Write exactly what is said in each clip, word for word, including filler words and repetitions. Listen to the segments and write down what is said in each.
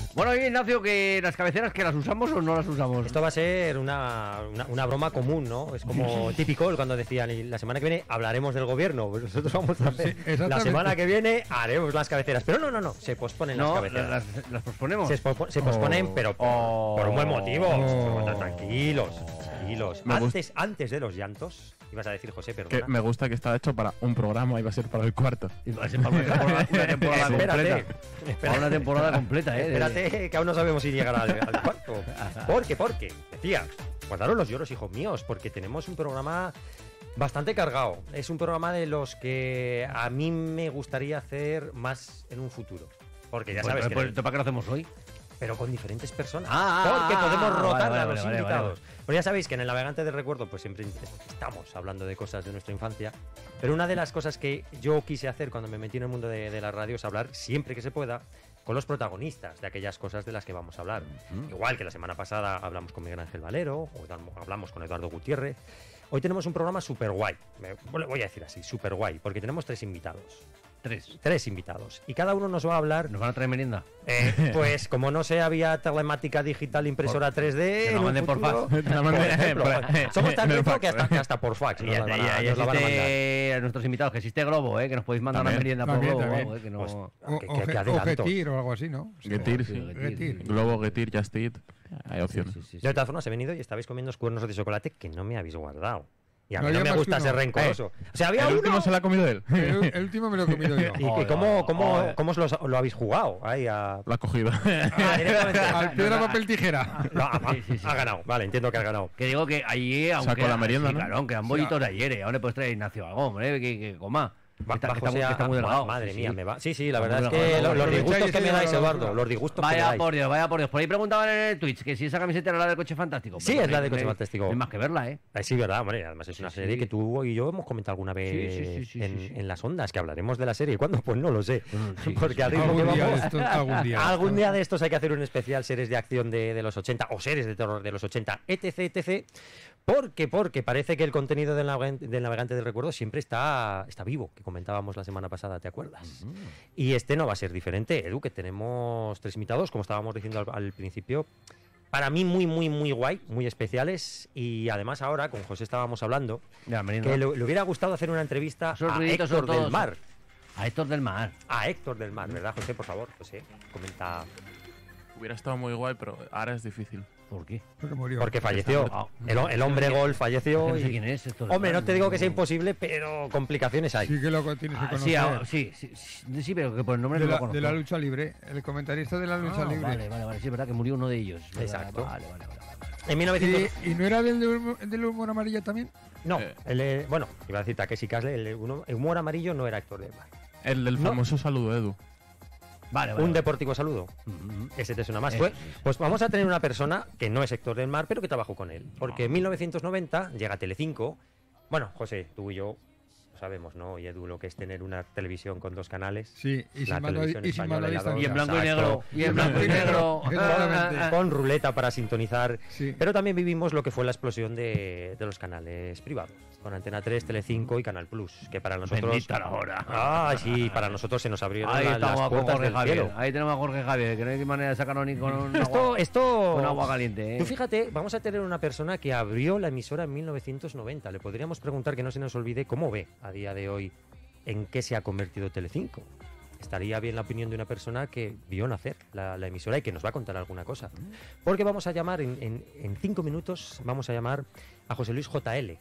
Bueno, oye, Ignacio, que las cabeceras, ¿que las usamos o no las usamos? Esto va a ser una, una, una broma común, ¿no? Es como típico cuando decían, y la semana que viene hablaremos del gobierno. Pues nosotros vamos a hacer. Sí, la semana que viene haremos las cabeceras. Pero no, no, no, se posponen no, las cabeceras. Las, las posponemos. Se, pospo se posponen, oh, pero por, oh, por un buen motivo. Oh. Tranquilos, tranquilos. Me Antes, antes de los llantos, ibas a decir, José, perdona. Que me gusta que está hecho para un programa y va a ser para el cuarto. Y va a ser para una temporada, una temporada Espérate, completa. Para una temporada completa, ¿eh? Espérate, que aún no sabemos si llegará al, al cuarto. Porque, porque, decía, guardaros los lloros, hijos míos, porque tenemos un programa bastante cargado. Es un programa de los que a mí me gustaría hacer más en un futuro. Porque ya sabes pues, que... pues, ¿para qué lo hacemos hoy? Pero con diferentes personas. Ah, porque podemos rotar vale, vale, a los vale, invitados. vale, vale. Pues ya sabéis que en el Navegante del Recuerdo pues siempre estamos hablando de cosas de nuestra infancia. Pero una de las cosas que yo quise hacer cuando me metí en el mundo de, de la radio es hablar siempre que se pueda con los protagonistas de aquellas cosas de las que vamos a hablar. Uh-huh. Igual que la semana pasada hablamos con Miguel Ángel Valero, o hablamos con Eduardo Gutiérrez. Hoy tenemos un programa súper guay. Voy a decir así, súper guay, porque tenemos tres invitados. Tres. Tres invitados. Y cada uno nos va a hablar... ¿Nos van a traer merienda? Eh, pues como no sé, había telemática digital, impresora por, tres D... Que nos manden por fax. Por ejemplo, somos tan retro que hasta, que hasta por fax nos ya, la van a, ya, ya nos la van a mandar. A nuestros invitados, que existe Globo, eh, que nos podéis mandar también, una merienda también, por Globo. también. O, eh, que no... Pues, o, que, o, que, que o Getir o algo así, ¿no? Getir, sí. sí. Getir. Globo, Getir, Just Eat. Hay opciones. Sí, sí, sí, sí. De todas formas, he venido y estabais comiendo cuernos de chocolate que no me habéis guardado. Y a No mí no había me más gusta que ser uno. rencoroso. O sea, había El uno... último se lo ha comido él. El, el último me lo he comido yo. ¿Y que Joder, cómo, cómo, joder. cómo os lo, lo habéis jugado? Ahí a... Lo ha cogido. Ah, directamente. Al piedra, papel, tijera. No, ha, Sí, sí, sí. ha ganado, vale, entiendo que ha ganado. Que digo que allí, aunque... Sacó la merienda, sí, ¿no? Claro, aunque eran bollitos de ayer, ahora le puedes traer Ignacio algo, hombre, que, que coma. Va, está, va que está, José muy- a- que está muy delgado. Madre sí, mía, sí. me va. Sí, sí, la Está verdad es muy que delgado. lo- los Aprovecháis disgustos ese que me dais, lado, Eduardo, ¿no? los disgustos que me Vaya dais. por Dios, vaya por Dios. Por ahí preguntaban en el Twitch que si esa camiseta era la del Coche Fantástico. Sí, Pero es la no de hay- Coche no hay- Fantástico. No hay más que verla, ¿eh? Ay, sí, verdad, hombre, además es Sí, una sí. serie que tú y yo hemos comentado alguna vez Sí, sí, sí, sí, en, sí, sí. en las ondas, que hablaremos de la serie. ¿Cuándo? Pues no lo sé. Mm, sí, Porque sí, al sí. ritmo que Algún día de vamos... estos, algún día. Algún día de estos hay que hacer un especial series de acción de, de los ochenta o series de terror de los ochenta, etc, etcétera. Porque, porque parece que el contenido del navegante del, navegante del recuerdo siempre está, está vivo, que comentábamos la semana pasada, ¿te acuerdas? Uh-huh. Y este no va a ser diferente, Edu, que tenemos tres invitados, como estábamos diciendo al, al principio, para mí muy, muy, muy guay, muy especiales. Y además ahora, con José estábamos hablando, Ya, merienda. que le, le hubiera gustado hacer una entrevista Esos a ruiditos son Héctor del todos- Mar. A Héctor del Mar. A Héctor del Mar, ¿verdad, José? Por favor, José, comenta. Hubiera estado muy guay, pero ahora es difícil. ¿Por qué? Porque murió. Porque falleció. Ah, El, el hombre gol falleció. No sé y- quién es Héctor del Hombre, Mar, no te digo que sea imposible, pero complicaciones hay. Sí que lo tienes que Ah, conocer. sí, ah, sí, sí, sí, sí, pero que por el nombre de, no la, lo conozco. de la lucha libre. El comentarista de la lucha Ah, libre. Vale, vale, vale. Sí, es verdad que murió uno de ellos. ¿verdad? Exacto. Vale, vale, vale. vale. En mil novecientos... ¿Y, ¿Y no era del, del, del humor amarillo también? No, Eh. el, eh, bueno, iba a decir Takeshi Castle, el, uno- el humor amarillo no era Héctor del Mar. El del No. famoso saludo, Edu. Vale, vale. Un vale. deportivo saludo. Mm, mm. Ese te suena más. Eso, Pues, sí, sí. pues vamos a tener una persona que no es Héctor del Mar, pero que trabajó con él. Porque en mil novecientos noventa llega Telecinco. Bueno, José, tú y yo lo sabemos, ¿no? Y Edu, lo que es tener una televisión con dos canales. Sí, y La sin mano, televisión y sin española mano y la distancia. Y en blanco y Exacto. negro. Y en blanco y negro. Exactamente. Con ruleta para sintonizar. Sí. Pero también vivimos lo que fue la explosión de, de los canales privados. Con Antena tres, Telecinco y Canal Plus. Que para nosotros. Bendita la hora. Ah, sí, para nosotros se nos abrieron Ahí la- estamos las con puertas Jorge del Javier. cielo. Ahí tenemos a Jorge Javier, que no hay manera de sacarlo ni con un Esto, agua, esto. con agua caliente. ¿eh? Tú fíjate, vamos a tener una persona que abrió la emisora en mil novecientos noventa. Le podríamos preguntar, que no se nos olvide, cómo ve a día de hoy en qué se ha convertido Telecinco. Estaría bien la opinión de una persona que vio nacer la, la emisora y que nos va a contar alguna cosa. Porque vamos a llamar, en, en- en cinco minutos, vamos a llamar a José Luis J L,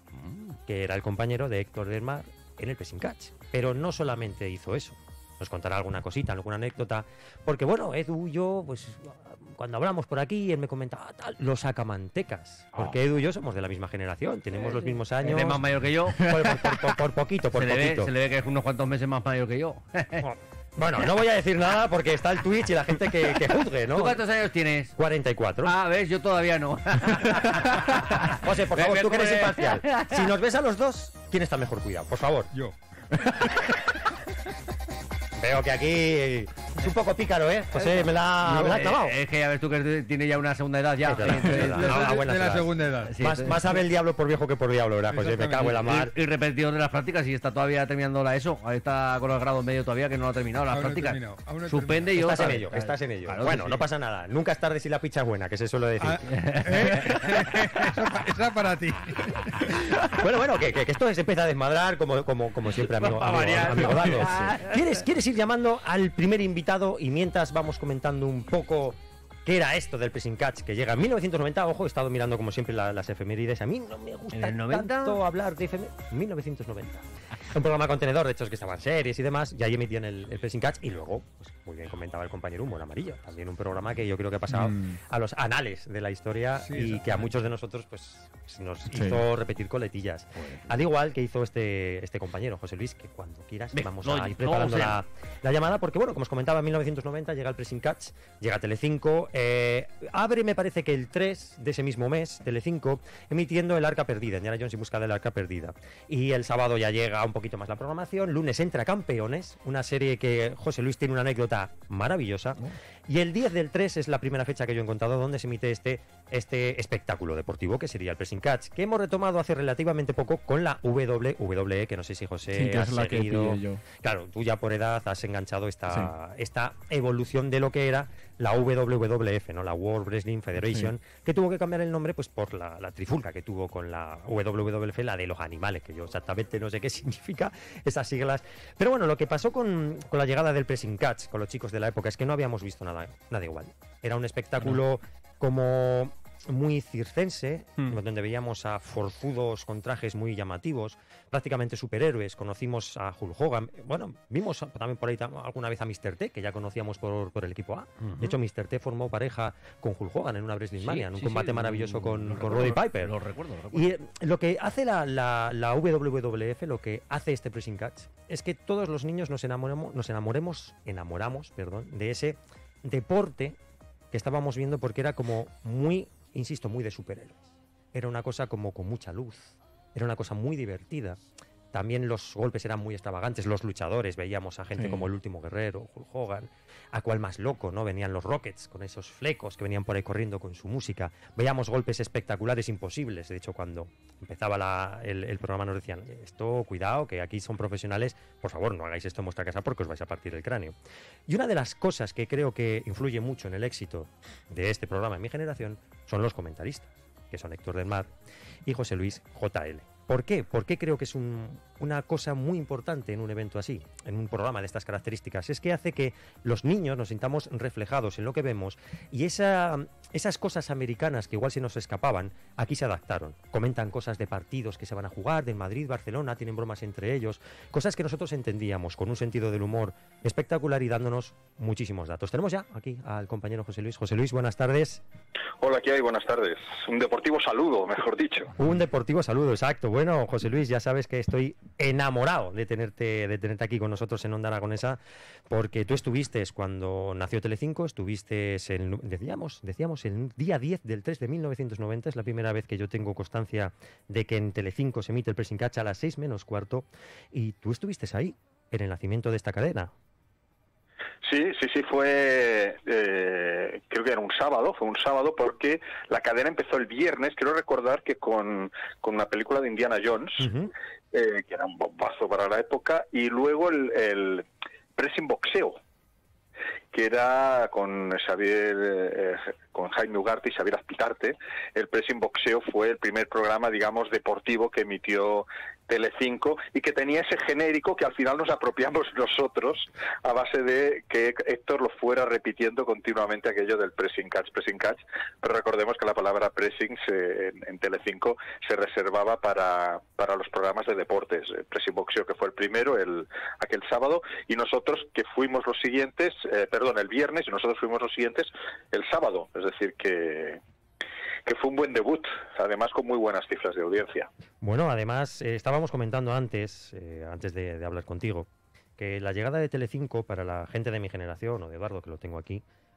que era el compañero de Héctor del Mar en el Pressing Catch. Pero no solamente hizo eso. Nos contará alguna cosita, alguna anécdota. Porque bueno, Edu y yo, pues cuando hablamos por aquí, él me comentaba tal, los sacamantecas. Porque Edu y yo somos de la misma generación, tenemos los mismos años. Él es más mayor que yo. Por, por- por- por poquito, por se, le ve, poquito. se le ve que es unos cuantos meses más mayor que yo. Bueno, no voy a decir nada porque está el Twitch y la gente que, que juzgue, ¿no? ¿Tú cuántos años tienes? cuarenta y cuatro. Ah, ves, yo todavía no. José, por Ve- favor, ve tú que cómo eres le- imparcial. Si nos ves a los dos, ¿quién está mejor cuidado? Por favor. Yo. Veo que aquí Es un poco pícaro, ¿eh? José, me la, me la ha clavado. Eh, Es que ya ves tú que tiene ya una segunda edad ya. Es verdad, Eh, es verdad. eh, De, Ah, de- buenas de la edades. segunda edad. Sí, más, sí. más sabe el diablo por viejo que por diablo, ¿verdad, José? Me cago en la mar. Y, y repetido de las prácticas y está todavía terminando la ESO. Ahí está con los grados medio todavía que no lo ha terminado las Aún no he prácticas. terminado, aún no he Suspende y Estás otra en vez. ello, estás en ello. Claro que Bueno, sí. no pasa nada. Nunca es tarde si la pizza es buena, que se suele decir. Ah, ¿eh? Esa, esa para ti. Bueno, bueno, que, que- que esto se empieza a desmadrar como, como, como siempre, amigo, Pa' amigo, variar. amigo Dado. ¿Quieres, ¿Quieres ir llamando al primer invitado y mientras vamos comentando un poco qué era esto del pressing catch que llega en mil novecientos noventa? Ojo, he estado mirando como siempre la- las efemérides. A mí no me gusta ¿En el noventa? tanto hablar de efemérides. mil novecientos noventa. Un programa contenedor de hechos que estaban series y demás, y ahí emitían el, el pressing catch y luego, pues muy bien comentaba el compañero Humor Amarillo, también un programa que yo creo que ha pasado Mm. a los anales de la historia Sí, y exactamente. que a muchos de nosotros pues nos Sí. hizo repetir coletillas. Al igual que hizo este, este compañero, José Luis, que cuando quieras Venga, vamos no, a ir no, preparando o sea. la, la llamada, porque bueno, como os comentaba, en mil novecientos noventa llega el pressing catch, llega Telecinco, eh, abre me parece que el tres de ese mismo mes, Telecinco, emitiendo El Arca Perdida, Indiana Jones y busca del Arca Perdida. Y el sábado ya llega un poquito más la programación, lunes entra Campeones, una serie que José Luis tiene una anécdota maravillosa, y el diez del tres es la primera fecha que yo he encontrado donde se emite este, este espectáculo deportivo que sería el pressing catch, que hemos retomado hace relativamente poco con la W W E, que no sé si José Sí, que has es la que seguido. pillé yo. Claro, tú ya por edad has enganchado esta, esta evolución de lo que era la W W F, ¿no? La World Wrestling Federation, que tuvo que cambiar el nombre pues por la, la trifulca que tuvo con la W W F, la de los animales, que yo exactamente no sé qué significa esas siglas. Pero bueno, lo que pasó con, con la llegada del pressing catch, con los chicos de la época, es que no habíamos visto nada, nada igual. Era un espectáculo como muy circense, Hmm. donde veíamos a forzudos con trajes muy llamativos, prácticamente superhéroes. Conocimos a Hulk Hogan. Bueno, vimos también por ahí tam- alguna vez a mister T, que ya conocíamos por, por el equipo A. Ujú. De hecho, mister T formó pareja con Hulk Hogan en una Wrestling Sí, Mania, en un sí, combate sí, maravilloso lo- con, lo con recuerdo, Roddy Piper. Lo recuerdo, lo recuerdo. Y eh, lo que hace la, la, la W W F, lo que hace este pressing catch, es que todos los niños nos enamoremos, nos enamoremos, enamoramos, perdón, de ese deporte que estábamos viendo porque era como muy, insisto, muy de superhéroes. Era una cosa como con mucha luz, era una cosa muy divertida. También los golpes eran muy extravagantes, los luchadores, veíamos a gente Sí. como el Último Guerrero, Hulk Hogan, a cual más loco, ¿no? Venían los Rockets con esos flecos que venían por ahí corriendo con su música. Veíamos golpes espectaculares imposibles. De hecho, cuando empezaba la- el, el programa nos decían, esto, cuidado, que aquí son profesionales, por favor, no hagáis esto en vuestra casa porque os vais a partir el cráneo. Y una de las cosas que creo que influye mucho en el éxito de este programa en mi generación son los comentaristas, que son Héctor del Mar y José Luis J L. ¿Por qué? Porque creo que es un- una cosa muy importante en un evento así, en un programa de estas características. Es que hace que los niños nos sintamos reflejados en lo que vemos y esa, esas cosas americanas que igual se nos escapaban, aquí se adaptaron. Comentan cosas de partidos que se van a jugar, del Madrid, Barcelona, tienen bromas entre ellos, cosas que nosotros entendíamos con un sentido del humor espectacular y dándonos muchísimos datos. Tenemos ya aquí al compañero José Luis. José Luis, buenas tardes. Hola, ¿qué hay? Buenas tardes. Un deportivo saludo, mejor dicho. Un deportivo saludo, exacto. Bueno, José Luis, ya sabes que estoy enamorado de tenerte, de tenerte aquí con nosotros en Onda Aragonesa, porque tú estuviste cuando nació Telecinco, estuviste, en, decíamos, decíamos, el día diez del tres de mil novecientos noventa, es la primera vez que yo tengo constancia de que en Telecinco se emite el pressing catch a las seis menos cuarto, y tú estuviste ahí, en el nacimiento de esta cadena. Sí, sí, sí, fue, eh, creo que era un sábado, fue un sábado porque la cadena empezó el viernes, quiero recordar que con, con una película de Indiana Jones, Ujú. eh, que era un bombazo para la época, y luego el, el pressing boxeo, que era con Xavier, eh, con Jaime Ugarte y Xavier Azpitarte. El pressing boxeo fue el primer programa, digamos, deportivo que emitió Telecinco y que tenía ese genérico que al final nos apropiamos nosotros a base de que Héctor lo fuera repitiendo continuamente aquello del pressing catch, pressing catch, pero recordemos que la palabra pressing se, en, en Telecinco se reservaba para, para los programas de deportes. El pressing boxeo, que fue el primero, el aquel sábado, y nosotros que fuimos los siguientes, eh, perdón, el viernes, y nosotros fuimos los siguientes el sábado, es decir que que fue un buen debut, además con muy buenas cifras de audiencia. Bueno, además, eh, estábamos comentando antes, eh, antes de, de hablar contigo, que la llegada de Telecinco para la gente de mi generación, o de Eduardo, que lo tengo aquí,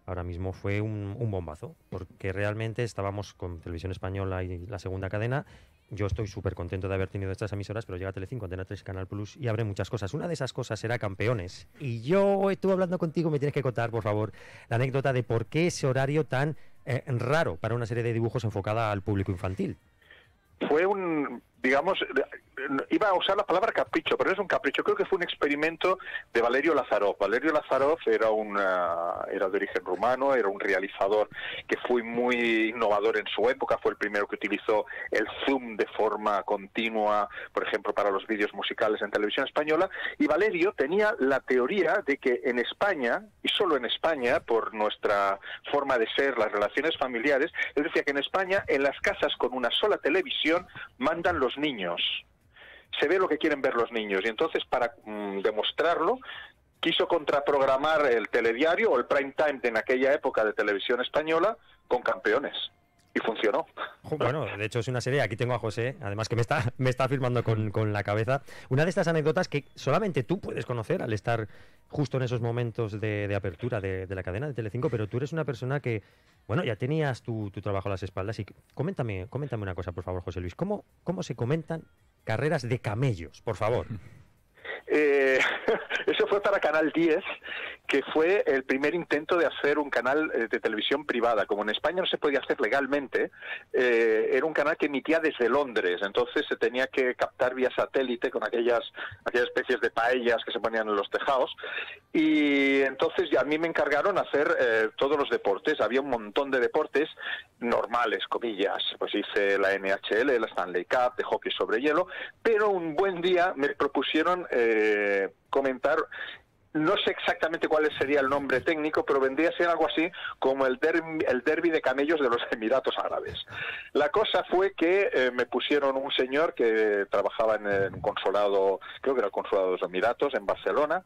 ahora mismo fue un, un bombazo, porque realmente estábamos con Televisión Española y la segunda cadena. Yo estoy súper contento de haber tenido estas emisoras, pero llega Telecinco, Antena tres, Canal Plus y abre muchas cosas. Una de esas cosas era Campeones. Y yo estuve hablando contigo, me tienes que contar, por favor, la anécdota de por qué ese horario tan eh, raro para una serie de dibujos enfocada al público infantil. Fue un, digamos, iba a usar la palabra capricho, pero no es un capricho, creo que fue un experimento de Valerio Lazarov. Valerio Lazarov era, una, era de origen rumano, era un realizador que fue muy innovador en su época, fue el primero que utilizó el zoom de forma continua, por ejemplo, para los vídeos musicales en Televisión Española, y Valerio tenía la teoría de que en España, y solo en España, por nuestra forma de ser, las relaciones familiares, él decía que en España, en las casas con una sola televisión, mandan los niños. Se ve lo que quieren ver los niños, y entonces para mm, demostrarlo quiso contraprogramar el telediario o el prime time de en aquella época de Televisión Española con Campeones, y funcionó. Bueno, de hecho es una serie, aquí tengo a José, además que me está, me está firmando con, con la cabeza, una de estas anécdotas que solamente tú puedes conocer al estar justo en esos momentos de, de apertura de, de la cadena de Telecinco, pero tú eres una persona que, bueno, ya tenías tu, tu trabajo a las espaldas, y coméntame, coméntame una cosa, por favor, José Luis, ¿cómo, cómo se comentan carreras de camellos, por favor? Eh, eso fue para Canal diez, que fue el primer intento de hacer un canal eh, de televisión privada. Como en España no se podía hacer legalmente, eh, era un canal que emitía desde Londres, entonces se tenía que captar vía satélite con aquellas, aquellas especies de paellas que se ponían en los tejados, y entonces ya a mí me encargaron hacer eh, todos los deportes. Había un montón de deportes normales, comillas, pues hice la N H L, la Stanley Cup, de hockey sobre hielo, pero un buen día me propusieron eh, comentar, no sé exactamente cuál sería el nombre técnico, pero vendría a ser algo así como el derbi, el derbi de camellos de los Emiratos Árabes. La cosa fue que eh, me pusieron un señor que trabajaba en un consulado, creo que era el consulado de los Emiratos, en Barcelona.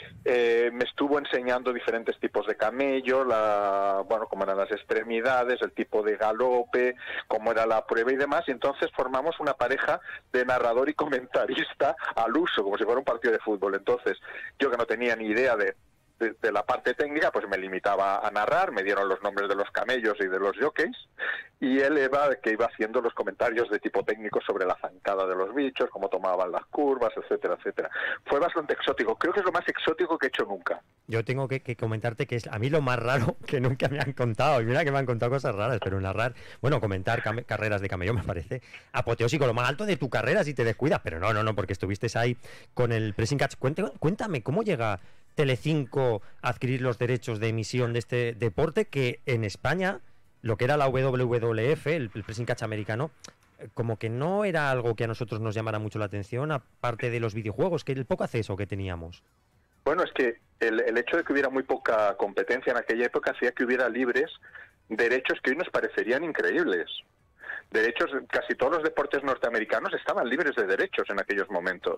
Eh, me estuvo enseñando diferentes tipos de camello, la, bueno, cómo eran las extremidades, el tipo de galope, cómo era la prueba y demás, y entonces formamos una pareja de narrador y comentarista al uso, como si fuera un partido de fútbol. Entonces, yo que no tenía ni idea de, de, de la parte técnica, pues me limitaba a narrar, me dieron los nombres de los camellos y de los jockeys, y él iba, que iba haciendo los comentarios de tipo técnico sobre la zancada de los bichos, cómo tomaban las curvas, etcétera, etcétera. Fue bastante exótico, creo que es lo más exótico que he hecho nunca. Yo tengo que, que comentarte que es a mí lo más raro que nunca me han contado, y mira que me han contado cosas raras, pero narrar, bueno, comentar carreras de camello me parece apoteósico, lo más alto de tu carrera si te descuidas, pero no, no, no, porque estuviste ahí con el Pressing Catch. Cuéntame, cuéntame, ¿cómo llega Telecinco a adquirir los derechos de emisión de este deporte que en España, lo que era la W W F, el, el Pressing Catch americano, como que no era algo que a nosotros nos llamara mucho la atención, aparte de los videojuegos, que el poco acceso que teníamos? Bueno, es que el, el hecho de que hubiera muy poca competencia en aquella época hacía que hubiera libres derechos que hoy nos parecerían increíbles. Derechos, casi todos los deportes norteamericanos estaban libres de derechos en aquellos momentos.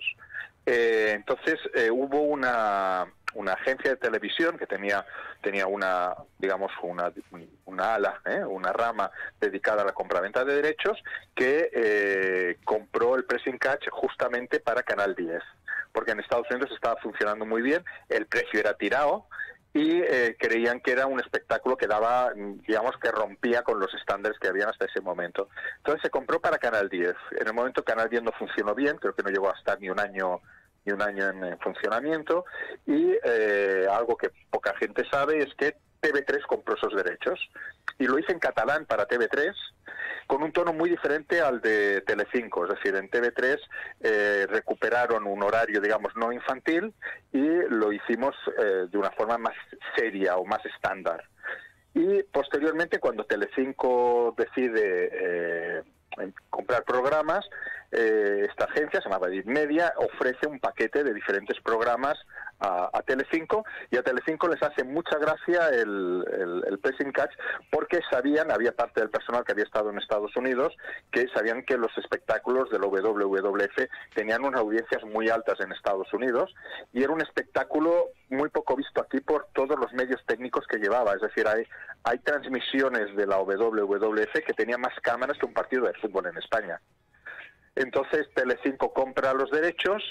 Eh, entonces eh, hubo una, una agencia de televisión que tenía tenía una, digamos, una, una ala, ¿eh? una rama dedicada a la compraventa de derechos, que eh, compró el Pressing Catch justamente para Canal diez, porque en Estados Unidos estaba funcionando muy bien, el precio era tirado, y eh, creían que era un espectáculo que daba, digamos, que rompía con los estándares que habían hasta ese momento. Entonces se compró para Canal diez. En el momento Canal diez no funcionó bien, creo que no llegó a estar ni un año ni un año en, en funcionamiento, y eh, algo que poca gente sabe es que T V tres compró esos derechos, y lo hice en catalán para T V tres, con un tono muy diferente al de Telecinco. Es decir, en T V tres eh, recuperaron un horario, digamos, no infantil, y lo hicimos eh, de una forma más seria o más estándar. Y posteriormente, cuando Telecinco decide eh, comprar programas, eh, esta agencia, se llama Edit Media, ofrece un paquete de diferentes programas a, a Telecinco, y a Telecinco les hace mucha gracia el, el, el Pressing Catch, porque sabían, había parte del personal que había estado en Estados Unidos, que sabían que los espectáculos del W W F tenían unas audiencias muy altas en Estados Unidos, y era un espectáculo muy poco visto aquí por todos los medios técnicos que llevaba. Es decir, hay, hay transmisiones de la W W F que tenía más cámaras que un partido de fútbol en España. Entonces Telecinco compra los derechos,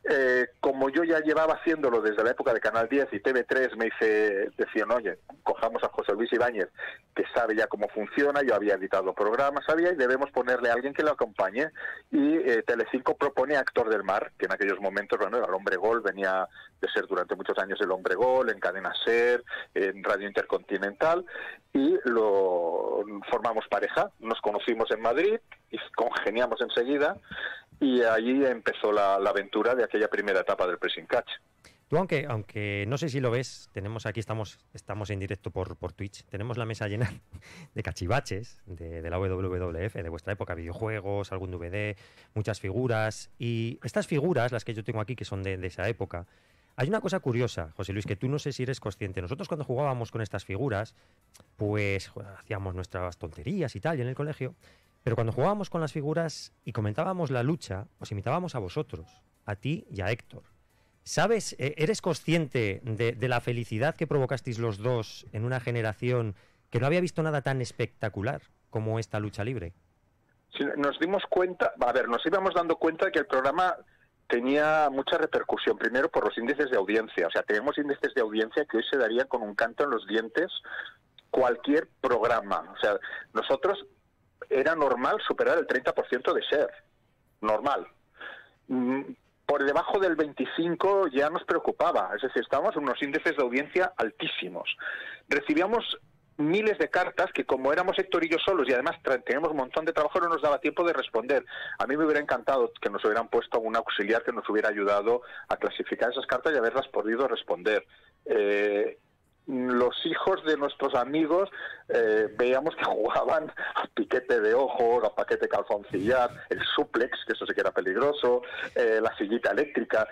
Eh, como yo ya llevaba haciéndolo desde la época de Canal diez y T V tres, me hice, decían, oye, cojamos a José Luis Ibáñez, que sabe ya cómo funciona, yo había editado programas, sabía, y debemos ponerle a alguien que lo acompañe. Y eh, Telecinco propone a Héctor del Mar, que en aquellos momentos, bueno, era el Hombre Gol, venía de ser durante muchos años el Hombre Gol, en Cadena SER, en Radio Intercontinental, y lo formamos pareja. Nos conocimos en Madrid y congeniamos enseguida, y allí empezó la, la aventura de aquella primera etapa del Pressing Catch. Tú, aunque, aunque no sé si lo ves, tenemos aquí, estamos, estamos en directo por, por Twitch, tenemos la mesa llena de cachivaches de, de la W W F, de vuestra época, videojuegos, algún D V D, muchas figuras. Y estas figuras, las que yo tengo aquí, que son de, de esa época, hay una cosa curiosa, José Luis, que tú no sé si eres consciente. Nosotros cuando jugábamos con estas figuras, pues joder, hacíamos nuestras tonterías y tal, y en el colegio, pero cuando jugábamos con las figuras y comentábamos la lucha, os imitábamos a vosotros, a ti y a Héctor. ¿Sabes, eh, eres consciente de, de la felicidad que provocasteis los dos en una generación que no había visto nada tan espectacular como esta lucha libre? Sí, nos dimos cuenta, a ver, nos íbamos dando cuenta de que el programa tenía mucha repercusión, primero por los índices de audiencia. O sea, tenemos índices de audiencia que hoy se darían con un canto en los dientes cualquier programa. O sea, nosotros era normal superar el treinta por ciento de share. Normal. Por debajo del veinticinco ya nos preocupaba. Es decir, estábamos en unos índices de audiencia altísimos. Recibíamos miles de cartas que, como éramos Héctor y yo solos y además teníamos un montón de trabajo, no nos daba tiempo de responder. A mí me hubiera encantado que nos hubieran puesto un auxiliar que nos hubiera ayudado a clasificar esas cartas y haberlas podido responder. Eh, los hijos de nuestros amigos eh, veíamos que jugaban a piquete de ojo, a paquete calzoncillar, el suplex, que eso sí que era peligroso, eh, la sillita eléctrica,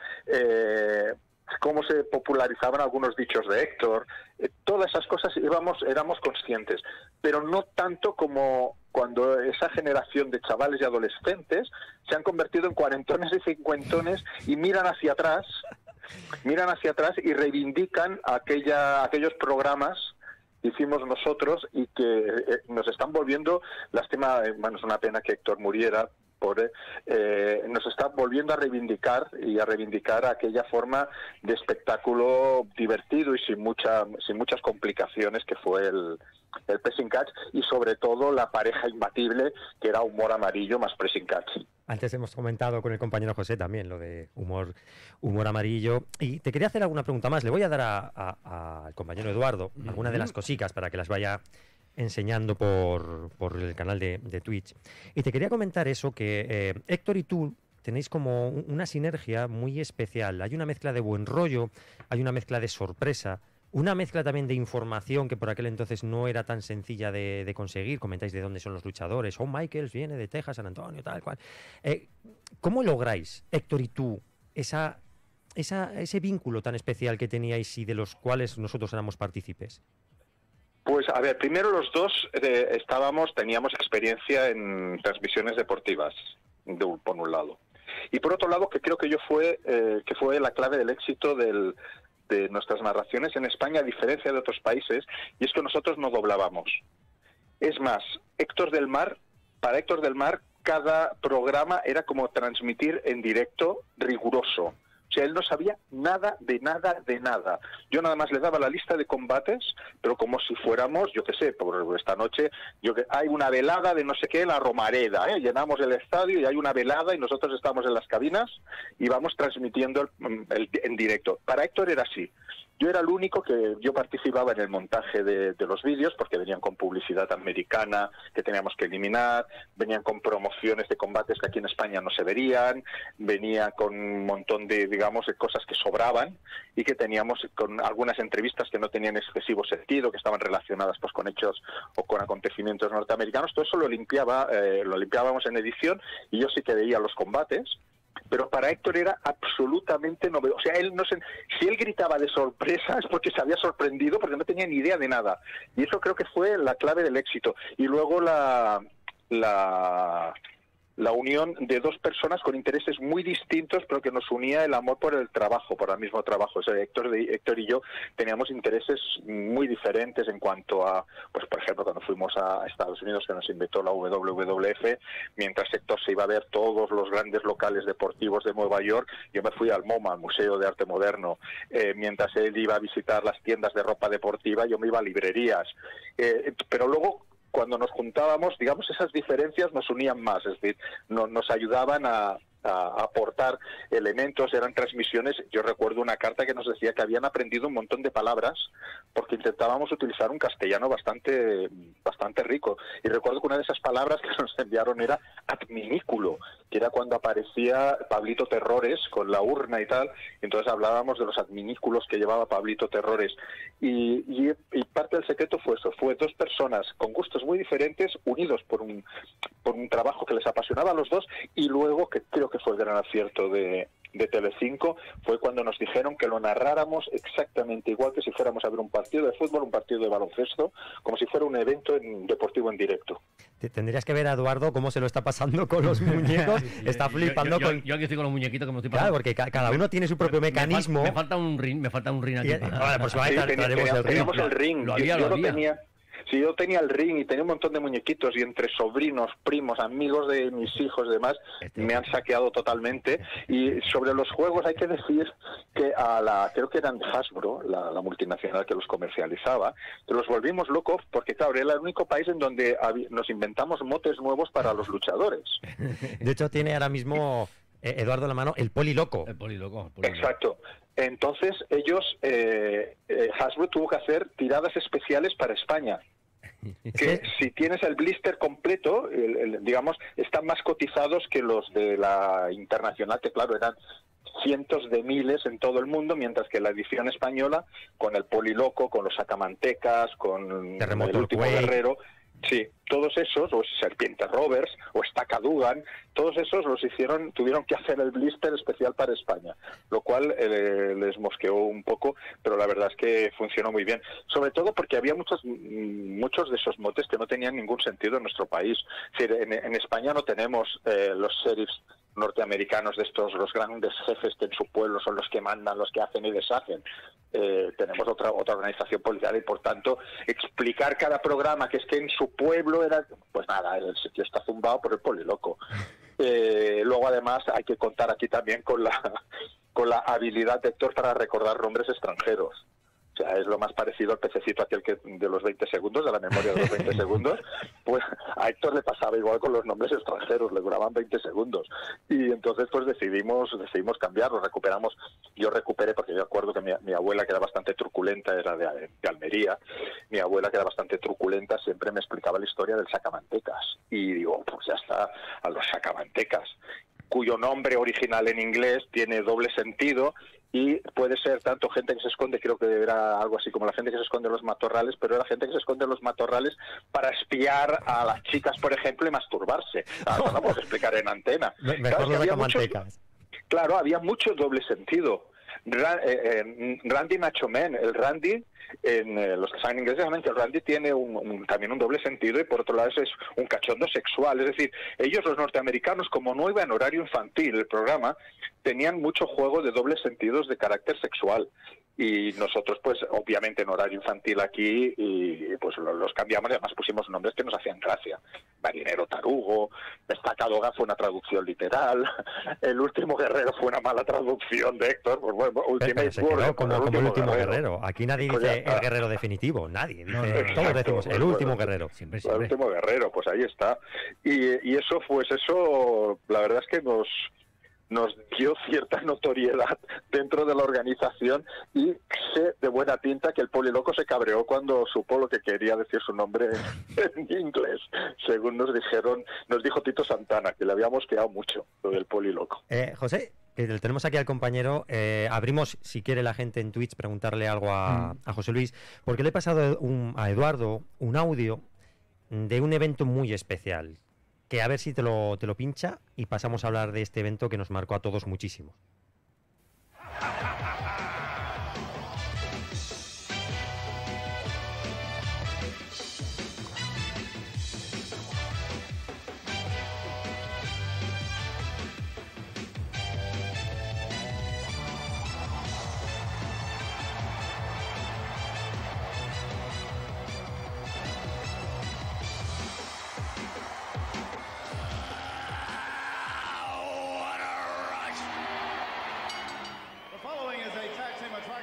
eh, cómo se popularizaban algunos dichos de Héctor, eh, todas esas cosas íbamos, éramos conscientes, pero no tanto como cuando esa generación de chavales y adolescentes se han convertido en cuarentones y cincuentones y miran hacia atrás, miran hacia atrás y reivindican aquella, aquellos programas que hicimos nosotros y que eh, nos están volviendo, lástima, eh, bueno, es una pena que Héctor muriera, pobre, eh, nos está volviendo a reivindicar y a reivindicar aquella forma de espectáculo divertido y sin mucha, sin muchas complicaciones que fue el, el Pressing Catch, y sobre todo la pareja imbatible que era Humor Amarillo más Pressing Catch. Antes hemos comentado con el compañero José también lo de humor, humor amarillo. Y te quería hacer alguna pregunta más. Le voy a dar a, a, al compañero Eduardo uh-huh. alguna de las cositas para que las vaya enseñando por, por el canal de, de Twitch. Y te quería comentar eso, que eh, Héctor y tú tenéis como una sinergia muy especial. Hay una mezcla de buen rollo, hay una mezcla de sorpresa, una mezcla también de información que por aquel entonces no era tan sencilla de, de conseguir. Comentáis de dónde son los luchadores. Oh, Michaels viene de Texas, San Antonio, tal cual. Eh, ¿Cómo lográis, Héctor y tú, esa, esa, ese vínculo tan especial que teníais y de los cuales nosotros éramos partícipes? Pues, a ver, primero los dos eh, estábamos, teníamos experiencia en transmisiones deportivas, de un, por un lado. Y por otro lado, que creo que yo fue, eh, que fue la clave del éxito del... de nuestras narraciones en España, a diferencia de otros países, y es que nosotros no doblábamos. Es más, Héctor del Mar, para Héctor del Mar, cada programa era como transmitir en directo riguroso. O sea, él no sabía nada de nada de nada. Yo nada más le daba la lista de combates, pero como si fuéramos, yo qué sé, por esta noche, yo que hay una velada de no sé qué, la Romareda, ¿eh? Llenamos el estadio y hay una velada y nosotros estamos en las cabinas y vamos transmitiendo el, el, en directo. Para Héctor era así. Yo era el único que yo participaba en el montaje de, de los vídeos, porque venían con publicidad americana que teníamos que eliminar, venían con promociones de combates que aquí en España no se verían, venía con un montón de, digamos, de cosas que sobraban y que teníamos con algunas entrevistas que no tenían excesivo sentido, que estaban relacionadas pues con hechos o con acontecimientos norteamericanos. Todo eso lo limpiaba, eh, lo limpiábamos en edición y yo sí que veía los combates. Pero para Héctor era absolutamente novedoso. O sea, él no se, si él gritaba de sorpresa es porque se había sorprendido, porque no tenía ni idea de nada. Y eso creo que fue la clave del éxito. Y luego la, la, la unión de dos personas con intereses muy distintos, pero que nos unía el amor por el trabajo, por el mismo trabajo. O sea, Héctor, de, Héctor y yo teníamos intereses muy diferentes en cuanto a, pues por ejemplo, cuando fuimos a Estados Unidos, que nos invitó la W W F, mientras Héctor se iba a ver todos los grandes locales deportivos de Nueva York, yo me fui al MoMA, al Museo de Arte Moderno. Eh, mientras él iba a visitar las tiendas de ropa deportiva, yo me iba a librerías. Eh, pero luego, cuando nos juntábamos, digamos, esas diferencias nos unían más, es decir, no, nos ayudaban a, a aportar elementos, eran transmisiones. Yo recuerdo una carta que nos decía que habían aprendido un montón de palabras porque intentábamos utilizar un castellano bastante bastante rico. Y recuerdo que una de esas palabras que nos enviaron era adminículo, que era cuando aparecía Pablito Terrores con la urna y tal, y entonces hablábamos de los adminículos que llevaba Pablito Terrores. Y, y, y parte del secreto fue eso, fue dos personas con gustos muy diferentes, unidos por un, por un trabajo que les apasionaba a los dos, y luego, que creo que fue el gran acierto de, de Telecinco, fue cuando nos dijeron que lo narráramos exactamente igual que si fuéramos a ver un partido de fútbol, un partido de baloncesto, como si fuera un evento en, deportivo en directo. Te tendrías que ver a Eduardo cómo se lo está pasando con los muñecos. Sí, está flipando yo, yo, con... Yo, yo aquí estoy con los muñequitos que me estoy pasando. Claro, porque ca cada uno tiene su propio me, mecanismo. Me, fal me falta un ring, me falta un ring aquí. Y, vale, pues va, sí, tenemos el ring. el ring. Lo había, yo, yo lo había. Lo tenía. Sí, yo tenía el ring y tenía un montón de muñequitos, y entre sobrinos, primos, amigos de mis hijos y demás, este me han saqueado totalmente. Y sobre los juegos hay que decir que a la, creo que eran Hasbro, la, la multinacional que los comercializaba, que los volvimos locos porque, claro, era el único país en donde nos inventamos motes nuevos para los luchadores. De hecho, tiene ahora mismo eh, Eduardo la mano el poliloco. El poliloco. El poliloco. Exacto. Entonces ellos, eh, eh, Hasbro tuvo que hacer tiradas especiales para España. Que si tienes el blister completo, el, el, digamos, están más cotizados que los de la internacional, que claro, eran cientos de miles en todo el mundo, mientras que la edición española, con el poliloco, con los sacamantecas, con Terremoto el último Quake. guerrero, sí, todos esos, o Serpiente Roberts, o Estaca Dugan, todos esos los hicieron, tuvieron que hacer el blister especial para España, lo cual eh, les mosqueó un poco, pero la verdad es que funcionó muy bien, sobre todo porque había muchos muchos de esos motes que no tenían ningún sentido en nuestro país. Es decir, en, en España no tenemos eh, los sheriffs norteamericanos de estos, los grandes jefes que en su pueblo son los que mandan, los que hacen y deshacen. Eh, tenemos otra otra organización policial y, por tanto, explicar cada programa que es que en su pueblo era, pues nada, el sitio está zumbado por el poliloco. Eh, luego, además, hay que contar aquí también con la con la habilidad de Héctor para recordar nombres extranjeros. O sea, es lo más parecido al pececito aquel que de los veinte segundos, de la memoria de los veinte segundos. Pues a Héctor le pasaba igual con los nombres extranjeros, le duraban veinte segundos. Y entonces pues decidimos decidimos cambiarlo, recuperamos. Yo recuperé, porque yo recuerdo que mi, mi abuela, que era bastante truculenta, era de, de Almería, mi abuela, que era bastante truculenta, siempre me explicaba la historia del sacamantecas. Y digo, pues ya está, a los sacamantecas, cuyo nombre original en inglés tiene doble sentido, y puede ser tanto gente que se esconde, creo que era algo así como la gente que se esconde en los matorrales, pero era gente que se esconde en los matorrales para espiar a las chicas, por ejemplo, y masturbarse. Claro, no lo puedo explicar en antena. Mejor claro, los sacamantecas. Muchos, claro, había mucho doble sentido. Ra eh, eh, Randy Macho Man, el Randy, en eh, los que saben inglés saben que el Randy tiene un, un, también un doble sentido, y por otro lado es un cachondo sexual. Es decir, ellos, los norteamericanos, como no iba en horario infantil el programa, tenían mucho juego de dobles sentidos de carácter sexual. Y nosotros, pues, obviamente en horario infantil aquí, y pues los cambiamos, y además pusimos nombres que nos hacían gracia. Marinero Tarugo, Estacadoga fue una traducción literal, El Último Guerrero fue una mala traducción de Héctor, pues bueno, Ultimate pero, pero Warrior, como, el como el último guerrero. guerrero. Aquí nadie Pues dice ya el guerrero definitivo, nadie. Dice, No, no, todos exacto, decimos pues, el último pues, guerrero. Siempre, El siempre. Último Guerrero, pues ahí está. Y, y eso, pues eso, la verdad es que nos... nos dio cierta notoriedad dentro de la organización, y sé de buena tinta que el poliloco se cabreó cuando supo lo que quería decir su nombre en, en inglés, según nos dijeron, nos dijo Tito Santana, que le habíamos quedado mucho lo del poliloco. Eh, José, que tenemos aquí al compañero, eh, abrimos, si quiere la gente en Twitch, preguntarle algo a, a José Luis, porque le he pasado un, a Eduardo un audio de un evento muy especial, que a ver si te lo, te lo pincha y pasamos a hablar de este evento que nos marcó a todos muchísimo.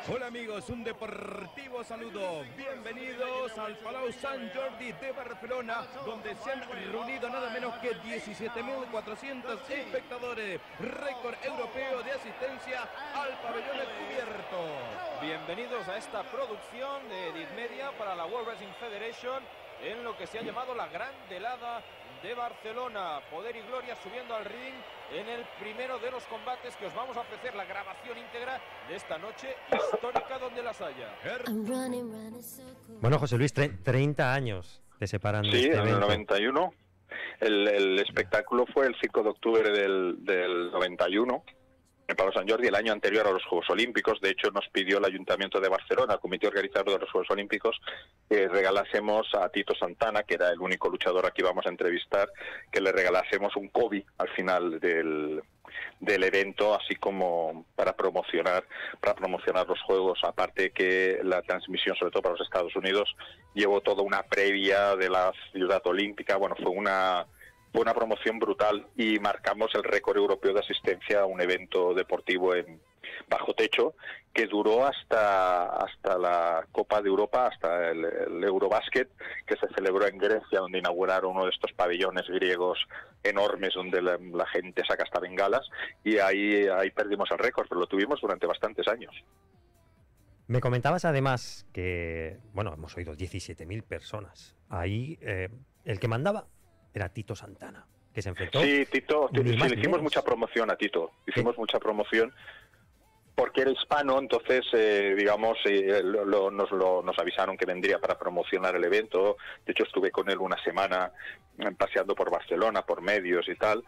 Hola amigos, un deportivo saludo. Bienvenidos al Palau Sant Jordi de Barcelona, donde se han reunido nada menos que diecisiete mil cuatrocientos espectadores. Récord europeo de asistencia al pabellón descubierto. Bienvenidos a esta producción de Edith Media para la World Wrestling Federation en lo que se ha llamado la Gran Velada de Barcelona. Poder y gloria subiendo al ring en el primero de los combates que os vamos a ofrecer la grabación íntegra de esta noche histórica donde las haya. Bueno, José Luis, tre treinta años te separan de Sí, este en el evento. noventa y uno. El, el espectáculo fue el cinco de octubre del, del noventa y uno. En Palau Sant Jordi, el año anterior a los Juegos Olímpicos. De hecho, nos pidió el Ayuntamiento de Barcelona, el comité organizador de los Juegos Olímpicos, que regalásemos a Tito Santana, que era el único luchador a que íbamos a entrevistar, que le regalásemos un COVID al final del, del evento, así como para promocionar para promocionar los Juegos. Aparte que la transmisión, sobre todo para los Estados Unidos, llevó toda una previa de la ciudad olímpica. Bueno, fue una... Fue una promoción brutal y marcamos el récord europeo de asistencia a un evento deportivo en bajo techo que duró hasta hasta la Copa de Europa, hasta el, el Eurobasket, que se celebró en Grecia, donde inauguraron uno de estos pabellones griegos enormes donde la, la gente saca hasta bengalas, y ahí, ahí perdimos el récord, pero lo tuvimos durante bastantes años. Me comentabas además que, bueno, hemos oído diecisiete mil personas. Ahí eh, el que mandaba era Tito Santana, que se enfrentó... Sí, Tito, ni sí, más le ni hicimos menos. mucha promoción a Tito, hicimos sí. mucha promoción porque era hispano, entonces, eh, digamos, eh, lo, lo, nos, lo, nos avisaron que vendría para promocionar el evento. De hecho, estuve con él una semana eh, paseando por Barcelona, por medios y tal.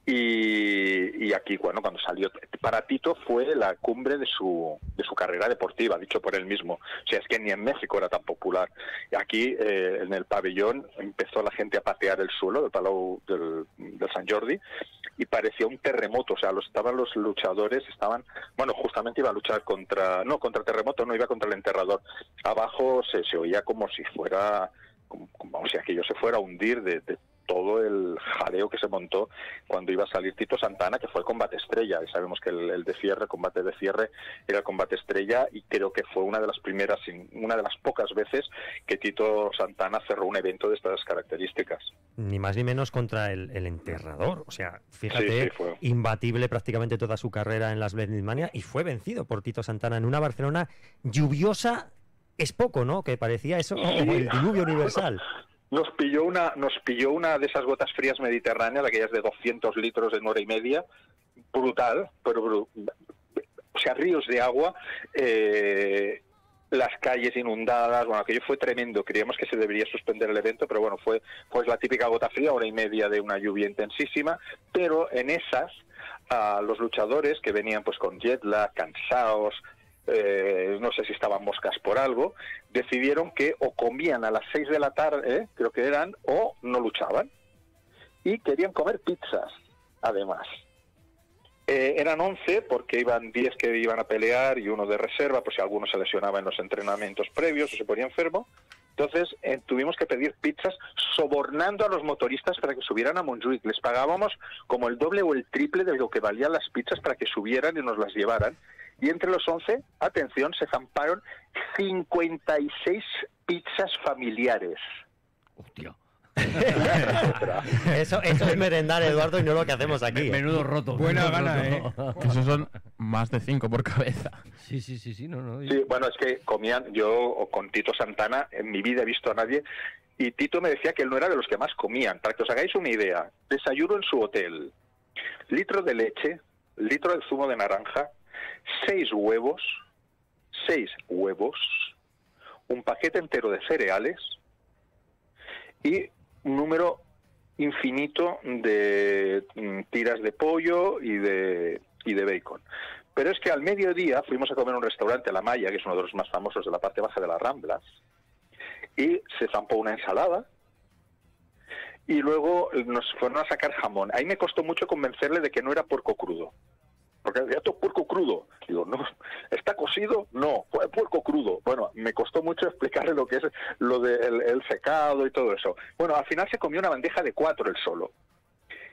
Y, y aquí, bueno, cuando salió, para Tito fue la cumbre de su de su carrera deportiva, dicho por él mismo. O sea, es que ni en México era tan popular. Y aquí, eh, en el pabellón, empezó la gente a patear el suelo del Palau del, del Sant Jordi y parecía un terremoto. O sea, los, estaban los luchadores, estaban, bueno, justamente iba a luchar contra, no, contra el terremoto, no, iba contra el enterrador. Abajo se, se oía como si fuera, como, como si aquello se fuera a hundir de, de todo el jaleo que se montó cuando iba a salir Tito Santana, que fue el combate estrella. Y sabemos que el, el de cierre, el combate de cierre, era el combate estrella, y creo que fue una de las primeras, una de las pocas veces que Tito Santana cerró un evento de estas características. Ni más ni menos contra el, el enterrador. O sea, fíjate, sí, sí, fue. imbatible prácticamente toda su carrera en las Splendidmania, y fue vencido por Tito Santana en una Barcelona lluviosa. Es poco, ¿no? Que parecía eso Sí. como el diluvio universal. Nos pilló una nos pilló una de esas gotas frías mediterráneas, aquellas de doscientos litros en hora y media, brutal, pero bru- o sea, ríos de agua, eh, las calles inundadas. Bueno, aquello fue tremendo. Creíamos que se debería suspender el evento, pero bueno, fue pues la típica gota fría, hora y media de una lluvia intensísima, pero en esas, a los luchadores que venían pues con jet lag, cansados, Eh, no sé si estaban moscas por algo, decidieron que o comían a las seis de la tarde, eh, creo que eran, o no luchaban. Y querían comer pizzas, además. Eh, eran once, porque iban diez que iban a pelear y uno de reserva, pues si alguno se lesionaba en los entrenamientos previos o se ponía enfermo. Entonces eh, tuvimos que pedir pizzas sobornando a los motoristas para que subieran a Montjuïc. Les pagábamos como el doble o el triple de lo que valían las pizzas para que subieran y nos las llevaran. Y entre los once, atención, se zamparon cincuenta y seis pizzas familiares. Hostia. Eso, eso es merendar, Eduardo, y no lo que hacemos aquí. ¿eh? Menudo roto. Buena menudo gana, roto. Que esos son más de cinco por cabeza. Sí, sí, sí, sí, no, no. Sí, bueno, es que comían, yo con Tito Santana en mi vida he visto a nadie, y Tito me decía que él no era de los que más comían. Para que os hagáis una idea, desayuno en su hotel, litro de leche, litro de zumo de naranja, seis huevos, seis huevos, un paquete entero de cereales y un número infinito de mm, tiras de pollo y de y de bacon. Pero es que al mediodía fuimos a comer a un restaurante, La Maya, que es uno de los más famosos de la parte baja de las Ramblas, y se zampó una ensalada, y luego nos fueron a sacar jamón. Ahí me costó mucho convencerle de que no era puerco crudo, porque decía, esto es puerco crudo. Digo, no, ¿está cocido? No, fue puerco crudo. Bueno, me costó mucho explicarle lo que es lo del el secado y todo eso. Bueno, al final se comió una bandeja de cuatro él solo.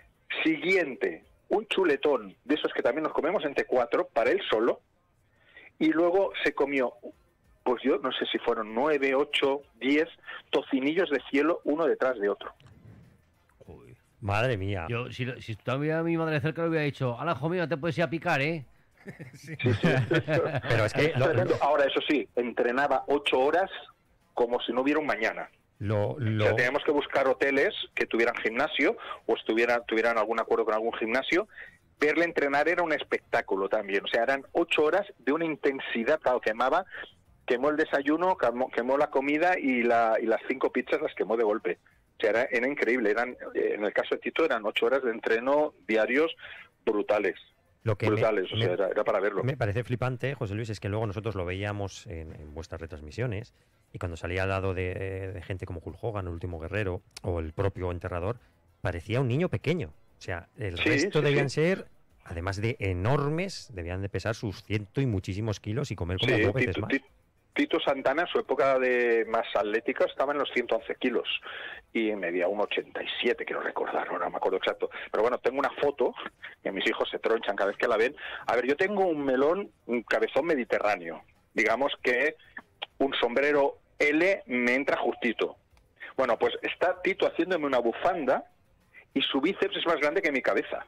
Siguiente, un chuletón de esos que también nos comemos entre cuatro, para él solo. y luego se comió, pues yo no sé si fueron nueve, ocho, diez tocinillos de cielo uno detrás de otro. Joder. Madre mía. Yo, si, si estuviera mi madre cerca, le hubiera dicho, ala, hijo mío, no te puedes ir a picar, ¿eh? Sí. Sí, sí. Pero es que lo, lo, Ahora, eso sí, entrenaba ocho horas como si no hubiera un mañana. lo, O lo- sea, teníamos que buscar hoteles que tuvieran gimnasio o estuvieran, tuvieran algún acuerdo con algún gimnasio. Verle entrenar era un espectáculo también. O sea, eran ocho horas de una intensidad, claro, quemaba, quemó el desayuno, quemó, quemó la comida y, la, y las cinco pizzas las quemó de golpe. O sea, era, era increíble. Eran, eh, en el caso de Tito eran ocho horas de entreno diarios brutales. lo que me- brutales, o me- sea, era, era para verlo. Me parece flipante, José Luis, es que luego nosotros lo veíamos en, en vuestras retransmisiones y cuando salía al lado de, de gente como Hulk Hogan, el último guerrero, o el propio enterrador, parecía un niño pequeño. O sea, el Sí, resto sí, debían sí. ser, además de enormes, debían de pesar sus ciento y muchísimos kilos y comer como Sí, dos veces Tito, más. Tito- Tito Santana, en su época de más atlética, estaba en los ciento once kilos y medía un ochenta y siete, quiero recordar, no me acuerdo exacto. Pero bueno, tengo una foto que mis hijos se tronchan cada vez que la ven. A ver, yo tengo un melón, un cabezón mediterráneo. Digamos que un sombrero L me entra justito. Bueno, pues está Tito haciéndome una bufanda y su bíceps es más grande que mi cabeza.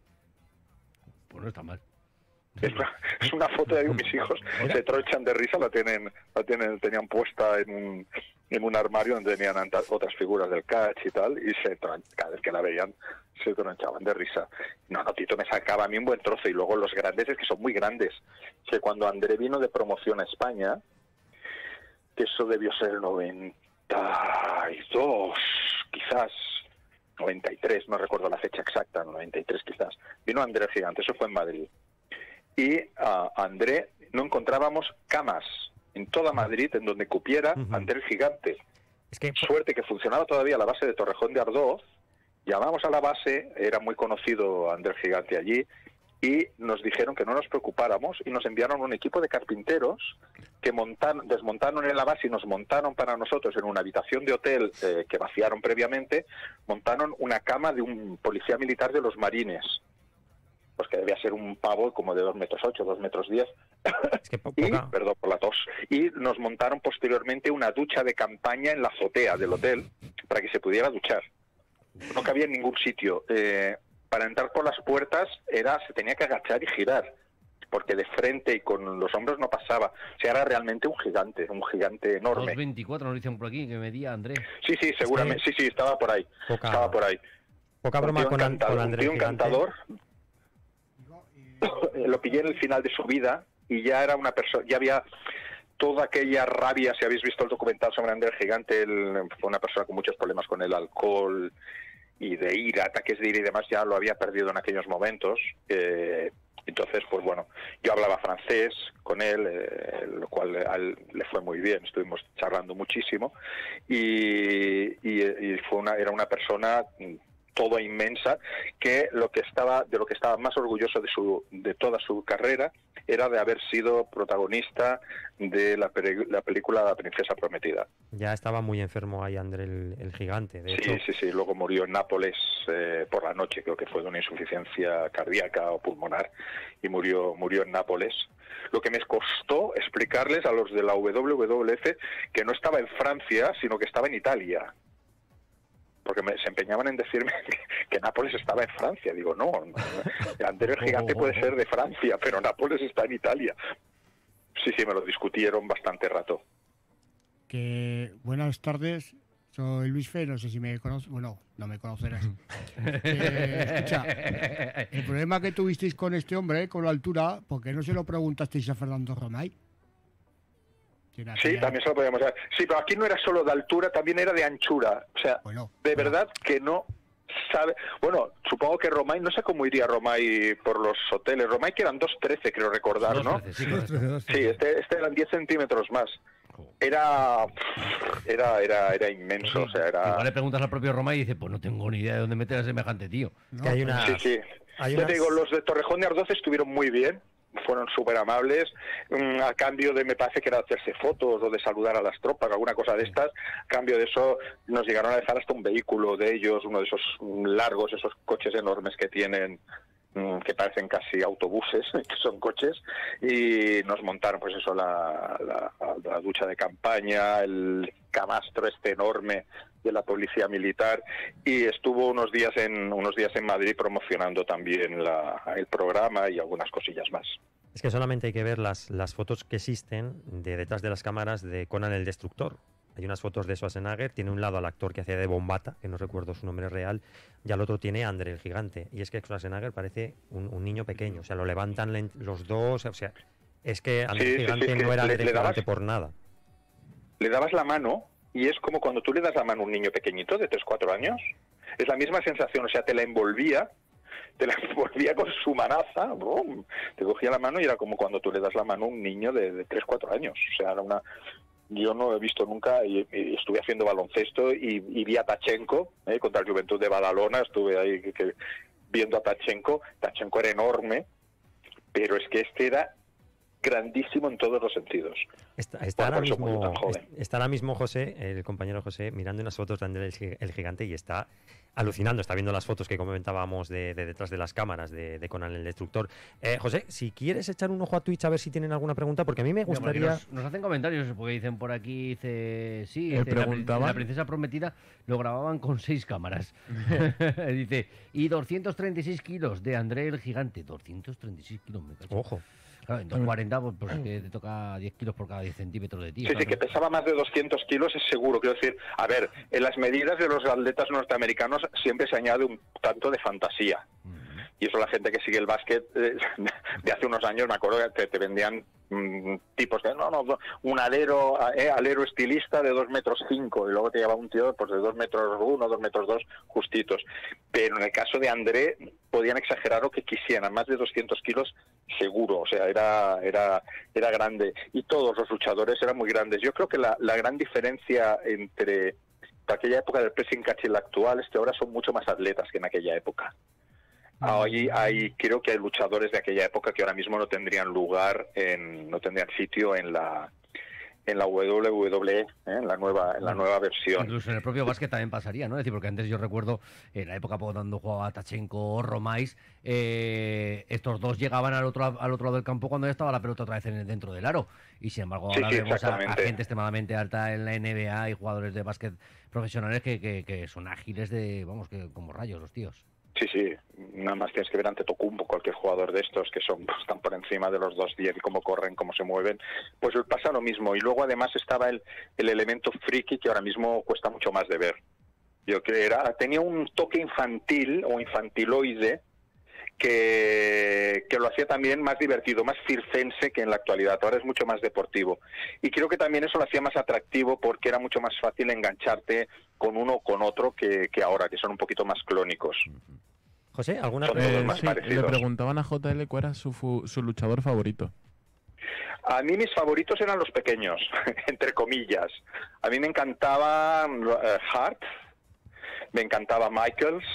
Pues no está mal. Es una, es una foto, digo, mis hijos se tronchan de risa, la tienen, la tienen, tenían puesta en un, en un armario donde tenían anta- otras figuras del catch y tal, y se tron- cada vez que la veían se tronchaban de risa. No, no, Tito me sacaba a mí un buen trozo, y luego los grandes es que son muy grandes. Que cuando André vino de promoción a España, que eso debió ser el noventa y dos, quizás, noventa y tres, no recuerdo la fecha exacta, noventa y tres quizás, vino André el Gigante, eso fue en Madrid. Y a André no encontrábamos camas en toda Madrid en donde cupiera Ujú. André el Gigante. Es que Suerte que funcionaba todavía la base de Torrejón de Ardoz. Llamamos a la base, era muy conocido André el Gigante allí, y nos dijeron que no nos preocupáramos y nos enviaron un equipo de carpinteros que montaron, desmontaron en la base y nos montaron para nosotros en una habitación de hotel eh, que vaciaron previamente, montaron una cama de un policía militar de los Marines. Pues que debía ser un pavo como de dos metros ocho, dos metros diez. es que po- Y, poca- perdón por la tos, y nos montaron posteriormente una ducha de campaña en la azotea del hotel para que se pudiera duchar. No cabía en ningún sitio. Eh, para entrar por las puertas era se tenía que agachar y girar, porque de frente y con los hombros no pasaba. O sea, era realmente un gigante, un gigante enorme. dos veinticuatro nos dicen por aquí, que medía André. Sí, sí, seguramente, sí, sí, estaba por ahí. Poca- Estaba por ahí. poca Un broma tío con, An- encantador, con un Andrés tío Gigante. encantador. Lo pillé en el final de su vida y ya era una persona, ya había toda aquella rabia. Si habéis visto el documental sobre André el Gigante, él fue una persona con muchos problemas con el alcohol y de ira, ataques de ira y demás, ya lo había perdido en aquellos momentos. Eh, entonces, pues bueno, yo hablaba francés con él, eh, lo cual a él le fue muy bien, estuvimos charlando muchísimo, y, y, y fue una, era una persona toda inmensa, que lo que estaba de lo que estaba más orgulloso de su de toda su carrera era de haber sido protagonista de la, peli- la película La Princesa Prometida. Ya estaba muy enfermo ahí André el, el Gigante. De Sí, hecho, sí, sí. Luego murió en Nápoles eh, por la noche, creo que fue de una insuficiencia cardíaca o pulmonar, y murió murió en Nápoles. Lo que me costó explicarles a los de la W W F que no estaba en Francia, sino que estaba en Italia. Porque me, se empeñaban en decirme que, que Nápoles estaba en Francia. Digo, no, no, André el Gigante puede ser de Francia, pero Nápoles está en Italia. Sí, sí, me lo discutieron bastante rato. Que buenas tardes, soy Luis Fe, no sé si me conoces, bueno, no me conocerás. Eh, escucha, el problema que tuvisteis con este hombre, con la altura, ¿por qué no se lo preguntasteis a Fernando Romay? Sí, también se lo podíamos hacer. Sí, pero aquí no era solo de altura, también era de anchura. O sea, Bueno, de bueno. verdad que no sabe. Bueno, supongo que Romay, no sé cómo iría Romay por los hoteles. Romay que eran dos trece, creo recordar, ¿no? dos trece, sí, correcto. Sí, este, este eran diez centímetros más. Era, era, era, era inmenso, o sea, era. Igual le preguntas al propio Roma y dice, pues no tengo ni idea de dónde meter a semejante tío. No, que hay una... Sí, sí. hay Yo unas- te digo, los de Torrejón de Ardoz estuvieron muy bien, fueron súper amables, mm, a cambio de, me parece que era hacerse fotos o de saludar a las tropas, alguna cosa de estas. A cambio de eso, nos llegaron a dejar hasta un vehículo de ellos, uno de esos mm, largos, esos coches enormes que tienen que parecen casi autobuses, que son coches, y nos montaron pues eso, la, la, la ducha de campaña, el camastro este enorme de la policía militar, y estuvo unos días en unos días en Madrid promocionando también la, el programa y algunas cosillas más. Es que solamente hay que ver las, las fotos que existen de detrás de las cámaras de Conan el Destructor. Hay unas fotos de Schwarzenegger, tiene un lado al actor que hacía de Bombata, que no recuerdo su nombre real, y al otro tiene a André el Gigante. Y es que Schwarzenegger parece un, un niño pequeño, o sea, lo levantan los dos, o sea, es que André Sí, el sí, Gigante sí, es que no era le- André le el Gigante dabas- por nada. Le dabas la mano y es como cuando tú le das la mano a un niño pequeñito de tres cuatro años. Es la misma sensación, o sea, te la envolvía, te la envolvía con su manaza, ¡brum! Te cogía la mano y era como cuando tú le das la mano a un niño de, de tres cuatro años. O sea, era una... Yo no he visto nunca, y, y estuve haciendo baloncesto y, y vi a Tachenko, ¿eh? contra el Juventud de Badalona, estuve ahí que, que, viendo a Tachenko. Tachenko era enorme, pero es que este era grandísimo en todos los sentidos. Está, está, Bueno, ahora por eso murió mismo, tan joven. es- está ahora mismo José, el compañero José, mirando unas fotos de André el, Gi- el Gigante y está alucinando, está viendo las fotos que comentábamos de, de detrás de las cámaras de, de Conan el Destructor. Eh, José, si quieres echar un ojo a Twitch a ver si tienen alguna pregunta, porque a mí me Mira, por aquí gustaría... Nos, nos hacen comentarios, porque dicen por aquí, dice, sí, Eh, dice, la, prin- preguntaban- la princesa prometida lo grababan con seis cámaras. Dice, y doscientos treinta y seis kilos de André el Gigante. doscientos treinta y seis kilos, me cacho. Ojo. Claro, en doscientos cuarenta, pues, pues es que te toca diez kilos por cada diez centímetros de ti. Sí, sí, claro. que pesaba más de doscientos kilos, es seguro. Quiero decir, a ver, en las medidas de los atletas norteamericanos siempre se añade un tanto de fantasía. Y eso la gente que sigue el básquet eh, de hace unos años, me acuerdo que te, te vendían mm, tipos de, no, no, un alero, eh, alero estilista de dos metros cinco, y luego te llevaba un tío pues de dos metros uno, dos metros dos, justitos. Pero en el caso de André, podían exagerar lo que quisieran, más de doscientos kilos seguro, o sea, era, era, era grande. Y todos los luchadores eran muy grandes. Yo creo que la, la gran diferencia entre aquella época del pressing catch y la actual es que ahora son mucho más atletas que en aquella época. Ahí hay, creo que hay luchadores de aquella época que ahora mismo no tendrían lugar, en, no tendrían sitio en la en la W W E, ¿eh? en la nueva en la nueva versión. Incluso en el propio básquet también pasaría, ¿no? Es decir, porque antes yo recuerdo, en la época cuando jugaba Tachenko o Romais, eh, estos dos llegaban al otro al otro lado del campo cuando ya estaba la pelota otra vez en el- dentro del aro. Y sin embargo Sí, ahora sí, vemos a, a exactamente. gente extremadamente alta en la N B A y jugadores de básquet profesionales que, que, que son ágiles de, vamos, que como rayos los tíos. Sí, sí, nada más tienes que ver ante Tocumbo, cualquier jugador de estos que son pues, están por encima de los dos diez y cómo corren, cómo se mueven, pues pasa lo mismo. Y luego además estaba el, el elemento friki que ahora mismo cuesta mucho más de ver. Yo creo que era, tenía un toque infantil o infantiloide que, que lo hacía también más divertido, más circense que en la actualidad. Ahora es mucho más deportivo. Y creo que también eso lo hacía más atractivo porque era mucho más fácil engancharte con uno o con otro que, que ahora, que son un poquito más clónicos. José, ¿alguna Son pregunta? todos Eh, más sí, le parecidos. preguntaban a J L cuál era su, fu- su luchador favorito. A mí mis favoritos eran los pequeños, entre comillas. A mí me encantaba eh, Hart, me encantaba Michaels,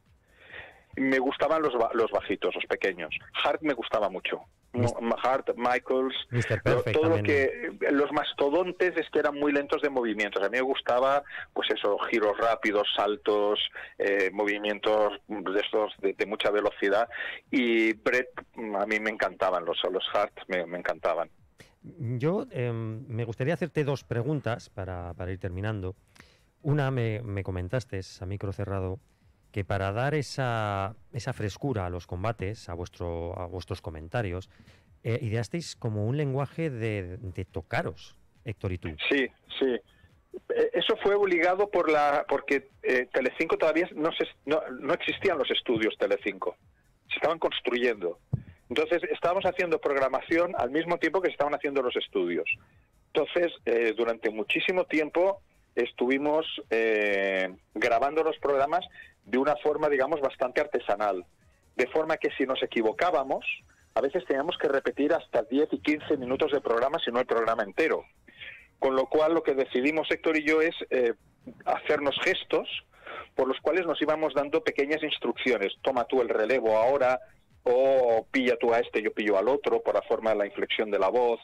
me gustaban los, ba- los bajitos, los pequeños. Hart me gustaba mucho. No, Hart, Michaels, mister lo- Perfect todo lo también. que los mastodontes es que eran muy lentos de movimientos. A mí me gustaba, pues eso, giros rápidos, saltos, eh, movimientos de estos de, de mucha velocidad. Y Brett, a mí me encantaban los los Hart, me, me encantaban. Yo eh, me gustaría hacerte dos preguntas para, para ir terminando. Una, me, me comentaste a micro cerrado que para dar esa, esa frescura a los combates, a, vuestro, a vuestros comentarios, eh, ideasteis como un lenguaje de, de tocaros, Héctor y tú. Sí, sí. Eh, Eso fue obligado por la porque eh, Telecinco todavía no, se, no, no existían los estudios Telecinco. Se estaban construyendo. Entonces estábamos haciendo programación al mismo tiempo que se estaban haciendo los estudios. Entonces, eh, durante muchísimo tiempo estuvimos eh, grabando los programas de una forma, digamos, bastante artesanal. De forma que si nos equivocábamos, a veces teníamos que repetir hasta diez y quince minutos de programa, si no el programa entero. Con lo cual, lo que decidimos Héctor y yo es eh, hacernos gestos por los cuales nos íbamos dando pequeñas instrucciones. Toma tú el relevo ahora, o pilla tú a este, yo pillo al otro, por la forma de la inflexión de la voz.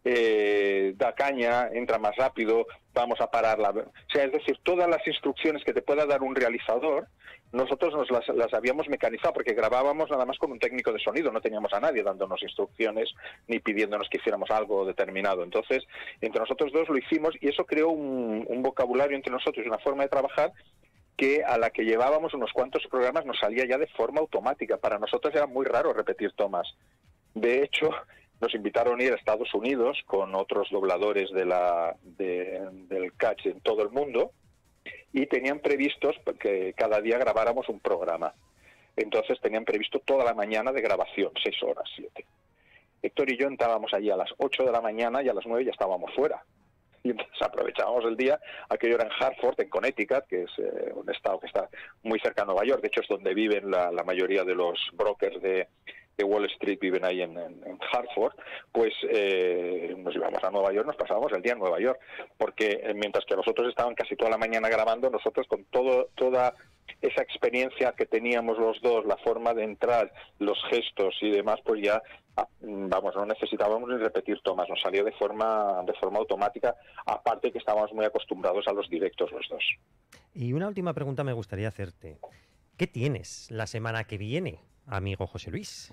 eh, da caña, entra más rápido, vamos a pararla. O sea, es decir, todas las instrucciones que te pueda dar un realizador, nosotros nos las, las habíamos mecanizado, porque grabábamos nada más con un técnico de sonido, no teníamos a nadie dándonos instrucciones ni pidiéndonos que hiciéramos algo determinado. Entonces, entre nosotros dos lo hicimos y eso creó un, un vocabulario entre nosotros y una forma de trabajar que a la que llevábamos unos cuantos programas nos salía ya de forma automática. Para nosotros era muy raro repetir tomas. De hecho, nos invitaron a ir a Estados Unidos con otros dobladores de la, de, del catch en todo el mundo y tenían previstos que cada día grabáramos un programa. Entonces tenían previsto toda la mañana de grabación, seis horas, siete. Héctor y yo entrábamos allí a las ocho de la mañana y a las nueve ya estábamos fuera. Y entonces aprovechábamos el día, aquello era en Hartford, en Connecticut, que es eh, un estado que está muy cerca a Nueva York. De hecho, es donde viven la, la mayoría de los brokers de, de Wall Street, viven ahí en, en, en Hartford. Pues eh, nos íbamos a Nueva York, nos pasábamos el día en Nueva York, porque eh, mientras que nosotros estaban casi toda la mañana grabando, nosotros con todo toda esa experiencia que teníamos los dos, la forma de entrar, los gestos y demás, pues ya, vamos, no necesitábamos ni repetir tomas, nos salió de forma de forma automática, aparte que estábamos muy acostumbrados a los directos los dos. Y una última pregunta me gustaría hacerte. ¿Qué tienes la semana que viene, amigo José Luis?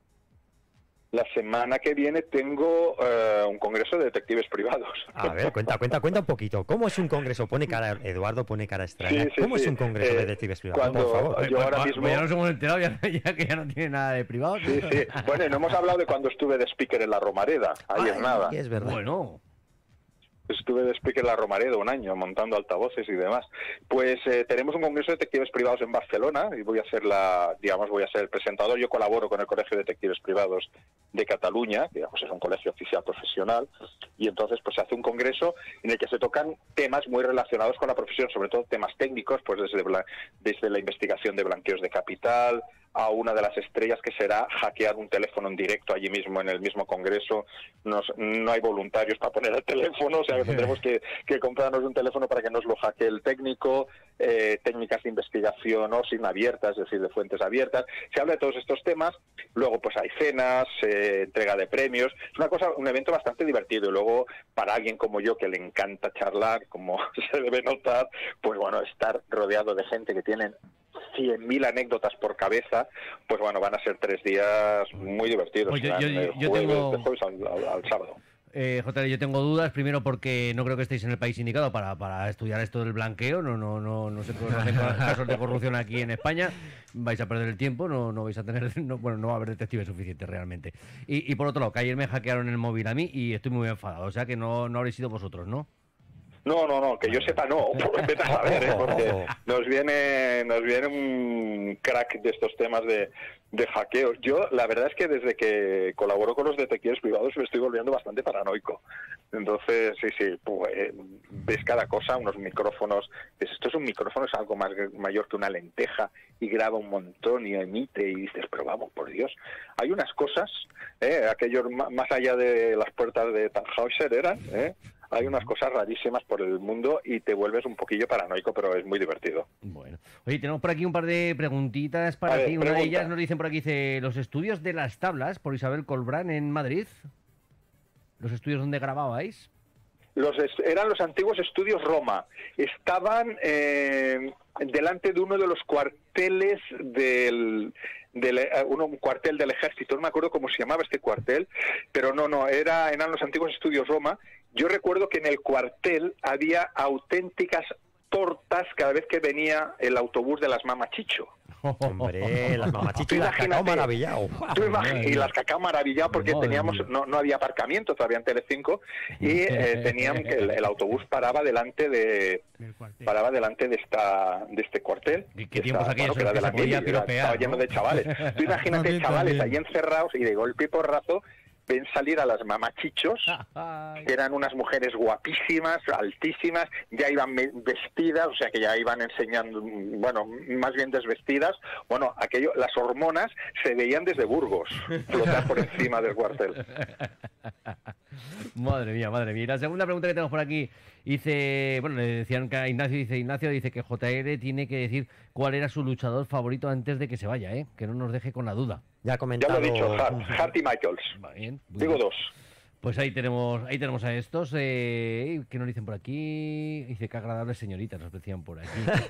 La semana que viene tengo uh, un congreso de detectives privados. A ver, cuenta, cuenta, cuenta un poquito. ¿Cómo es un congreso? Pone cara, Eduardo pone cara extraña. Sí, sí, ¿Cómo sí. es un congreso eh, de detectives privados? Cuando, por favor. Yo Pues, ahora pues, mismo... pues ya nos hemos enterado ya, ya que ya no tiene nada de privado. Sí, sí. Bueno, no hemos hablado de cuando estuve de speaker en la Romareda. Ayer Ay, nada. es verdad. Bueno. Estuve de speaker en la Romareda un año, montando altavoces y demás. Pues eh, tenemos un congreso de detectives privados en Barcelona y voy a ser la, digamos, voy a ser el presentador. Yo colaboro con el Colegio de Detectives Privados de Cataluña, que digamos, es un colegio oficial profesional, y entonces pues se hace un congreso en el que se tocan temas muy relacionados con la profesión, sobre todo temas técnicos, pues desde, bla, desde la investigación de blanqueos de capital a una de las estrellas que será hackear un teléfono en directo allí mismo en el mismo congreso. Nos, no hay voluntarios para poner el teléfono, o sea que tendremos que, que comprarnos un teléfono para que nos lo hackee el técnico, eh, técnicas de investigación o sin abiertas, es decir, de fuentes abiertas. Se habla de todos estos temas, luego pues hay cenas, eh, entrega de premios, es una cosa, un evento bastante divertido, y luego para alguien como yo que le encanta charlar, como se debe notar, pues bueno, estar rodeado de gente que tienen cien mil anécdotas por cabeza, pues bueno, van a ser tres días muy divertidos. Pues yo, yo, de yo jueves, tengo... de jueves al, al, al sábado. Eh, J L, yo tengo dudas, primero porque no creo que estéis en el país indicado para, para estudiar esto del blanqueo, no no no no sé cómo hacen casos de corrupción aquí en España, vais a perder el tiempo, no no vais a tener, no, bueno, no va a haber detectives suficientes realmente. Y, y por otro lado, que ayer me hackearon el móvil a mí y estoy muy enfadado, o sea que no, no habréis sido vosotros, ¿no? No, no, no, que yo sepa no, pues vete a saber, ¿eh? Porque nos viene, nos viene un crack de estos temas de, de hackeos. Yo, la verdad es que desde que colaboro con los detectives privados me estoy volviendo bastante paranoico. Entonces, sí, sí, pues, ves cada cosa, unos micrófonos, dices, esto es un micrófono, es algo más mayor que una lenteja y graba un montón y emite y dices, pero vamos, por Dios. Hay unas cosas, ¿eh? Aquellos más allá de las puertas de Tannhäuser eran, ¿eh? Hay unas cosas rarísimas por el mundo y te vuelves un poquillo paranoico, pero es muy divertido. Bueno. Oye, tenemos por aquí un par de preguntitas para A ver, ti. Una pregunta. de ellas nos dicen por aquí, dice, los estudios de las tablas, por Isabel Colbrán en Madrid. ¿Los estudios donde grababais? Los est- eran los antiguos estudios Roma. Estaban eh, delante de uno de los cuarteles del... del eh, uno, un cuartel del ejército, no me acuerdo cómo se llamaba este cuartel, pero no, no, era, eran los antiguos estudios Roma. Yo recuerdo que en el cuartel había auténticas tortas cada vez que venía el autobús de las mamachicho. Hombre, las mamachichos y las cacao Imagínate. maravillado. Tú imagi- y las cacao maravillado porque Madre teníamos mía. no, no había aparcamiento todavía en Telecinco y eh, tenían que el, el autobús paraba delante de Del cuartel. paraba delante de esta de este cuartel. ¿Y qué de tiempos esta- aquellos bueno, que en era los que de la se podía mili, era- piropear, estaba lleno ¿no? de chavales. Tú imagínate Aquí chavales también. ahí encerrados y de golpe y porrazo ven salir a las mamachichos, Ay. que eran unas mujeres guapísimas, altísimas, ya iban me- vestidas, o sea que ya iban enseñando, bueno, más bien desvestidas. Bueno, aquello, las hormonas se veían desde Burgos, flotar por encima del cuartel. Madre mía, madre mía. Y la segunda pregunta que tenemos por aquí dice, bueno, le decían que a Ignacio dice, Ignacio dice que J R tiene que decir cuál era su luchador favorito antes de que se vaya, ¿eh? Que no nos deje con la duda. Ya ha Ya comentado. lo he dicho, Hart, Hart y Michaels. Va bien. muy Digo bien. dos. Pues ahí tenemos, ahí tenemos a estos. Eh, ¿Qué nos dicen por aquí? Dice que agradables señoritas, nos decían por aquí.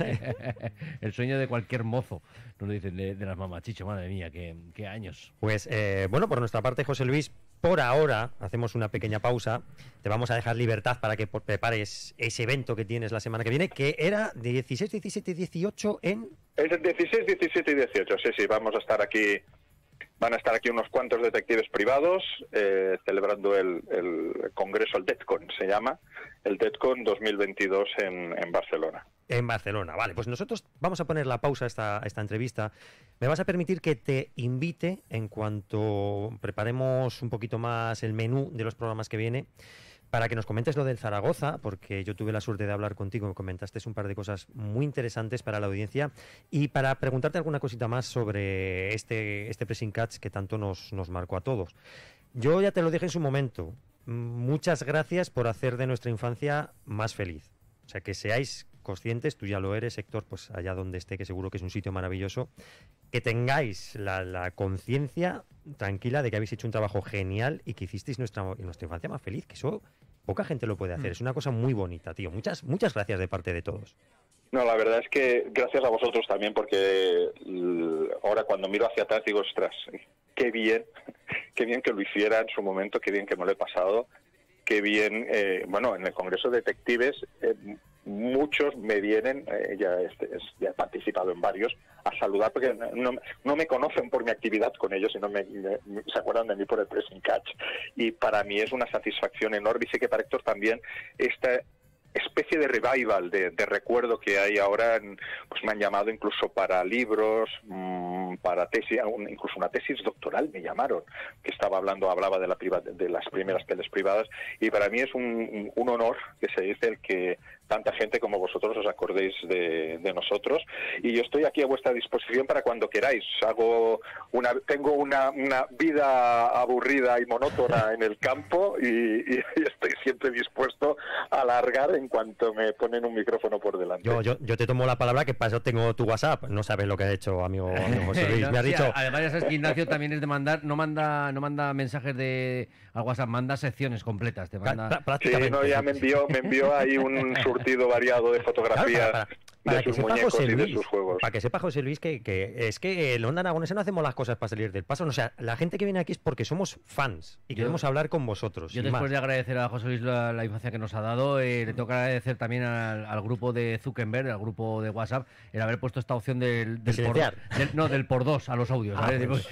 El sueño de cualquier mozo, nos dicen de, de las mamachicho, madre mía, qué, qué años. Pues eh, bueno, por nuestra parte, José Luis, por ahora hacemos una pequeña pausa. Te vamos a dejar libertad para que prepares ese evento que tienes la semana que viene, que era dieciséis, diecisiete, dieciocho en... Es el dieciséis, diecisiete y dieciocho, sí, sí, vamos a estar aquí. Van a estar aquí unos cuantos detectives privados eh, celebrando el, el congreso, el DETCON se llama, el DETCON dos mil veintidós en, en Barcelona. En Barcelona, vale. Pues nosotros vamos a poner la pausa a esta, a esta entrevista. Me vas a permitir que te invite, en cuanto preparemos un poquito más el menú de los programas que viene, para que nos comentes lo del Zaragoza, porque yo tuve la suerte de hablar contigo, me comentaste un par de cosas muy interesantes para la audiencia, y para preguntarte alguna cosita más sobre este, este pressing catch que tanto nos, nos marcó a todos. Yo ya te lo dije en su momento, muchas gracias por hacer de nuestra infancia más feliz. O sea, que seáis conscientes, tú ya lo eres, Héctor, pues allá donde esté, que seguro que es un sitio maravilloso, que tengáis la, la conciencia tranquila de que habéis hecho un trabajo genial y que hicisteis nuestra, nuestra infancia más feliz, que eso poca gente lo puede hacer. Mm. Es una cosa muy bonita, tío. Muchas, muchas gracias de parte de todos. No, la verdad es que gracias a vosotros también, porque ahora cuando miro hacia atrás digo, ostras, qué bien, qué bien que lo hiciera en su momento, qué bien que me lo he pasado, qué bien, eh, bueno, en el Congreso de Detectives eh, muchos me vienen, eh, ya, este, ya he participado en varios, a saludar porque no, no me conocen por mi actividad con ellos, sino me, me, se acuerdan de mí por el pressing catch. Y para mí es una satisfacción enorme, y sé que para Héctor también esta especie de revival, de, de recuerdo que hay ahora, en, pues me han llamado incluso para libros, mmm, para tesis, incluso una tesis doctoral me llamaron, que estaba hablando, hablaba de, la priva, de las primeras teles privadas, y para mí es un, un honor que se dice el que tanta gente como vosotros os acordéis de, de nosotros, y yo estoy aquí a vuestra disposición para cuando queráis. Hago una, tengo una, una vida aburrida y monótona en el campo, y, y estoy siempre dispuesto a alargar en cuanto me ponen un micrófono por delante. Yo, yo, yo te tomo la palabra, que para eso tengo tu WhatsApp. No sabes lo que ha hecho, amigo, amigo José Luis. Me ha sí, dicho... Además, ya sabes que Ignacio también es de mandar, no manda, no manda mensajes de al WhatsApp, manda secciones completas. Te manda... Pra, prácticamente. Sí, no, ya me envió, me envió ahí un surtido variado de fotografías. Claro, para, para. Para de que sus sepa muñecos José y de Luis, sus juegos. para que sepa José Luis que, que es que el Onda Aragonesa no hacemos las cosas para salir del paso. O sea, la gente que viene aquí es porque somos fans y yo, queremos hablar con vosotros. Yo después más. de agradecer a José Luis la, la infancia que nos ha dado, eh, le tengo que agradecer también al, al grupo de Zuckerberg, al grupo de WhatsApp, el haber puesto esta opción del, del, por, del no, del por dos a los audios. Ah, pues.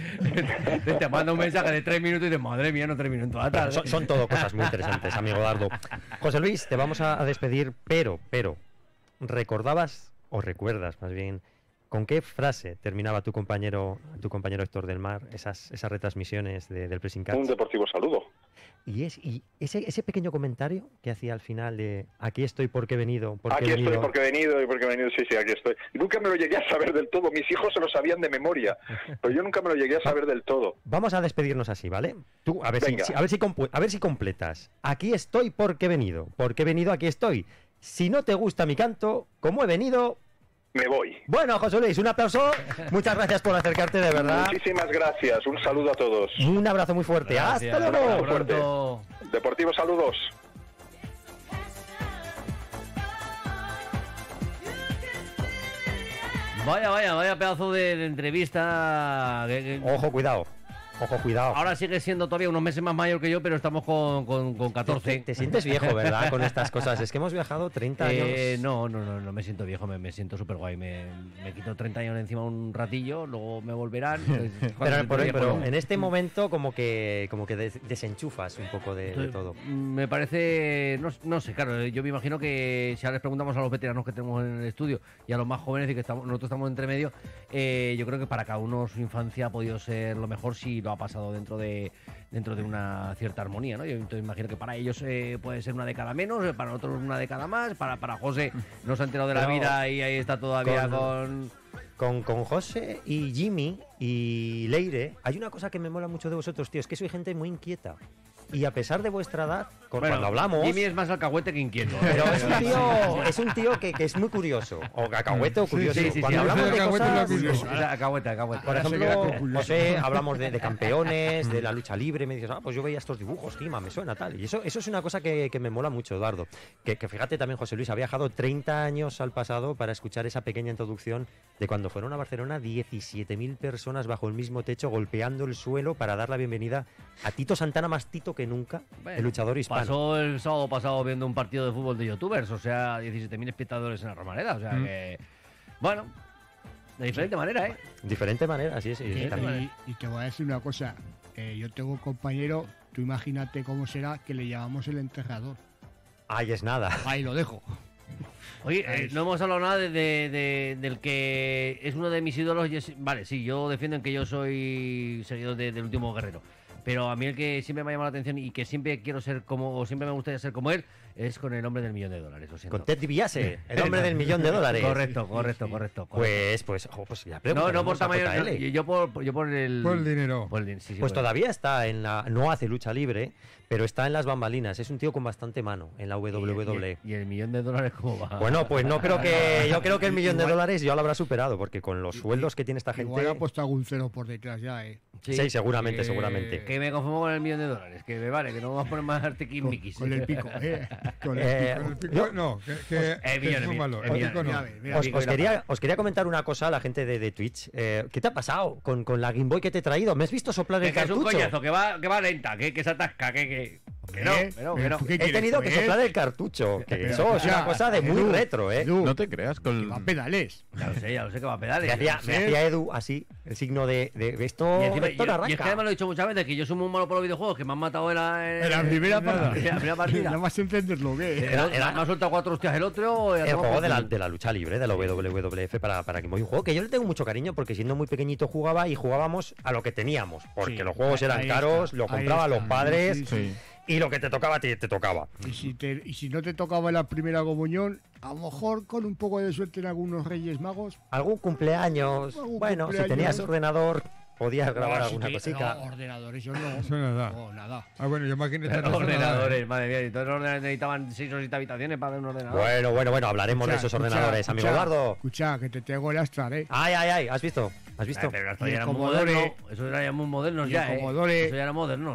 Te manda un mensaje de tres minutos y dices, madre mía, no termino en toda la tarde. Son, son todo cosas muy interesantes, amigo Dardo. José Luis, te vamos a, a despedir, pero, pero, ¿recordabas o recuerdas más bien con qué frase terminaba tu compañero tu compañero Héctor del Mar esas esas retransmisiones de, del pressing catch? Un deportivo saludo. Y es y ese ese pequeño comentario que hacía al final de aquí estoy porque he venido, porque aquí he venido. estoy porque he venido y porque he venido, sí, sí, aquí estoy. Nunca me lo llegué a saber del todo, mis hijos se lo sabían de memoria, pero yo nunca me lo llegué a saber del todo. Vamos a despedirnos así, ¿vale? Tú, a ver si, si a ver si a ver si completas. Aquí estoy porque he venido, porque he venido, aquí estoy. Si no te gusta mi canto, como he venido, me voy. Bueno, José Luis, un aplauso. Muchas gracias por acercarte, de verdad. Muchísimas gracias. Un saludo a todos. Un abrazo muy fuerte. Gracias. Hasta luego. Fuerte. Deportivo, saludos. Vaya, vaya, vaya pedazo de, de entrevista. Ojo, cuidado. Ojo, cuidado. Ahora sigue siendo todavía unos meses más mayor que yo, pero estamos con, con, con catorce. Te, te sientes viejo, ¿verdad? Con estas cosas. Es que hemos viajado treinta años. Eh, no, no, no, no me siento viejo, me, me siento súper guay. Me, me quito treinta años de encima un ratillo, luego me volverán. pero por, pero en este momento como que como que des, desenchufas un poco de, de todo. Me parece, no, no sé, claro, yo me imagino que si ahora les preguntamos a los veteranos que tenemos en el estudio y a los más jóvenes y que estamos, nosotros estamos entre medio, eh, yo creo que para cada uno su infancia ha podido ser lo mejor si lo ha pasado dentro de dentro de una cierta armonía, ¿no? Yo entonces imagino que para ellos eh, puede ser una década menos, para otros una década más, para, para José no se ha enterado de la Pero vida y ahí está todavía con... con... Con, con José y Jimmy y Leire, hay una cosa que me mola mucho de vosotros, tío, es que soy gente muy inquieta. y a pesar de vuestra edad, con- Bueno, cuando hablamos... Jimmy es más alcahuete que inquieto. Pero es un tío, es un tío que, que es muy curioso, o cacahuete o curioso. sí, sí, sí, Cuando sí, hablamos yo soy de alcahuete y lo cosas... curioso. O sea, alcahuete, alcahuete. Por Ahora sí que ejemplo, era curioso. José, hablamos de, de campeones, de la lucha libre, me dices, ah, pues yo veía estos dibujos, Gima, me suena tal. Y eso, eso es una cosa que, que me mola mucho, Eduardo. Que, que fíjate también, José Luis, ha viajado treinta años al pasado para escuchar esa pequeña introducción de cuando fueron a Barcelona diecisiete mil personas bajo el mismo techo golpeando el suelo para dar la bienvenida a Tito Santana, más Tito que nunca, Bueno, el luchador hispano. Pasó el sábado pasado viendo un partido de fútbol de youtubers, o sea, diecisiete mil espectadores en la Romareda, o sea Mm. que... Bueno, de diferente manera, ¿eh? Diferente manera, así es. sí, Y, también. y- y te voy a decir una cosa. eh, yo tengo un compañero, tú imagínate cómo será que le llamamos el enterrador. Ay, es nada. Ahí lo dejo. Oye, eh, no hemos hablado nada de, de- de- del que es uno de mis ídolos. y es- vale, sí, yo defiendo en que yo soy seguidor de- del último guerrero. Pero a mí el que siempre me ha llamado la atención y que siempre quiero ser como, o siempre me gustaría ser como él, es con el hombre del millón de dólares. Lo siento. Con Ted DiBiase, el hombre del millón de dólares. Correcto, correcto, correcto. correcto. Pues, pues, ojo, pues ya no, no preguntaremos por a tamaño, J no, L. yo por, yo por el... Por el dinero. por el din- sí, sí, Pues por el- todavía está en la... No hace lucha libre, pero está en las bambalinas. Es un tío con bastante mano en la W W E. ¿Y el, y el millón de dólares cómo va? Bueno, pues no creo que... Yo creo que el millón de dólares ya lo habrá superado, porque con los sueldos que tiene esta gente... Igual ha puesto algún cero por detrás ya, ¿eh? Sí, seguramente, Eh, seguramente. Que me conformo con el millón de dólares. Que me vale, que no vamos a poner más tiquismiquis. Con el pico, ¿eh? Con el Eh, pico. El pico, yo- no, que, que- Eh, que millones, es muy malo. eh, El millones. pico no. Mira, mira, Os, pico os y la quería, os quería comentar una cosa a la gente de, de Twitch. Eh, ¿Qué te ha pasado con, con la Game Boy que te he traído? ¿Me has visto soplar Que, el que es un cartucho? coñazo, que va, que va lenta, que, que se atasca, que, que, que no, ¿Eh? que no, que ¿Pero no. tú qué He quieres, tenido que pues? soplar el cartucho. Que Pero, eso es una ya, cosa de muy Edu, retro, ¿eh? Edu, No te creas que con... va a pedales. Ya lo sé, ya lo sé que va a pedales. Me hacía, ya lo me sé. hacía Edu así, el signo de, de de esto, Y, encima, esto no yo- y arranca. es que además lo he dicho muchas veces, que yo soy muy malo por los videojuegos, que me han matado en la, En la primera en la- partida. en la primera partida. Nada más entenderlo, ¿qué? Era- era- me ha soltado cuatro hostias el otro. y a El tomar juego por de la, culo. de la lucha libre, de la W W F para, para Game Boy. Un juego que yo le tengo mucho cariño porque siendo muy pequeñito jugaba y jugábamos a lo que teníamos. Porque Sí, los juegos ahí eran está, caros, lo ahí compraban está. los padres Sí, Sí. y lo que te tocaba a ti te tocaba. Y si, te- y si no te tocaba en la primera comunión, a lo mejor con un poco de suerte en algunos Reyes Magos. Algún cumpleaños, Algún bueno, si cumpleaños. tenías ordenador podías grabar No, si alguna te- cosita. No, ordenadores, yo no. Eso nada. No, nada. Ah, bueno, yo imagino que Los ordenadores, madre mía, y todos los ordenadores necesitaban seis o siete habitaciones para un ordenador. Bueno, bueno, bueno, hablaremos de Escucha, esos escucha, ordenadores, amigo escucha, Eduardo. Escucha, que te tengo el Astra, ¿eh? Ay, ay, ay, ¿has visto? ¿Has visto? Ay, pero esto Y ya el era muy Commodore- moderno. Eso era ya muy modernos y ya, el eh. Commodore- Eso ya era modernos.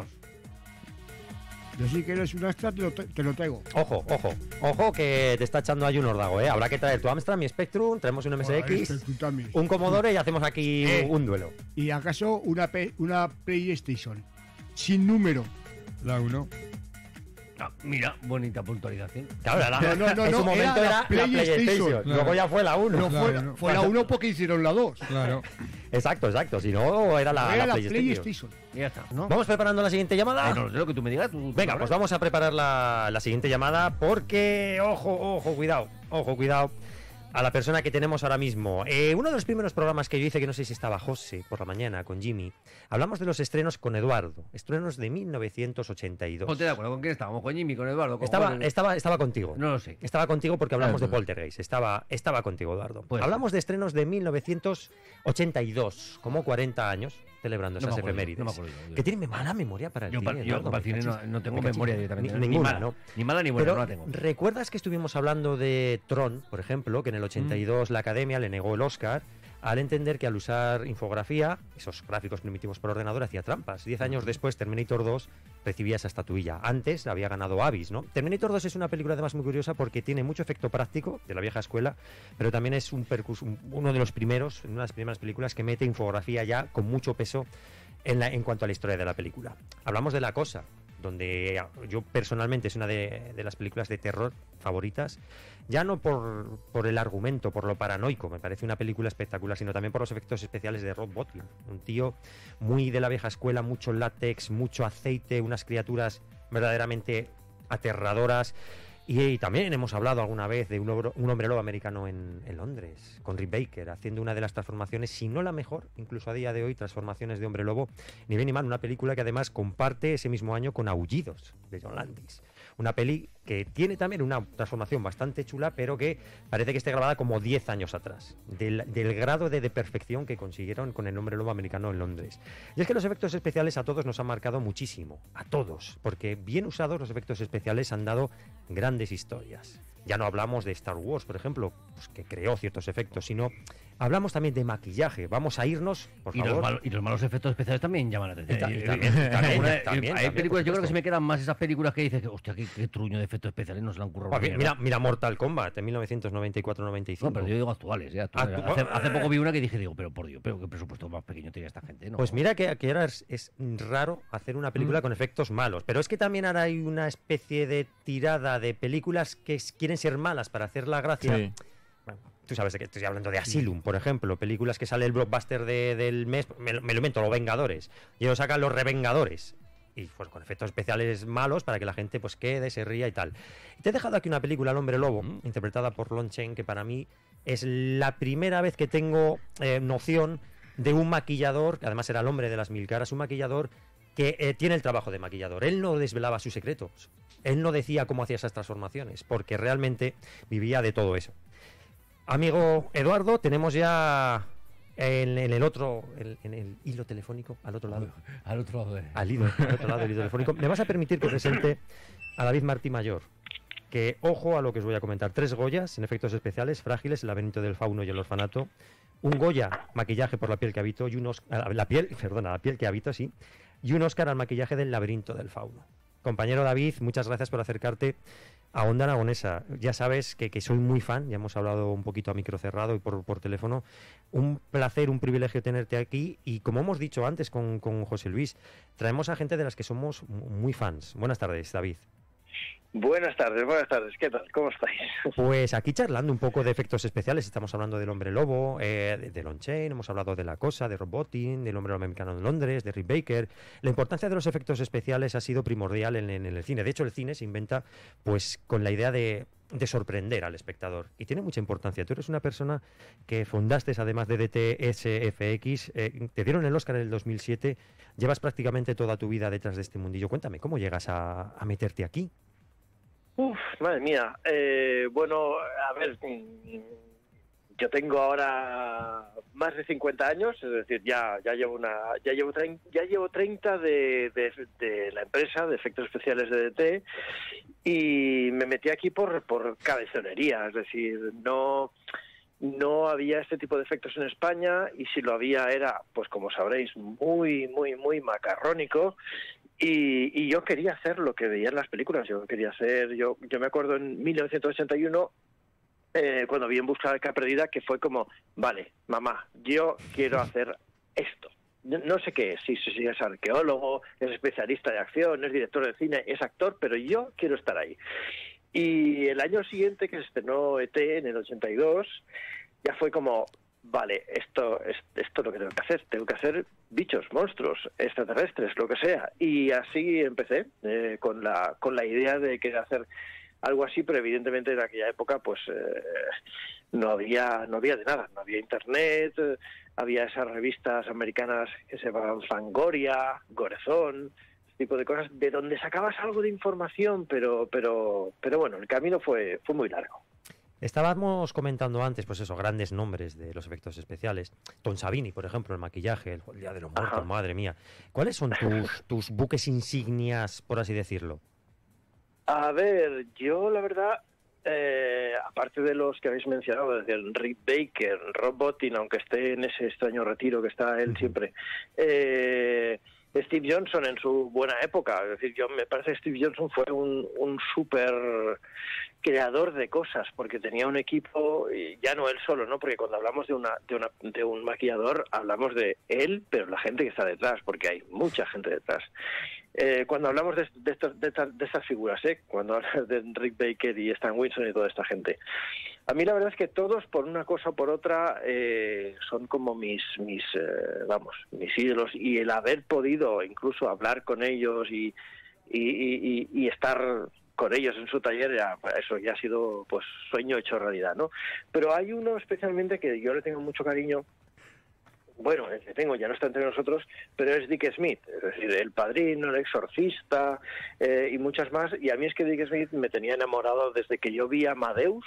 Yo sí que eres un Astra, te lo, te, te lo tengo. Ojo, ojo, ojo que te está echando ahí un ordago, ¿eh? Habrá que traer tu Amstrad, mi Spectrum, traemos un M S Joder, X, este, tú también. un Commodore y hacemos aquí Eh. un duelo. ¿Y acaso una, P- una PlayStation sin número? La uno. Ah, mira, bonita puntualización. Claro, era la- No, no, no, en su no, momento era era la la PlayStation. PlayStation, Claro. luego ya fue la uno. No, Claro, fue, no. fue la uno porque hicieron la dos. Claro. Exacto, exacto, si no era la, era la la PlayStation. PlayStation. Y ya está, ¿no? Vamos preparando la siguiente llamada. Eh, no sé lo que tú me digas. tú- tú Venga, sabrás. pues vamos a preparar la, la siguiente llamada porque, ojo, ojo, cuidado, ojo, cuidado a la persona que tenemos ahora mismo. Eh, uno de los primeros programas que yo hice, que no sé si estaba José por la mañana con Jimmy, hablamos de los estrenos con Eduardo, estrenos de mil novecientos ochenta y dos. Ponte de acuerdo, ¿con quién estábamos? ¿Con Jimmy, con Eduardo? ¿Con Estaba, Juan? estaba, estaba contigo. No lo sé. Estaba contigo porque hablamos de Ah, pues. Poltergeist. Estaba, estaba contigo, Eduardo. Pues- hablamos de estrenos de mil novecientos ochenta y dos, como cuarenta años, celebrando No me esas acuerdo yo, efemérides. no me acuerdo yo. Que tiene mala memoria para el Yo, cine, para, yo Eduardo, para el me cine no, cachis. no tengo Me cachis. memoria directamente. Ni- Ni ninguna, mala, ¿no? Ni mala ni buena, Pero no la tengo. ¿recuerdas que estuvimos hablando de Tron, por ejemplo, que en el ochenta y dos la Academia le negó el Oscar al entender que al usar infografía, esos gráficos primitivos por ordenador, hacía trampas? Diez años después, Terminator dos recibía esa estatuilla. Antes había ganado Abyss, ¿no? Terminator dos es una película además muy curiosa porque tiene mucho efecto práctico de la vieja escuela, pero también es un percus- un- uno de los primeros, una de las primeras películas que mete infografía ya con mucho peso en, la- en cuanto a la historia de la película. Hablamos de La Cosa, donde yo personalmente es una de, de las películas de terror favoritas, ya no por, por el argumento, por lo paranoico, me parece una película espectacular, sino también por los efectos especiales de Rob Bottin, un tío muy de la vieja escuela, mucho látex, mucho aceite, unas criaturas verdaderamente aterradoras. Y, y también hemos hablado alguna vez de un, obro- un hombre lobo americano en, en Londres, con Rick Baker, haciendo una de las transformaciones, si no la mejor, incluso a día de hoy, transformaciones de hombre lobo, ni bien ni mal, una película que además comparte ese mismo año con Aullidos, de John Landis. Una peli que tiene también una transformación bastante chula, pero que parece que esté grabada como diez años atrás, del, del grado de, de perfección que consiguieron con El Hombre Lobo americano en Londres. Y es que los efectos especiales a todos nos han marcado muchísimo, a todos, porque bien usados los efectos especiales han dado grandes historias. Ya no hablamos de Star Wars, por ejemplo, pues, que creó ciertos efectos, sino hablamos también de maquillaje. Vamos a irnos, por y favor. Los malos, y los malos efectos especiales también llaman la atención. Y, Y- y, y- también, y- también, alguna- también, hay también, películas, por yo creo que supuesto. se me quedan más esas películas que dices que, hostia, qué, qué truño de efectos especiales nos la han currado. Pues una mira, mierda. mira Mortal Kombat en mil novecientos noventa y cuatro noventa y cinco. No, pero yo digo actuales, ya. actuales. Actu- Hace, hace poco vi una que dije, digo, pero por Dios, pero qué presupuesto más pequeño tenía esta gente, ¿no? Pues mira que, que ahora es, es raro hacer una película Mm. con efectos malos, pero es que también ahora hay una especie de tirada de películas que s- quieren ser malas para hacer la gracia. Sí. Bueno, tú sabes de que estoy hablando de Asylum, por ejemplo, películas que sale el blockbuster de- del mes, me, lo- me lo invento, Los Vengadores, y ellos sacan Los Revengadores. Y pues con efectos especiales malos para que la gente pues quede, se ría y tal. Y te he dejado aquí una película, El Hombre Lobo, Mm. interpretada por Lon Chaney, que para mí es la primera vez que tengo eh, noción de un maquillador, que además era el hombre de las mil caras, un maquillador que eh, tiene el trabajo de maquillador. Él no desvelaba sus secretos, él no decía cómo hacía esas transformaciones, porque realmente vivía de todo eso. Amigo Eduardo, tenemos ya en, en el otro, en, en el hilo telefónico, al otro lado, Al otro lado de... al hilo, al otro lado del hilo telefónico. Me vas a permitir que presente a David Martí Mayor, que, ojo a lo que os voy a comentar, tres Goyas en efectos especiales, Frágiles, El laberinto del fauno y El orfanato, un Goya, maquillaje por la piel que habito, y un Oscar, la piel, perdona, la piel que habito, sí, y un Oscar al maquillaje del laberinto del fauno. Compañero David, muchas gracias por acercarte a Onda Aragonesa. Ya sabes que, que soy muy fan, ya hemos hablado un poquito a micro cerrado y por, por teléfono. Un placer, un privilegio tenerte aquí, y como hemos dicho antes con, con José Luis, traemos a gente de las que somos muy fans. Buenas tardes, David. Buenas tardes, buenas tardes. ¿Qué tal? ¿Cómo estáis? Pues aquí charlando un poco de efectos especiales, estamos hablando del Hombre Lobo, eh, de, de Lon Chaney, hemos hablado de La Cosa, de Rob Bottin, del Hombre Lobo americano de Londres, de Rick Baker. La importancia de los efectos especiales ha sido primordial en, en el cine. De hecho, el cine se inventa pues con la idea de, de sorprender al espectador, y tiene mucha importancia. Tú eres una persona que fundaste, además de D T S F X, eh, te dieron el Oscar en el dos mil siete, llevas prácticamente toda tu vida detrás de este mundillo. Cuéntame, ¿cómo llegas a, a meterte aquí? Uf, madre mía. Eh, bueno, a ver, mm, yo tengo ahora más de cincuenta años, es decir, ya ya llevo una ya llevo trein- ya llevo treinta de, de, de la empresa de efectos especiales de D T, y me metí aquí por por cabezonería, es decir, no no había este tipo de efectos en España, y si lo había era, pues como sabréis, muy muy muy macarrónico. Y, y yo quería hacer lo que veía en las películas. Yo quería hacer, yo yo me acuerdo en mil novecientos ochenta y uno, eh, cuando vi En busca de la arca perdida, que fue como, vale, mamá, yo quiero hacer esto. No, no sé qué es, si, si es arqueólogo, es especialista de acción, es director de cine, es actor, pero yo quiero estar ahí. Y el año siguiente, que se estrenó E T en el ochenta y dos, ya fue como, vale, esto, es- esto es lo que tengo que hacer. Tengo que hacer bichos, monstruos, extraterrestres, lo que sea. Y así empecé, eh, con la con la idea de querer hacer algo así, pero evidentemente en aquella época pues eh, no había no había de nada. No había internet, eh, había esas revistas americanas que se llamaban Fangoria, Gorezón, ese tipo de cosas, de donde sacabas algo de información, pero pero pero bueno, el camino fue fue muy largo. Estábamos comentando antes, pues eso, grandes nombres de los efectos especiales. Tom Savini, por ejemplo, el maquillaje, el, el Día de los Muertos, Ajá. madre mía. ¿Cuáles son tus, tus buques insignias, por así decirlo? A ver, yo la verdad, eh, aparte de los que habéis mencionado, desde el Rick Baker, Rob Bottin, aunque esté en ese extraño retiro que está él Ujú. siempre, eh, Steve Johnson en su buena época. Es decir, yo me parece que Steve Johnson fue un, un súper creador de cosas, porque tenía un equipo, y ya no él solo, ¿no? Porque cuando hablamos de una, de una de un maquillador, hablamos de él, pero la gente que está detrás, porque hay mucha gente detrás. Eh, cuando hablamos de, de, estas, de, estas, de estas figuras, ¿eh? Cuando hablas de Rick Baker y Stan Winston y toda esta gente, a mí la verdad es que todos, por una cosa o por otra, eh, son como mis, mis eh, vamos, mis ídolos, y el haber podido incluso hablar con ellos y, y, y, y estar con ellos en su taller, ya, eso ya ha sido pues sueño hecho realidad, ¿no? Pero hay uno especialmente que yo le tengo mucho cariño, bueno, el que tengo ya no está entre nosotros, pero es Dick Smith, es decir, El Padrino, El Exorcista eh, y muchas más. Y a mí es que Dick Smith me tenía enamorado desde que yo vi Amadeus,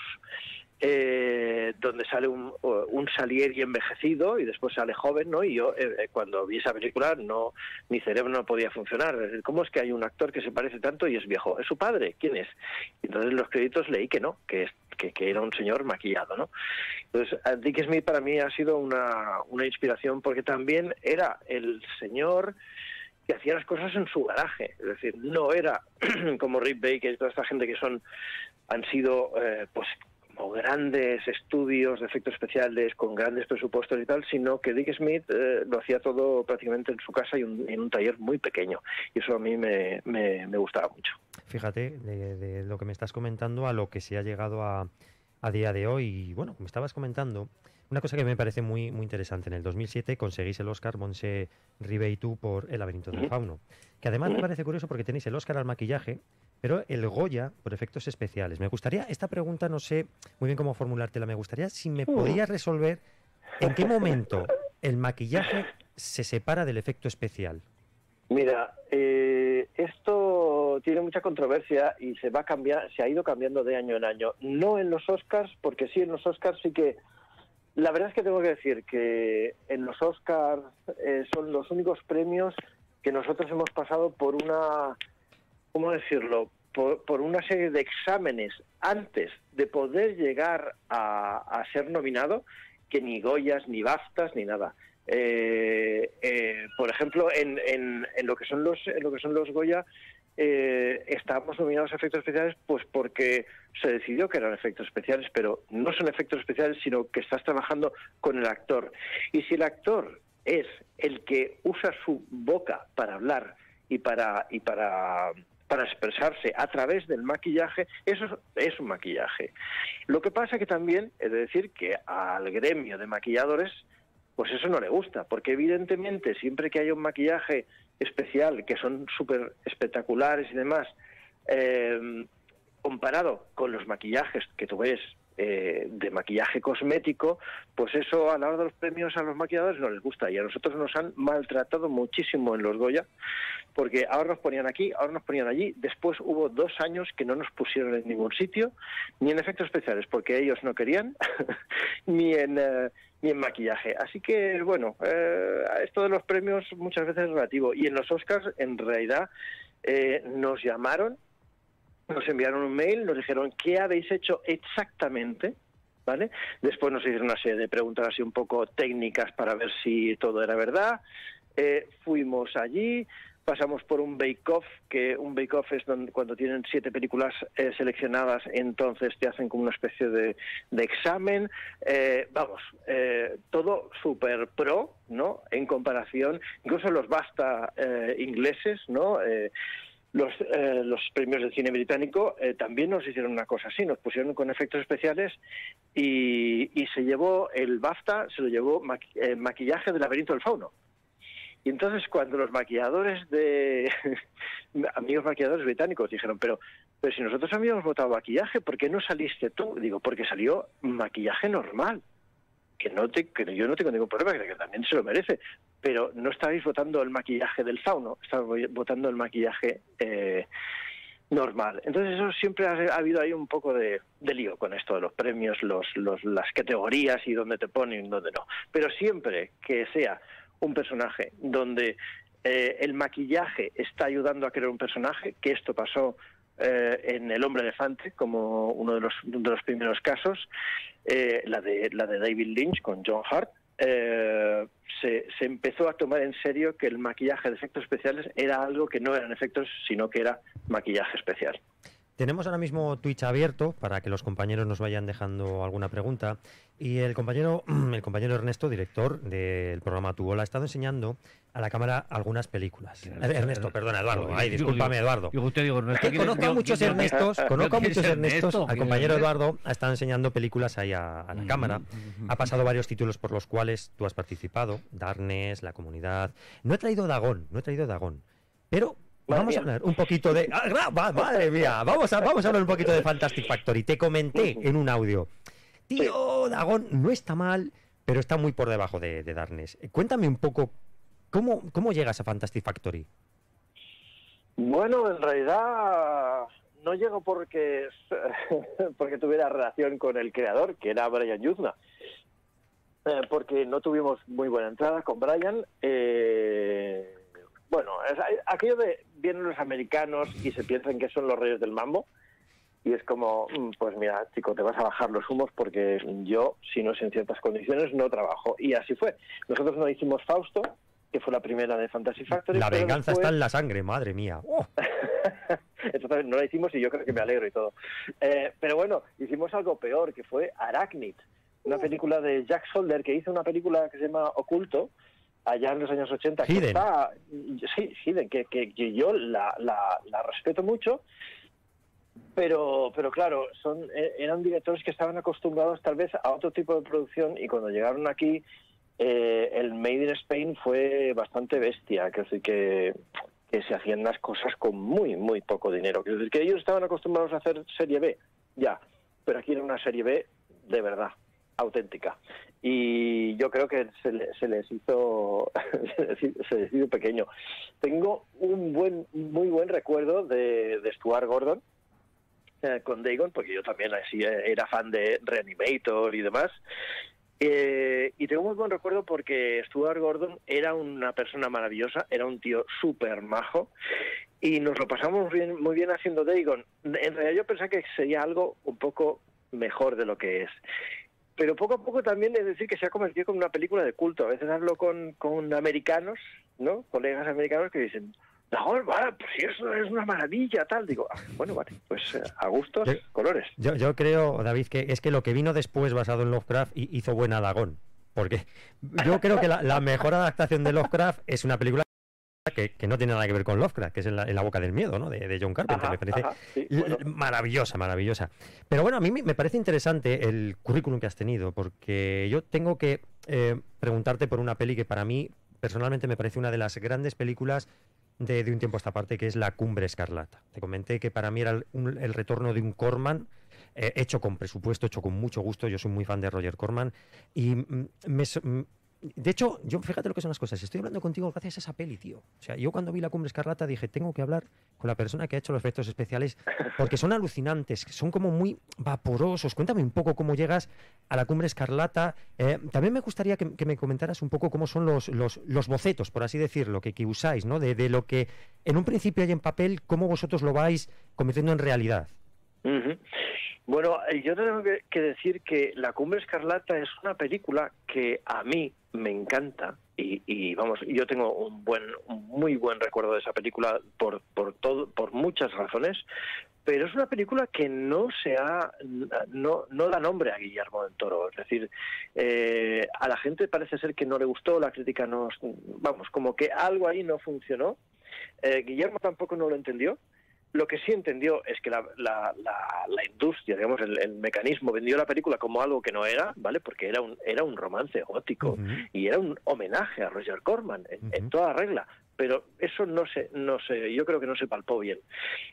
eh, donde sale un, un Salieri envejecido y después sale joven, ¿no? Y yo eh, cuando vi esa película no, mi cerebro no podía funcionar. Es decir, ¿cómo es que hay un actor que se parece tanto y es viejo? ¿Es su padre? ¿Quién es? Y entonces en los créditos leí que no, que, es, que, que era un señor maquillado, ¿no? Entonces Dick Smith para mí ha sido una, una inspiración porque también era el señor que hacía las cosas en su garaje. Es decir, no era como Rick Baker y toda esta gente que son han sido eh, pues como grandes estudios de efectos especiales con grandes presupuestos y tal, sino que Dick Smith eh, lo hacía todo prácticamente en su casa y un, en un taller muy pequeño. Y eso a mí me, me, me gustaba mucho. Fíjate, de, de lo que me estás comentando a lo que se ha llegado a, a día de hoy. Y bueno, me estabas comentando una cosa que me parece muy, muy interesante. En el dos mil siete conseguís el Oscar Montse Ribe y tú por El laberinto del fauno. Que además me parece curioso porque tenéis el Oscar al maquillaje, pero el Goya por efectos especiales. Me gustaría, esta pregunta no sé muy bien cómo formulártela, me gustaría si me podías resolver en qué momento el maquillaje se separa del efecto especial. Mira, eh, esto tiene mucha controversia y se va a cambiar, se ha ido cambiando de año en año. No en los Oscars, porque sí, en los Oscars sí que... La verdad es que tengo que decir que en los Oscars eh, son los únicos premios que nosotros hemos pasado por una... ¿Cómo decirlo? Por, por una serie de exámenes antes de poder llegar a, a ser nominado, que ni Goyas, ni BAFTAs, ni nada. Eh, eh, por ejemplo, en, en, en lo que son los en lo que son los Goya, eh, estábamos nominados a efectos especiales, pues porque se decidió que eran efectos especiales, pero no son efectos especiales, sino que estás trabajando con el actor. Y si el actor es el que usa su boca para hablar y para y para para expresarse a través del maquillaje, eso es un maquillaje. Lo que pasa que también es decir que al gremio de maquilladores, pues eso no le gusta, porque evidentemente siempre que haya un maquillaje especial, que son súper espectaculares y demás, eh, comparado con los maquillajes que tú ves eh, de maquillaje cosmético, pues eso a la hora de los premios a los maquilladores no les gusta, y a nosotros nos han maltratado muchísimo en los Goya, porque ahora nos ponían aquí, ahora nos ponían allí. Después hubo dos años que no nos pusieron en ningún sitio, ni en efectos especiales, porque ellos no querían, ni en eh, ni en maquillaje. Así que, bueno, eh, esto de los premios muchas veces es relativo. Y en los Oscars, en realidad, eh, nos llamaron, nos enviaron un mail, nos dijeron qué habéis hecho exactamente, ¿vale? Después nos hicieron una serie de preguntas así un poco técnicas para ver si todo era verdad. Eh, fuimos allí, pasamos por un bake-off, que un bake-off es donde, cuando tienen siete películas eh, seleccionadas, entonces te hacen como una especie de, de examen. Eh, vamos, eh, todo súper pro, ¿no? En comparación, incluso los BAFTA eh, ingleses, ¿no? Eh, Los, eh, los premios del cine británico eh, también nos hicieron una cosa así, nos pusieron con efectos especiales y, y se llevó el BAFTA, se lo llevó maqui eh, maquillaje del laberinto del fauno. Y entonces cuando los maquilladores de amigos maquilladores británicos dijeron, pero pero si nosotros habíamos votado maquillaje, ¿por qué no saliste tú? Digo, porque salió maquillaje normal, que no te, que yo no tengo ningún problema, que también se lo merece, pero no estáis votando el maquillaje del fauno, estáis votando el maquillaje eh, normal. Entonces eso siempre ha, ha habido ahí un poco de, de lío con esto de los premios, los, los, las categorías y dónde te ponen y dónde no. Pero siempre que sea un personaje donde eh, el maquillaje está ayudando a crear un personaje, que esto pasó eh, en El hombre elefante como uno de los, de los primeros casos, eh, la de la de David Lynch con John Hurt, eh, se, se empezó a tomar en serio que el maquillaje de efectos especiales era algo que no eran efectos, sino que era maquillaje especial. Tenemos ahora mismo Twitch abierto para que los compañeros nos vayan dejando alguna pregunta. Y el compañero, el compañero Ernesto, director del programa Tu Bola, ha estado enseñando a la cámara algunas películas. Eh, Ernesto, perdona, Eduardo. Ay, discúlpame, Eduardo. Yo te digo, Ernesto, conozco a muchos Ernestos, conozco a muchos Ernestos. Al compañero Eduardo ha estado enseñando películas ahí a, a la cámara. Ha pasado varios títulos por los cuales tú has participado. Darkness, La Comunidad. No he traído Dagón, no he traído Dagón. Pero vamos a hablar un poquito de... ¡Ah, madre mía! Vamos a, vamos a hablar un poquito de Fantastic Factory. Te comenté en un audio. Tío, Dagón no está mal, pero está muy por debajo de, de Darkness. Cuéntame un poco, ¿cómo, cómo llegas a Fantastic Factory? Bueno, en realidad no llego porque, porque tuviera relación con el creador, que era Brian Yuzna. Eh, porque no tuvimos muy buena entrada con Brian. Eh, bueno, es, aquello de vienen los americanos y se piensan que son los reyes del mambo, y es como, pues mira, chico, te vas a bajar los humos porque yo, si no es en ciertas condiciones, no trabajo. Y así fue. Nosotros no hicimos Fausto, que fue la primera de Fantasy Factory. La venganza después... está en la sangre, madre mía. ¡Oh! Entonces no la hicimos y yo creo que me alegro y todo. Eh, pero bueno, hicimos algo peor, que fue Arachnid, una película de Jack Solder, que hizo una película que se llama Oculto, allá en los años ochenta. Que Hidden. Está, sí, Hidden, que, que, que yo la, la, la respeto mucho, pero pero claro, son eran directores que estaban acostumbrados tal vez a otro tipo de producción, y cuando llegaron aquí, eh, el Made in Spain fue bastante bestia, que decir que, que se hacían las cosas con muy, muy poco dinero. Que decir que ellos estaban acostumbrados a hacer serie B, ya, pero aquí era una serie B de verdad, auténtica. Y yo creo que se, le, se les hizo se les hizo pequeño. Tengo un buen muy buen recuerdo de, de Stuart Gordon eh, con Dagon, porque yo también así era fan de Reanimator y demás. Eh, y tengo muy buen recuerdo porque Stuart Gordon era una persona maravillosa, era un tío súper majo, y nos lo pasamos bien, muy bien haciendo Dagon. En realidad yo pensaba que sería algo un poco mejor de lo que es. Pero poco a poco también es decir que se ha convertido en una película de culto. A veces hablo con, con americanos, ¿no? Colegas americanos que dicen, no, vale, pues sí, eso es una maravilla, tal. Digo, ah, bueno, vale, pues eh, a gustos, yo, colores. Yo, yo creo, David, que es que lo que vino después basado en Lovecraft hizo buen Dagón. Porque yo creo que la, la mejor adaptación de Lovecraft es una película Que, que no tiene nada que ver con Lovecraft, que es en la, en la boca del miedo, ¿no? De, de John Carpenter. Ajá, me parece ajá, sí, bueno. maravillosa, maravillosa. Pero bueno, a mí me parece interesante el currículum que has tenido, porque yo tengo que eh, preguntarte por una peli que para mí, personalmente, me parece una de las grandes películas de, de un tiempo a esta parte, que es La Cumbre Escarlata. Te comenté que para mí era el, un, el retorno de un Corman, eh, hecho con presupuesto, hecho con mucho gusto. Yo soy muy fan de Roger Corman, y mm, me... Mm, de hecho, yo fíjate lo que son las cosas. Estoy hablando contigo gracias a esa peli, tío. O sea, yo cuando vi La Cumbre Escarlata dije, tengo que hablar con la persona que ha hecho los efectos especiales, porque son alucinantes, son como muy vaporosos. Cuéntame un poco cómo llegas a La Cumbre Escarlata. Eh, también me gustaría que, que me comentaras un poco cómo son los, los, los bocetos, por así decirlo, que, que usáis, ¿no? De, de lo que en un principio hay en papel, cómo vosotros lo vais convirtiendo en realidad. Uh-huh. Bueno, yo tengo que, que decir que La Cumbre Escarlata es una película que a mí me encanta, y, y vamos, yo tengo un buen, un muy buen recuerdo de esa película por por todo, por muchas razones, pero es una película que no se ha, no no da nombre a Guillermo del Toro. Es decir, eh, a la gente parece ser que no le gustó, la crítica no, vamos, como que algo ahí no funcionó. Eh, Guillermo tampoco no lo entendió. Lo que sí entendió es que la, la, la, la industria, digamos, el, el mecanismo vendió la película como algo que no era, ¿vale? Porque era un era un romance gótico, uh-huh, y era un homenaje a Roger Corman en, uh-huh, en toda regla. Pero eso no se, no se, yo creo que no se palpó bien.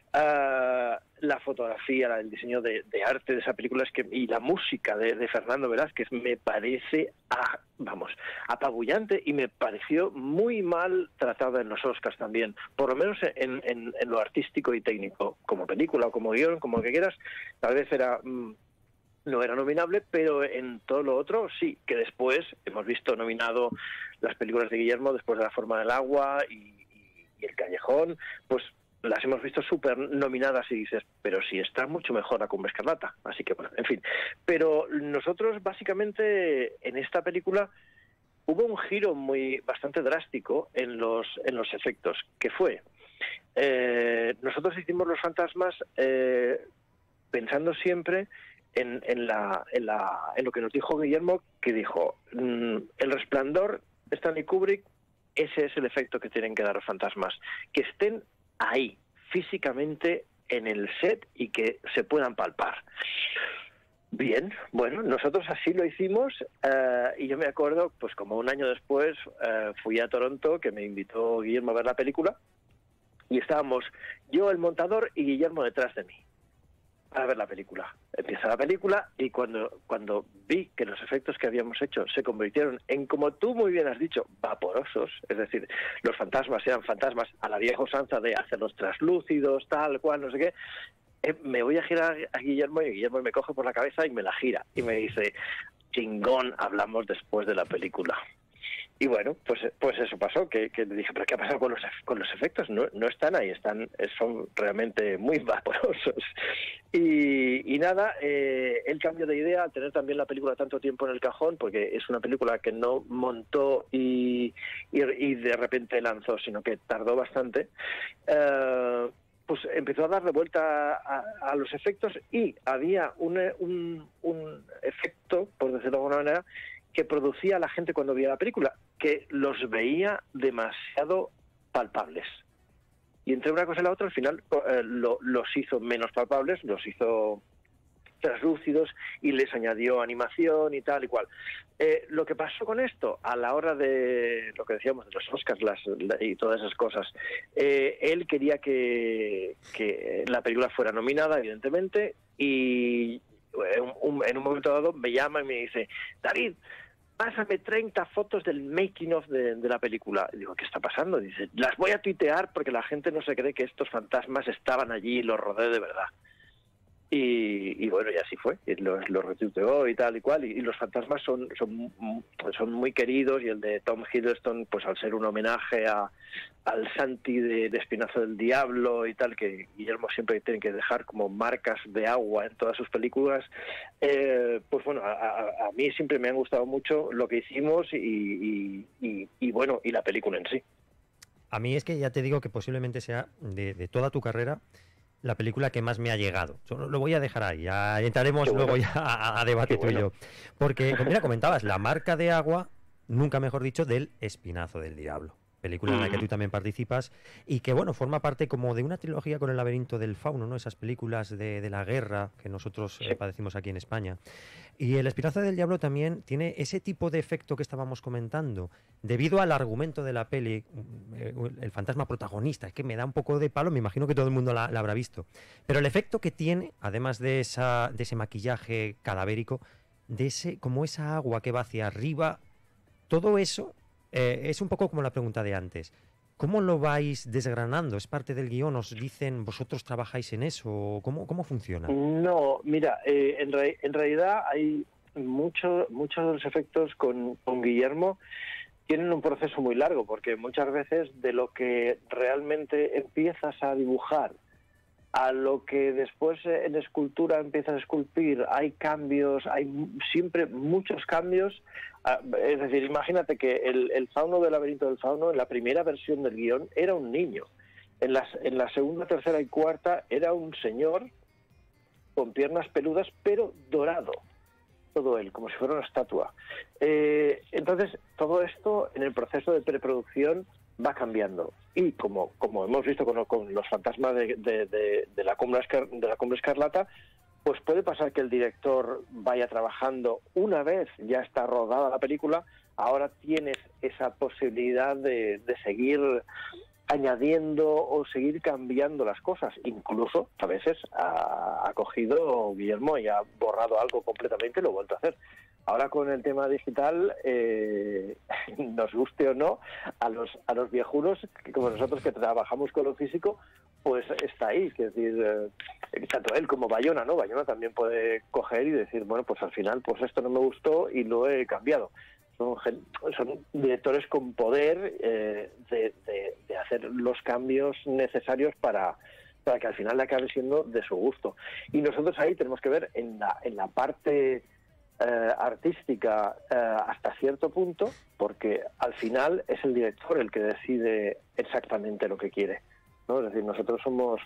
Uh, la fotografía, el diseño de, de arte de esa película es que, y la música de, de Fernando Velázquez me parece, ah, vamos, apabullante, y me pareció muy mal tratada en los Oscars también, por lo menos en, en, en lo artístico y técnico, como película o como guión, como lo que quieras. Tal vez era... Mmm, no era nominable, pero en todo lo otro sí, que después hemos visto nominado las películas de Guillermo después de La Forma del Agua y, y, y El Callejón, pues las hemos visto súper nominadas y dices, pero sí está mucho mejor La Cumbre Escarlata. Así que bueno, en fin. Pero nosotros básicamente en esta película hubo un giro muy bastante drástico en los, en los efectos, que fue, eh, nosotros hicimos los fantasmas eh, pensando siempre En, en, la, en, la, en lo que nos dijo Guillermo, que dijo, mmm, El Resplandor, Stanley Kubrick, ese es el efecto que tienen que dar los fantasmas, que estén ahí, físicamente en el set y que se puedan palpar. Bien, bueno, nosotros así lo hicimos, uh, y yo me acuerdo, pues como un año después uh, fui a Toronto, que me invitó Guillermo a ver la película, y estábamos yo, el montador, y Guillermo detrás de mí. para ver la película. Empieza la película y cuando, cuando vi que los efectos que habíamos hecho se convirtieron en, como tú muy bien has dicho, vaporosos, es decir, los fantasmas eran fantasmas a la vieja usanza de hacerlos traslúcidos, tal cual, no sé qué, eh, me voy a girar a Guillermo y Guillermo me coge por la cabeza y me la gira y me dice, chingón, hablamos después de la película. Y bueno, pues pues eso pasó, que, que le dije, ¿pero qué ha pasado con los, con los efectos? No, no están ahí, están son realmente muy vaporosos. Y, y nada, eh, el cambio de idea, tener también la película tanto tiempo en el cajón, porque es una película que no montó y, y, y de repente lanzó, sino que tardó bastante, eh, pues empezó a darle vuelta a, a los efectos y había un, un, un efecto, por decirlo de alguna manera, que producía la gente cuando veía la película, que los veía demasiado palpables. Y entre una cosa y la otra, al final eh, lo, los hizo menos palpables, los hizo translúcidos y les añadió animación y tal y cual. Eh, lo que pasó con esto, a la hora de lo que decíamos de los Oscars las, la, y todas esas cosas, eh, él quería que, que la película fuera nominada, evidentemente, y en un, en un momento dado me llama y me dice, David, pásame treinta fotos del making of de, de la película. Y digo, ¿qué está pasando? Dice, las voy a tuitear porque la gente no se cree que estos fantasmas estaban allí y los rodeé de verdad. Y, y bueno, y así fue, y lo, lo retuiteó y tal y cual, y, y los fantasmas son, son son muy queridos, y el de Tom Hiddleston, pues al ser un homenaje a al Santi de, de Espinazo del Diablo y tal, que Guillermo siempre tiene que dejar como marcas de agua en todas sus películas, eh, pues bueno, a, a, a mí siempre me han gustado mucho lo que hicimos y, y, y, y bueno, y la película en sí. A mí es que ya te digo que posiblemente sea de, de toda tu carrera la película que más me ha llegado. Solo lo voy a dejar ahí, ya entraremos bueno. luego ya a, a debate Qué tú bueno. y yo. Porque, mira, comentabas, la marca de agua, nunca mejor dicho, del Espinazo del Diablo. Película en la que tú también participas y que, bueno, forma parte como de una trilogía con El laberinto del fauno, ¿no? Esas películas de, de la guerra que nosotros eh, padecimos aquí en España. Y El Espinazo del Diablo también tiene ese tipo de efecto que estábamos comentando. Debido al argumento de la peli, eh, el fantasma protagonista, es que me da un poco de palo, me imagino que todo el mundo la, la habrá visto. Pero el efecto que tiene, además de, esa, de ese maquillaje cadavérico, de ese como esa agua que va hacia arriba, todo eso... Eh, es un poco como la pregunta de antes. ¿Cómo lo vais desgranando? ¿Es parte del guión? ¿Os dicen vosotros trabajáis en eso? ¿Cómo, cómo funciona? No, mira, eh, en, re en realidad hay mucho, muchos de los efectos con, con Guillermo tienen un proceso muy largo, porque muchas veces de lo que realmente empiezas a dibujar a lo que después en escultura empiezas a esculpir, hay cambios, hay siempre muchos cambios. Es decir, imagínate que el, el fauno del laberinto del fauno, en la primera versión del guión, era un niño. En, las, en la segunda, tercera y cuarta era un señor con piernas peludas, pero dorado. Todo él, como si fuera una estatua. Eh, entonces, todo esto en el proceso de preproducción va cambiando. Y como como hemos visto con, con los fantasmas de, de, de, de, la cumbre escar, de la Cumbre Escarlata, pues puede pasar que el director vaya trabajando una vez ya está rodada la película, ahora tienes esa posibilidad de, de seguir añadiendo o seguir cambiando las cosas. Incluso a veces ha, ha cogido Guillermo y ha borrado algo completamente y lo ha vuelto a hacer. Ahora con el tema digital, eh, nos guste o no, a los a los viejunos, como nosotros que trabajamos con lo físico, pues está ahí. Es decir, eh, tanto él como Bayona, ¿no? Bayona también puede coger y decir, bueno, pues al final, pues esto no me gustó y lo he cambiado. Son, son directores con poder eh, de, de, de hacer los cambios necesarios para, para que al final le acabe siendo de su gusto. Y nosotros ahí tenemos que ver en la, en la parte... Eh, artística eh, hasta cierto punto, porque al final es el director el que decide exactamente lo que quiere, ¿no? Es decir, nosotros somos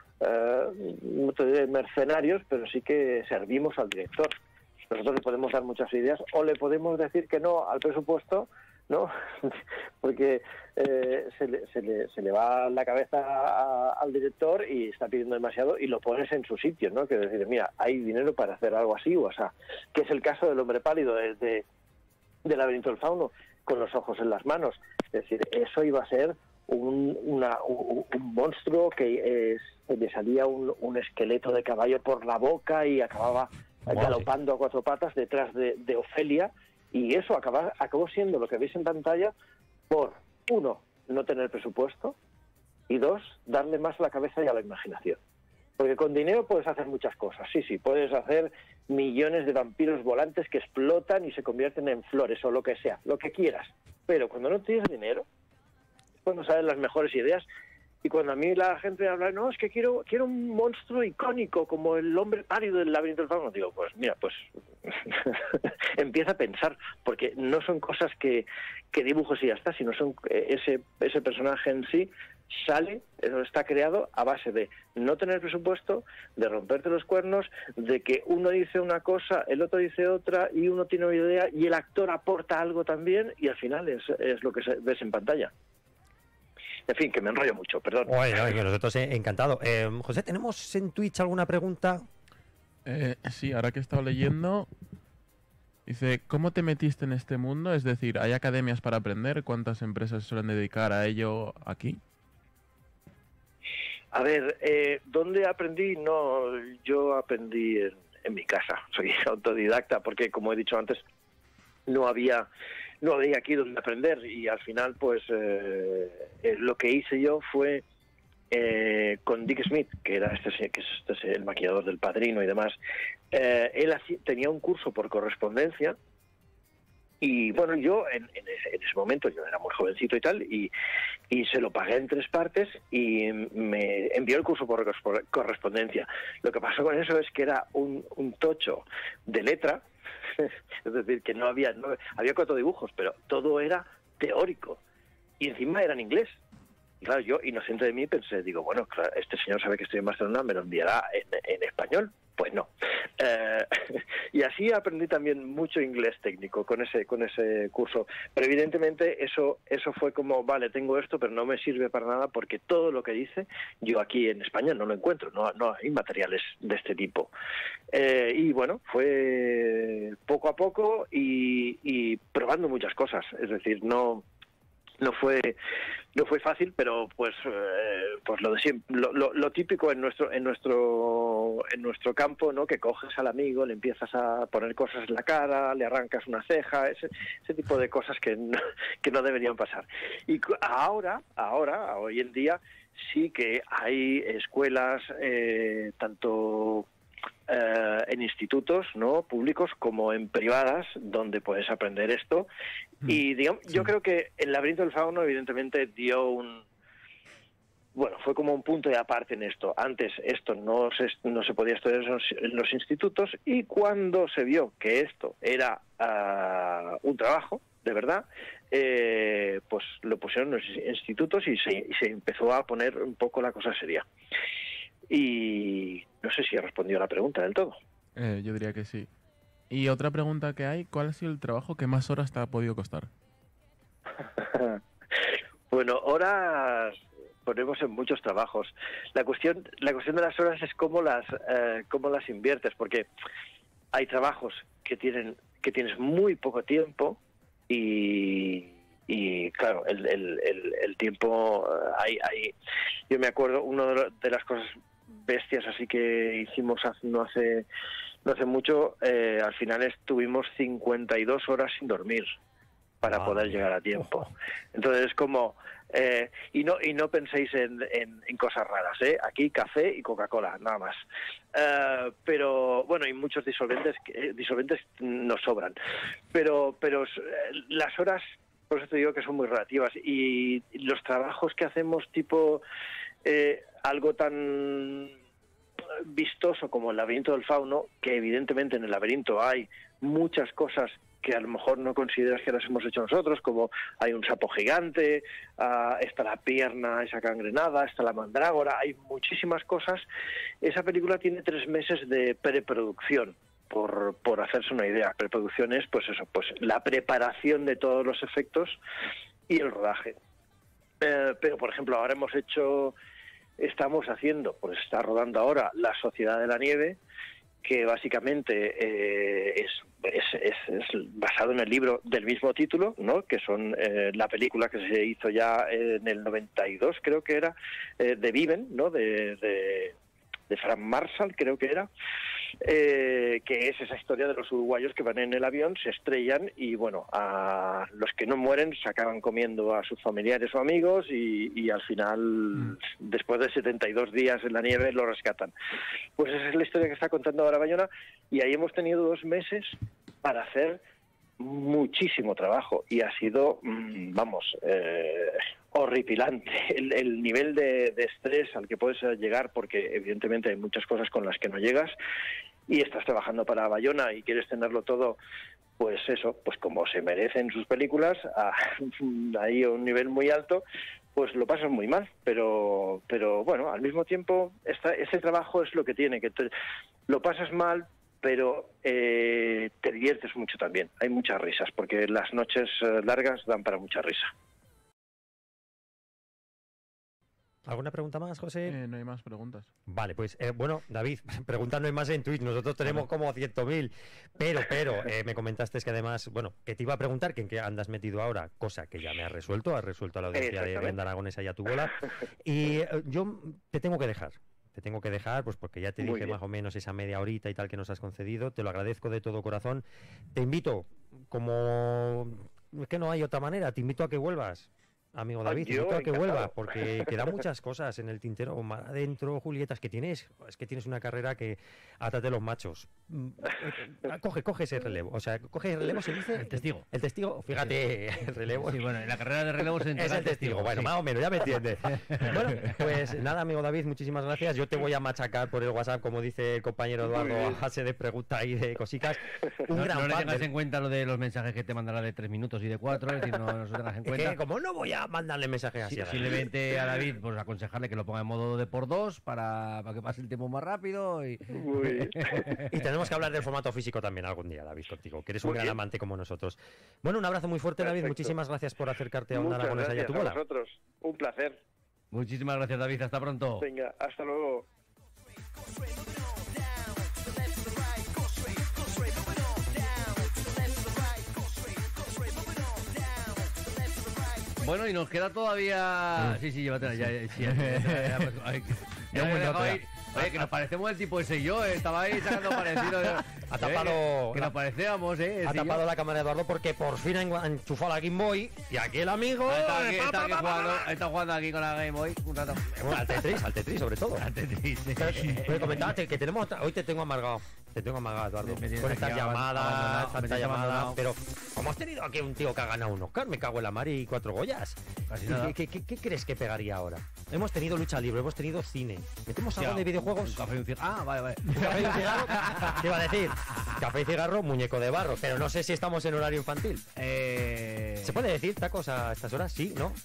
eh, no te diré mercenarios, pero sí que servimos al director. Nosotros le podemos dar muchas ideas o le podemos decir que no al presupuesto, ¿no? Porque eh, se, le, se, le, se le va la cabeza a, al director y está pidiendo demasiado y lo pones en su sitio, ¿no? Que decir, mira, hay dinero para hacer algo así o así, que es el caso del hombre pálido de, de, del laberinto del fauno, con los ojos en las manos. Es decir, eso iba a ser un, una, un, un monstruo que es, le salía un, un esqueleto de caballo por la boca y acababa Vale. galopando a cuatro patas detrás de, de Ofelia, y eso acaba, acabó siendo lo que veis en pantalla por, uno, no tener presupuesto, y dos, darle más a la cabeza y a la imaginación. Porque con dinero puedes hacer muchas cosas, sí, sí, puedes hacer millones de vampiros volantes que explotan y se convierten en flores o lo que sea, lo que quieras. Pero cuando no tienes dinero, es cuando salen las mejores ideas. Y cuando a mí la gente habla, no, es que quiero quiero un monstruo icónico como el hombre pálido del laberinto del fauno, digo, pues mira, pues empieza a pensar, porque no son cosas que, que dibujos y ya está, sino son ese ese personaje en sí sale, está creado a base de no tener presupuesto, de romperte los cuernos, de que uno dice una cosa, el otro dice otra, y uno tiene una idea y el actor aporta algo también, y al final es, es lo que se, ves en pantalla. En fin, que me enrollo mucho, perdón. Bueno, que nosotros eh, encantado. Eh, José, ¿tenemos en Twitch alguna pregunta? Eh, sí, ahora que he estado leyendo, dice, ¿cómo te metiste en este mundo? Es decir, ¿hay academias para aprender? ¿Cuántas empresas se suelen dedicar a ello aquí? A ver, eh, ¿dónde aprendí? No, yo aprendí en, en mi casa. Soy autodidacta porque, como he dicho antes, no había... no había aquí donde aprender, y al final pues eh, eh, lo que hice yo fue eh, con Dick Smith, que era este, que es este, el maquillador del Padrino y demás. Eh, él así, tenía un curso por correspondencia, y bueno, yo en, en, ese, en ese momento yo era muy jovencito y tal, y, y se lo pagué en tres partes y me envió el curso por correspondencia. Lo que pasó con eso es que era un, un tocho de letra. Es decir, que no había no, había cuatro dibujos, pero todo era teórico, y encima era en inglés. Y claro, yo, inocente de mí, pensé, digo, bueno, claro, este señor sabe que estoy en Barcelona, me lo enviará en, en español. Pues no. Eh, y así aprendí también mucho inglés técnico con ese con ese curso. Pero evidentemente eso eso fue como, vale, tengo esto, pero no me sirve para nada, porque todo lo que dice yo aquí en España no lo encuentro, no, no hay materiales de este tipo. Eh, y bueno, fue poco a poco y, y probando muchas cosas. Es decir, no... No fue no fue fácil, pero pues eh, pues lo de siempre, lo, lo, lo típico en nuestro en nuestro en nuestro campo, ¿no? Que coges al amigo, le empiezas a poner cosas en la cara, le arrancas una ceja, ese, ese tipo de cosas que no, que no deberían pasar. Y ahora ahora hoy en día sí que hay escuelas eh, tanto Eh, en institutos, ¿no?, públicos como en privadas, donde puedes aprender esto. Mm, y digamos, sí. Yo creo que el Laberinto del Fauno evidentemente dio un... Bueno, fue como un punto de aparte en esto. Antes esto no se, no se podía estudiar en los, en los institutos, y cuando se vio que esto era uh, un trabajo, de verdad, eh, pues lo pusieron en los institutos y se, y se empezó a poner un poco la cosa seria. Y no sé si he respondido a la pregunta del todo. Eh, yo diría que sí. Y otra pregunta que hay, ¿cuál ha sido el trabajo que más horas te ha podido costar? Bueno, horas ponemos en muchos trabajos. La cuestión, la cuestión de las horas es cómo las, eh, cómo las inviertes, porque hay trabajos que tienen que tienes muy poco tiempo y y claro, el, el, el, el tiempo hay, hay. Yo me acuerdo, una de las cosas bestias así que hicimos hace, no hace no hace mucho, eh, al final estuvimos cincuenta y dos horas sin dormir para ah, poder llegar a tiempo. Ojo. Entonces es como eh, y no y no penséis en, en, en cosas raras, ¿eh? Aquí café y Coca-Cola, nada más. Uh, pero bueno, y muchos disolventes eh, disolventes nos sobran, pero pero eh, las horas, por eso te digo que son muy relativas, y los trabajos que hacemos tipo eh, algo tan vistoso como el Laberinto del Fauno, que evidentemente en el laberinto hay muchas cosas que a lo mejor no consideras que las hemos hecho nosotros, como hay un sapo gigante, uh, está la pierna esa gangrenada, está la mandrágora, hay muchísimas cosas. Esa película tiene tres meses de preproducción. Por, por hacerse una idea, preproducción es pues eso, pues la preparación de todos los efectos y el rodaje. Eh, pero por ejemplo ahora hemos hecho, estamos haciendo, pues está rodando ahora La Sociedad de la Nieve, que básicamente eh, es, es, es, es basado en el libro del mismo título, ¿no? Que son eh, la película que se hizo ya en el noventa y dos, creo que era, eh, de Viven, ¿no? De, de, de Frank Marshall, creo que era, eh, que es esa historia de los uruguayos que van en el avión, se estrellan y, bueno, a los que no mueren se acaban comiendo a sus familiares o amigos y, y al final, mm. después de setenta y dos días en la nieve, lo rescatan. Pues esa es la historia que está contando ahora Bayona, y ahí hemos tenido dos meses para hacer muchísimo trabajo y ha sido, vamos, eh, horripilante el, el nivel de, de estrés al que puedes llegar, porque evidentemente hay muchas cosas con las que no llegas y estás trabajando para Bayona y quieres tenerlo todo, pues eso, pues como se merecen sus películas, a, ahí a un nivel muy alto, pues lo pasas muy mal, pero pero bueno, al mismo tiempo esta, ese trabajo es lo que tiene, que te, lo pasas mal, pero eh, te diviertes mucho también. Hay muchas risas, porque las noches eh, largas dan para mucha risa. ¿Alguna pregunta más, José? Eh, no hay más preguntas. Vale, pues eh, bueno, David, preguntas no hay más en Twitch, nosotros tenemos como ciento mil, pero, pero, eh, me comentaste que además, bueno, que te iba a preguntar que en qué andas metido ahora, cosa que ya me has resuelto, has resuelto a la audiencia de Venda Aragonesa y a tu bola, y eh, yo te tengo que dejar. Te tengo que dejar, pues porque ya te Muy dije bien. Más o menos esa media horita y tal que nos has concedido. Te lo agradezco de todo corazón. Te invito, como es que no hay otra manera, te invito a que vuelvas, amigo David, te invito a que vuelvas, porque quedan muchas cosas en el tintero más adentro, Julietas, que tienes, es que tienes una carrera que atate los machos. Coge, coge ese relevo, o sea, coge el relevo, se dice... El testigo. El testigo, fíjate, el relevo. Sí, bueno, en la carrera de relevos es el testigo. testigo. Bueno, sí. Más o menos, ya me entiendes. Bueno, pues nada, amigo David, muchísimas gracias. Yo te voy a machacar por el WhatsApp, como dice el compañero Eduardo, a base de preguntas y de cositas. Un no gran no le tengas de... en cuenta lo de los mensajes que te mandará de tres minutos y de cuatro, es decir, no, no se tengas en cuenta. Es que como no voy a mandarle mensajes así. Sí, a simplemente a David, pues aconsejarle que lo ponga en modo de por dos para, para que pase el tiempo más rápido. Y... y tenemos que hablar del formato físico también algún día, David, contigo, que eres un muy gran bien. Amante como nosotros. Bueno, un abrazo muy fuerte, Perfecto. David. Muchísimas gracias por acercarte a Onda Aragonesa y a tu bola. A vosotros. Un placer. Muchísimas gracias, David. Hasta pronto. Venga, hasta luego. Bueno, y nos queda todavía... Sí, sí, llévatela ya. ya, ya, ya, ya, pues, ay, ya, ya, ya, ahí. Oye, que nos parecemos el tipo ese y yo, eh, estaba ahí sacando parecido. Ha tapado... Eh, que nos parecíamos, ¿eh? Ha tapado yo. La cámara de Eduardo porque por fin ha enchufado la Game Boy y aquí el amigo... Ahí está, aquí, está, aquí jugando, ahí está jugando aquí con la Game Boy un rato. Bueno, al Tetris, al Tetris sobre todo. Al Tetris, sí. Pero comentaba que tenemos... Hoy te tengo amargado. Te tengo amargado, Eduardo. Con estas llamadas, tantas llamadas... Pero como has tenido aquí un tío que ha ganado un Oscar, me cago en la mar y cuatro Goyas. Casi nada. ¿Qué, qué, qué crees que pegaría ahora? Hemos tenido lucha libre, hemos tenido cine. ¿Metemos algo de videojuegos? Un café y un cigarro. Ah, vale, vale. ¿Un café y un cigarro? Te iba a decir, café y cigarro, muñeco de barro. Pero no sé si estamos en horario infantil. Eh... ¿Se puede decir tacos a estas horas? Sí, ¿no?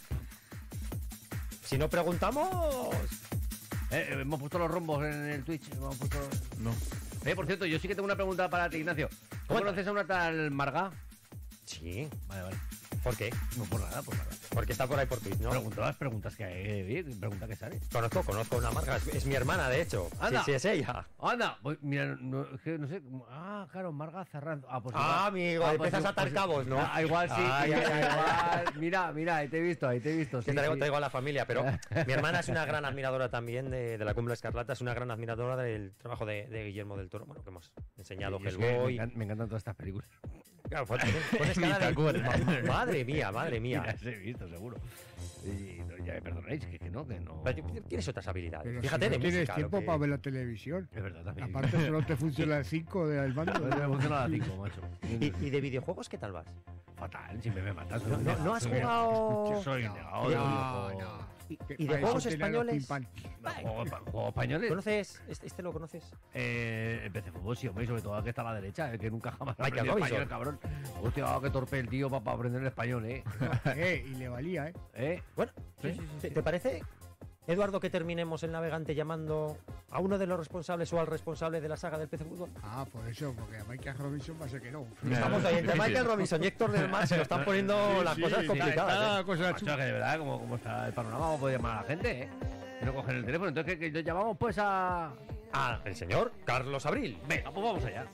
Si no preguntamos... Eh, hemos puesto los rombos en el Twitch. Hemos puesto... No. Eh, por cierto, yo sí que tengo una pregunta para ti, Ignacio. ¿Tú bueno. conoces a una tal Marga? Sí. Vale, vale. ¿Por qué? No por nada, por nada. Porque está por ahí por Twitch, ¿no? Pregunto las preguntas que hay, eh, pregunta que sale. Conozco, conozco una marca, es, es mi hermana, de hecho. Anda. Sí, sí, es ella. Anda, pues, mira, no, es que no sé. Ah, claro, Marga Cerrando. Ah, pues ah igual, amigo, ah, empiezas pues, a atar pues, cabos, ¿no? Ah, igual sí, ay, igual, ay, ay, igual. Mira, mira, ahí te he visto, ahí te he visto. Sí, te traigo, sí. traigo a la familia, pero mi hermana es una gran admiradora también de, de la Cumbre Escarlata, es una gran admiradora del trabajo de, de Guillermo del Toro, bueno, que hemos enseñado Sí, Hellboy. me, encantan, me encantan todas estas películas. Claro, pues, pones cara de... Madre mía, madre mía. Las he visto, seguro. Y no, ya me perdonéis, que, que no, que no. Pero tienes otras habilidades. Pero Fíjate, si no de tienes música, tiempo que... para ver la televisión. Es verdad, también. Aparte solo te funciona el cinco del bando. No me funciona la cinco, macho. ¿Y, ¿Y de videojuegos qué tal vas? Fatal, siempre me matas. No, no, no has jugado... Soy negado. No, no. ¿Y, y de juegos españoles? ¿Juegos españoles? ¿Conoces? ¿Este, este lo conoces? Eh, el P C Fútbol, sí, hombre, sobre todo que está a la derecha, eh, que nunca jamás Ay, aprendió español, cabrón. Hostia, qué torpe el tío para aprender el español, eh. eh. Y le valía, eh. ¿Eh? Bueno, sí, sí, sí, ¿te, sí. ¿te parece, Eduardo, que terminemos el navegante llamando a uno de los responsables o al responsable de la saga del P C Fútbol? Ah, por eso, porque a Michael Robinson va a ser que no. Estamos ahí entre Michael Robinson y Héctor del Mar, se lo están poniendo sí, las sí, cosas sí, complicadas. está, ¿eh? está cosa Macho, que de verdad, como, como está el panorama, vamos a poder llamar a la gente, ¿eh? Y no coger el teléfono. Entonces, que, que llamamos pues a... a el señor Carlos Abril. Venga, pues vamos allá.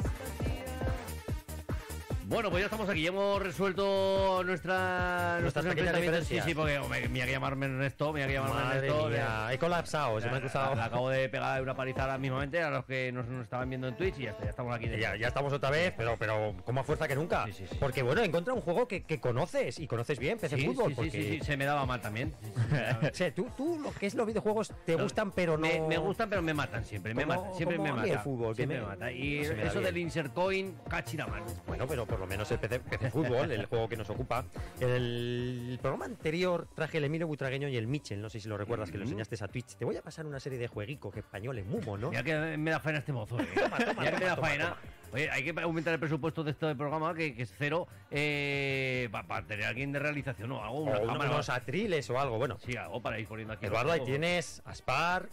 Bueno, pues ya estamos aquí, ya hemos resuelto nuestra, Nuestras nuestros pequeñas enfrentamientos. Sí, diferencias. sí, porque me, me iba a llamarme Ernesto, me iba a llamarme Madre Ernesto. mía, he colapsado, se me ha cruzado. Le acabo de pegar una palizada mismamente a los que nos, nos estaban viendo en Twitch y ya está, ya estamos aquí. De Ya, ya estamos otra vez, pero, pero con más fuerza que nunca. Sí, sí, sí. Porque bueno, he encontrado un juego que, que conoces y conoces bien, P C sí, Fútbol. sí, porque... sí, sí, sí, se me daba mal también. Sí, sí, se me daba- O sea, tú, tú lo que es los videojuegos te No, gustan, pero no. Me, me gustan, pero me matan siempre. Me Como- matan, siempre como me a mí mata. el fútbol, que siempre me- me mata. Y se me da eso bien. del insert coin, cachiraman. Bueno, pero por lo menos el P C, P C Fútbol, el juego que nos ocupa. En el programa anterior traje el Emilio Butragueño y el Michel, no sé si lo recuerdas, que lo Ujú. enseñaste a Twitch. Te voy a pasar una serie de jueguicos españoles muy monos. Ya que me da faena este mozo. ¿eh? Ya que me da toma, faena. Oye, hay que aumentar el presupuesto de este programa, que, que es cero, eh, para tener a alguien de realización o algo. O Una uno- cámara. unos atriles o algo. Bueno, Sí, algo para ir poniendo aquí. Eduardo, ahí los tienes a Spar.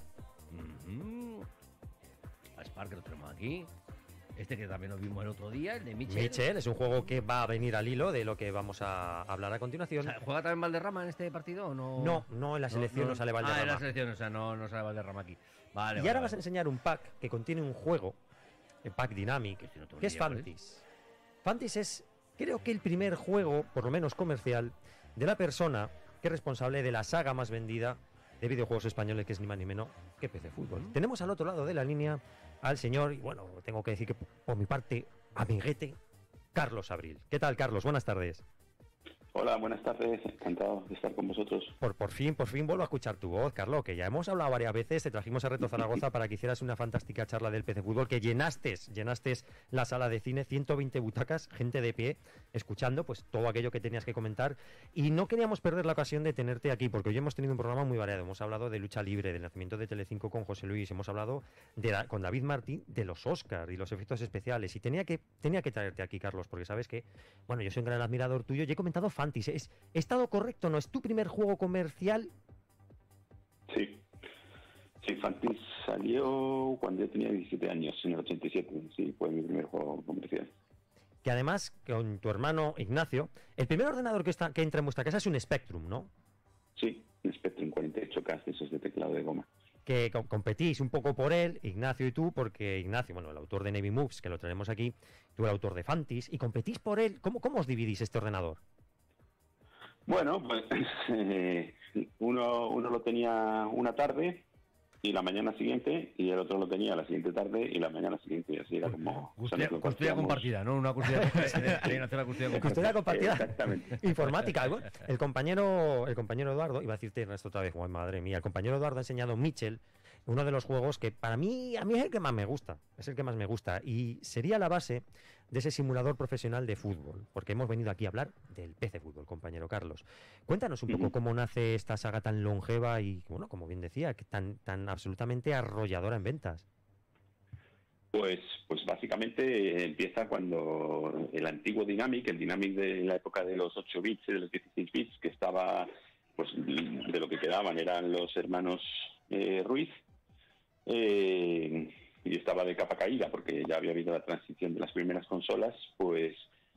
Ujú. A Spark que lo tenemos aquí. Este que también lo vimos el otro día, el de Michel. Michel, es un juego que va a venir al hilo de lo que vamos a hablar a O continuación. sea, ¿juega también Valderrama en este partido o no? No, no, en la selección no, sale Ah, en la Valderrama. selección, o sea, no, no sale Valderrama aquí. Vale, Y vale, ahora vas a vale. enseñar un pack que contiene un juego, el pack Dynamic, Que si no tengo que ni es idea cuál es. Fantis. Fantis es, creo que el primer juego, por lo menos comercial, de la persona que es responsable de la saga más vendida de videojuegos españoles, que es ni más ni menos que P C Fútbol. Tenemos al otro lado de la línea al señor, y bueno, tengo que decir que por mi parte, amiguete, Carlos Abril. ¿Qué tal, Carlos? Buenas tardes. Hola, buenas tardes, encantado de estar con vosotros. Por, por fin, por fin vuelvo a escuchar tu voz, Carlos, que ya hemos hablado varias veces, te trajimos a Reto Zaragoza para que hicieras una fantástica charla del P C Fútbol, que llenaste, llenaste la sala de cine, ciento veinte butacas, gente de pie, escuchando pues todo aquello que tenías que comentar, y no queríamos perder la ocasión de tenerte aquí, porque hoy hemos tenido un programa muy variado, hemos hablado de lucha libre, del nacimiento de Telecinco con José Luis, hemos hablado de la- con David Martín de los Oscars y los efectos especiales, y tenía que, tenía que traerte aquí, Carlos, porque sabes que, bueno, yo soy un gran admirador tuyo, y he comentado Fantis, es... ¿He estado correcto? ¿No es tu primer juego comercial? Sí, sí, Fantis salió cuando yo tenía diecisiete años, en el ochenta y siete, sí, fue mi primer juego comercial. Que además, con tu hermano Ignacio, el primer ordenador que, está, que entra en vuestra casa es un Spectrum, ¿no? Sí, un Spectrum cuarenta y ocho K, esos de teclado de goma. Que co- competís un poco por él, Ignacio y tú, porque Ignacio, bueno, el autor de Navy Moves, que lo traemos aquí, tú el autor de Fantis, y competís por él. ¿Cómo, cómo os dividís este ordenador? Bueno, pues eh, uno, uno lo tenía una tarde y la mañana siguiente, y el otro lo tenía la siguiente tarde y la mañana siguiente, y así era como... Custodia, nos lo custodia compartíamos. compartida, ¿no? Una custodia compartida. Tienen que hacer la custodia compartida. Custodia compartida. Exactamente. Informática. Bueno, el compañero, el compañero Eduardo, iba a decirte Ernesto otra vez, oh, madre mía, el compañero Eduardo ha enseñado Mitchell, uno de los juegos que para mí, a mí es el que más me gusta, es el que más me gusta, y sería la base de ese simulador profesional de fútbol, porque hemos venido aquí a hablar del P C Fútbol, compañero Carlos. Cuéntanos un poco Ujú. cómo nace esta saga tan longeva y, bueno, como bien decía, que tan, tan absolutamente arrolladora en ventas. Pues, pues básicamente eh, empieza cuando el antiguo Dynamic, el Dynamic de la época de los ocho bits y de los dieciséis bits, que estaba, pues de lo que quedaban eran los hermanos eh, Ruiz, eh, y estaba de capa caída porque ya había habido la transición de las primeras consolas, pues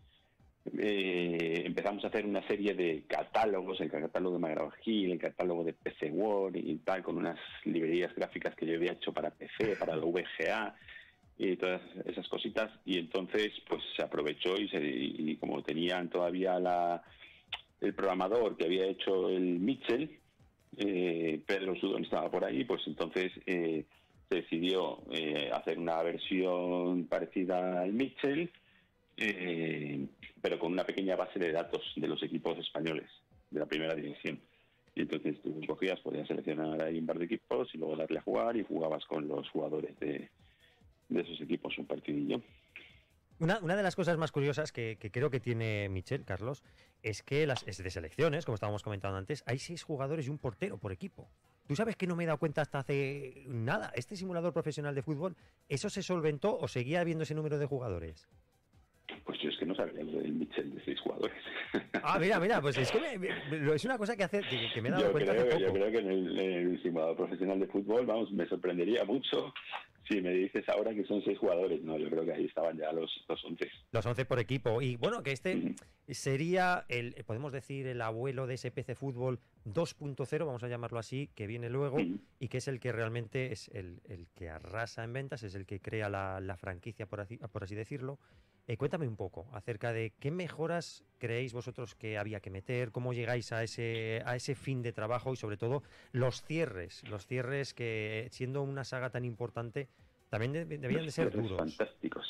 eh, empezamos a hacer una serie de catálogos, el catálogo de McGraw Hill, el catálogo de P C World y tal, con unas librerías gráficas que yo había hecho para P C, para la V G A y todas esas cositas, y entonces pues se aprovechó y, se, y como tenían todavía la, el programador que había hecho el Mitchell, eh, Pedro Sudón estaba por ahí, pues entonces eh, se decidió eh, hacer una versión parecida al Mitchell, eh, pero con una pequeña base de datos de los equipos españoles de la primera división. Y entonces tú cogías, podías seleccionar ahí un par de equipos y luego darle a jugar y jugabas con los jugadores de, de esos equipos un partidillo. Una, una de las cosas más curiosas que, que creo que tiene Michel, Carlos, es que las es de selecciones, como estábamos comentando antes, hay seis jugadores y un portero por equipo. Tú sabes que no me he dado cuenta hasta hace nada. Este simulador profesional de fútbol, ¿eso se solventó o seguía habiendo ese número de jugadores? Pues yo es que no sabía lo del Mitchell de seis jugadores. Ah, mira, mira, pues es que me- me- es una cosa que, hace, que, que me he dado Yo cuenta creo, hace yo poco. creo que en el, en el simulador profesional de fútbol, vamos, me sorprendería mucho si me dices ahora que son seis jugadores. No, yo creo que ahí estaban ya los, los once. Los once por equipo. Y bueno, que este, Ujú. sería, el, podemos decir, el abuelo de ese P C Fútbol dos punto cero, vamos a llamarlo así, que viene luego Sí. y que es el que realmente es el, el que arrasa en ventas, es el que crea la, la franquicia, por así, por así decirlo. Eh, cuéntame un poco acerca de qué mejoras creéis vosotros que había que meter, cómo llegáis a ese, a ese fin de trabajo y sobre todo los cierres, los cierres que siendo una saga tan importante también de- debían de ser Los duros. Fantásticos.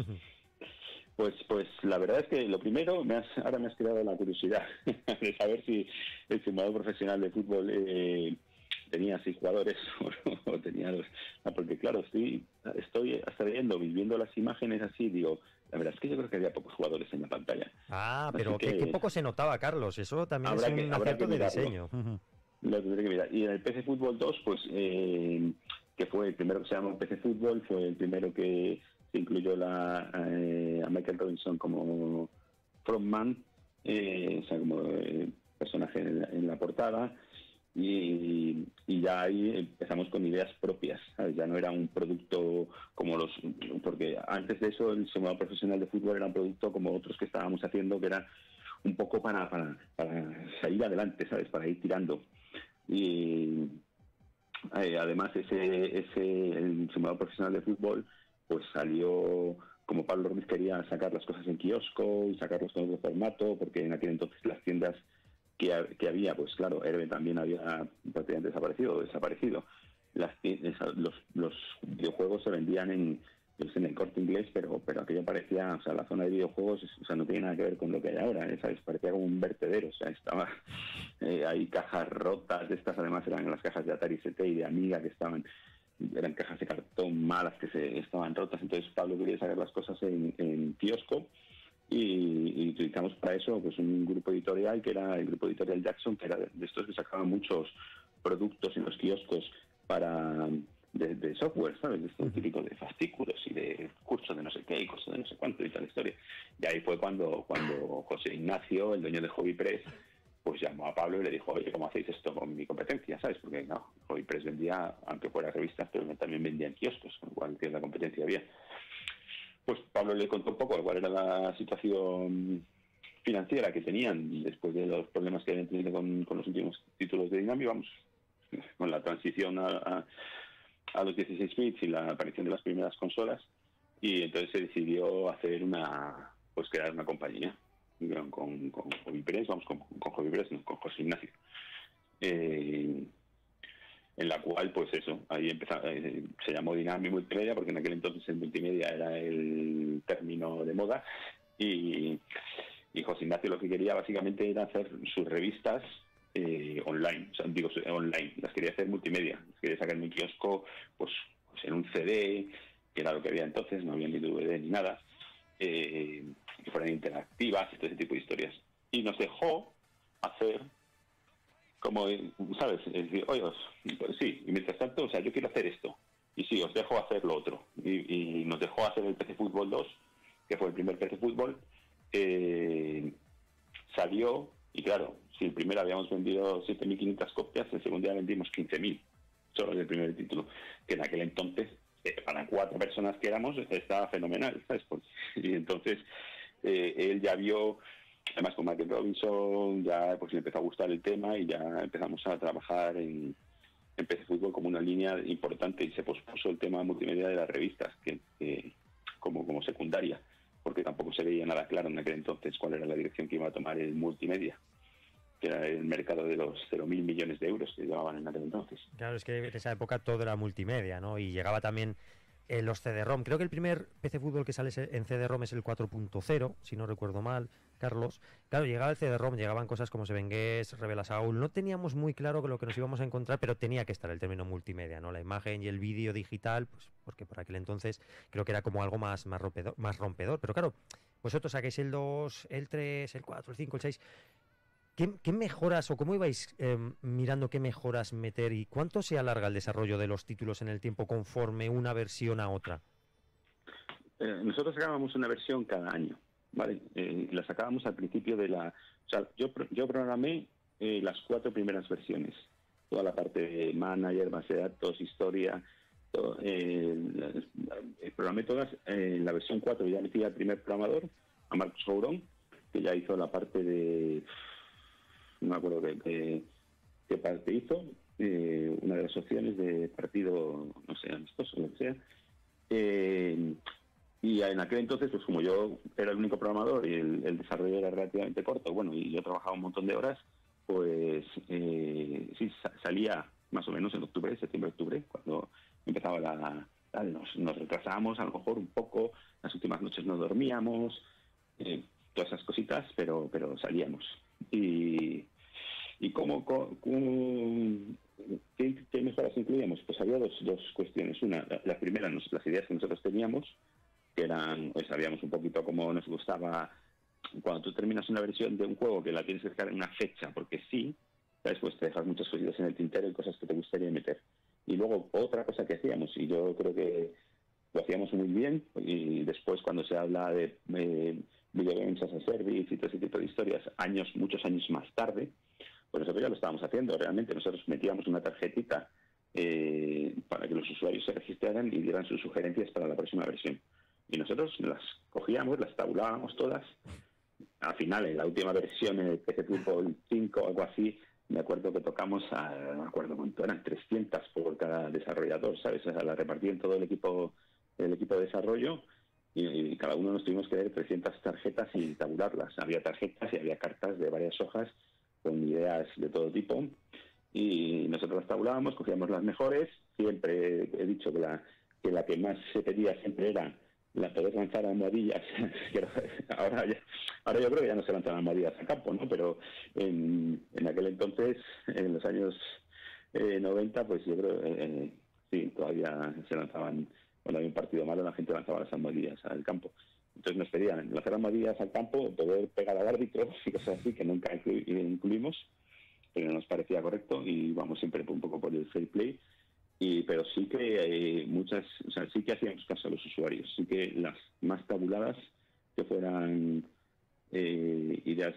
Pues, pues la verdad es que lo primero, me has, ahora me has creado la curiosidad de saber si el simulador profesional de fútbol eh, tenía seis jugadores o, no, o tenía dos. Ah, porque claro, estoy, estoy hasta viendo, viendo las imágenes así, digo, la verdad es que yo creo que había pocos jugadores en la pantalla. Ah, Así pero que qué, qué poco se notaba, Carlos. Eso también habrá es un que- habrá acierto que de mirarlo. diseño. Ujú. Lo tendré que mirar. Y en el P C Fútbol dos, pues, eh, que fue el primero que se llamó P C Fútbol, fue el primero que se incluyó la, eh, a Michael Robinson como frontman, eh, o sea, como eh, personaje en la, en la portada. Y, y ya ahí empezamos con ideas propias, ¿sabes? Ya no era un producto como los... Porque antes de eso el simulador profesional de fútbol era un producto como otros que estábamos haciendo, que era un poco para, para, para salir adelante, ¿sabes? Para ir tirando. Y eh, además ese, ese el simulador profesional de fútbol pues salió, como Pablo Ruiz quería sacar las cosas en kiosco y sacarlos con otro formato, porque en aquel entonces las tiendas que, ha- que había, pues claro, Herbe también había prácticamente desaparecido, desaparecido. Las, ti- esa- los, los videojuegos se vendían en, pues, en el Corte Inglés, pero pero aquello parecía, o sea, la zona de videojuegos, o sea, no tiene nada que ver con lo que hay ahora, ¿eh? ¿Sabes? Parecía como un vertedero, o sea, estaba, eh, hay cajas rotas, de estas además eran las cajas de Atari C T y de Amiga que estaban, eran cajas de cartón malas que se estaban rotas, entonces Pablo quería sacar las cosas en, en kiosco. Y, y utilizamos para eso pues un grupo editorial que era el grupo editorial Jackson, que era de, de estos que sacaban muchos productos en los kioscos para de, de software, ¿sabes? De esto típico de fascículos y de cursos de no sé qué y cosas de no sé cuánto y tal historia. Y ahí fue cuando cuando José Ignacio, el dueño de Hobby Press, pues llamó a Pablo y le dijo, oye, ¿cómo hacéis esto con mi competencia? ¿Sabes? Porque no, Hobby Press vendía, aunque fuera revistas, pero también vendía en kioscos, con lo cual que la competencia había. Pues Pablo le contó un poco cuál era la situación financiera que tenían después de los problemas que habían tenido con, con los últimos títulos de Dynami, vamos, con la transición a, a, a los dieciséis bits y la aparición de las primeras consolas, y entonces se decidió hacer una, pues crear una compañía con, con Hobby Press, vamos, con, con Hobby Press, no, con José Ignacio. Eh, en la cual, pues eso, ahí empezó, eh, se llamó Dynami Multimedia, porque en aquel entonces el multimedia era el término de moda, y, y José Ignacio lo que quería básicamente era hacer sus revistas eh, online, o sea, digo, online, las quería hacer multimedia, las quería sacar en un kiosco, pues, pues en un C D, que era lo que había entonces, no había ni D V D ni nada, eh, que fueran interactivas y todo ese tipo de historias. Y nos dejó hacer como, ¿sabes? Es decir, oye, pues sí, y mientras tanto, o sea, yo quiero hacer esto, y sí, os dejo hacer lo otro. Y, y nos dejó hacer el P C Fútbol dos, que fue el primer P C Fútbol, eh, salió, y claro, si el primero habíamos vendido siete mil quinientas copias, el segundo día vendimos quince mil, solo del primer título, que en aquel entonces, eh, para cuatro personas que éramos, estaba fenomenal, ¿sabes? Porque, y entonces, eh, él ya vio... Además, con Michael Robinson ya pues le empezó a gustar el tema y ya empezamos a trabajar en, en P C Fútbol como una línea importante, y se pospuso el tema multimedia de las revistas que, que como, como secundaria, porque tampoco se veía nada claro en aquel entonces cuál era la dirección que iba a tomar el multimedia, que era el mercado de los cero mil millones de euros que llevaban en aquel entonces. Claro, es que en esa época todo era multimedia, ¿no? Y llegaba también eh, los C D ROM. Creo que el primer P C Fútbol que sale en C D ROM es el cuatro punto cero, si no recuerdo mal, Carlos. Claro, llegaba el C D ROM, llegaban cosas como Seven Guest, Revela Saul. No teníamos muy claro lo que nos íbamos a encontrar, pero tenía que estar el término multimedia, ¿no? La imagen y el vídeo digital, pues porque por aquel entonces creo que era como algo más, más, rompedor, más rompedor. Pero claro, vosotros saquéis el dos, el tres, el cuatro, el cinco, el seis... ¿Qué, ¿Qué mejoras o cómo ibais eh, mirando qué mejoras meter y cuánto se alarga el desarrollo de los títulos en el tiempo conforme una versión a otra? Eh, nosotros sacábamos una versión cada año, ¿vale? Eh, la sacábamos al principio de la... O sea, yo, yo programé eh, las cuatro primeras versiones, toda la parte de manager, base de datos, historia, todo, eh, eh, programé todas. En la versión cuatro ya metí al primer programador, a Marcos Jourón, que ya hizo la parte de, no me acuerdo qué, qué, qué parte hizo, eh, una de las opciones de partido, no sé, amistoso, lo que sea. Eh, y en aquel entonces, pues como yo era el único programador y el, el desarrollo era relativamente corto, bueno, y yo trabajaba un montón de horas, pues eh, sí, sa- salía más o menos en octubre, septiembre, octubre, cuando empezaba la... la nos, nos retrasábamos a lo mejor un poco, las últimas noches no dormíamos, eh, todas esas cositas, pero pero salíamos. Y, y cómo, cómo- cómo- ¿qué, qué mejoras incluíamos? Pues había dos, dos cuestiones. Una, la, la primera, nos- las ideas que nosotros teníamos, que eran, pues sabíamos un poquito cómo nos gustaba. Cuando tú terminas una versión de un juego que la tienes que dejar en una fecha, porque sí, ¿sabes? Pues te dejas muchas cositas en el tintero y cosas que te gustaría meter. Y luego otra cosa que hacíamos, y yo creo que lo hacíamos muy bien, y después cuando se habla de eh, video games as a service y todo ese tipo de historias, años, muchos años más tarde, pues nosotros ya lo estábamos haciendo. Realmente nosotros metíamos una tarjetita eh, para que los usuarios se registraran y dieran sus sugerencias para la próxima versión. Y nosotros las cogíamos, las tabulábamos todas. Al final, en la última versión, en el P C Fútbol cinco o algo así, me acuerdo que tocamos, a, no me acuerdo cuánto, eran trescientas por cada desarrollador, ¿sabes? O sea, la repartí en todo el equipo, el equipo de desarrollo y, y cada uno nos tuvimos que leer trescientas tarjetas y tabularlas. Había tarjetas y había cartas de varias hojas con ideas de todo tipo y nosotros las tabulábamos, cogíamos las mejores. Siempre he dicho que la que, la que más se pedía siempre era la poder lanzar almohadillas. ahora, ya, ahora yo creo que ya no se lanzan almohadillas a campo, ¿no? Pero en, en aquel entonces, en los años eh, noventa, pues yo creo eh, sí, todavía se lanzaban, cuando había un partido malo la gente lanzaba las almohadillas al campo. Entonces nos pedían lanzar almohadillas al campo, poder pegar al árbitro y cosas así que nunca inclu- incluimos, pero no nos parecía correcto y vamos siempre un poco por el fair play. Y, pero sí que eh, muchas, o sea, sí que hacíamos caso a los usuarios, sí que las más tabuladas que fueran eh, ideas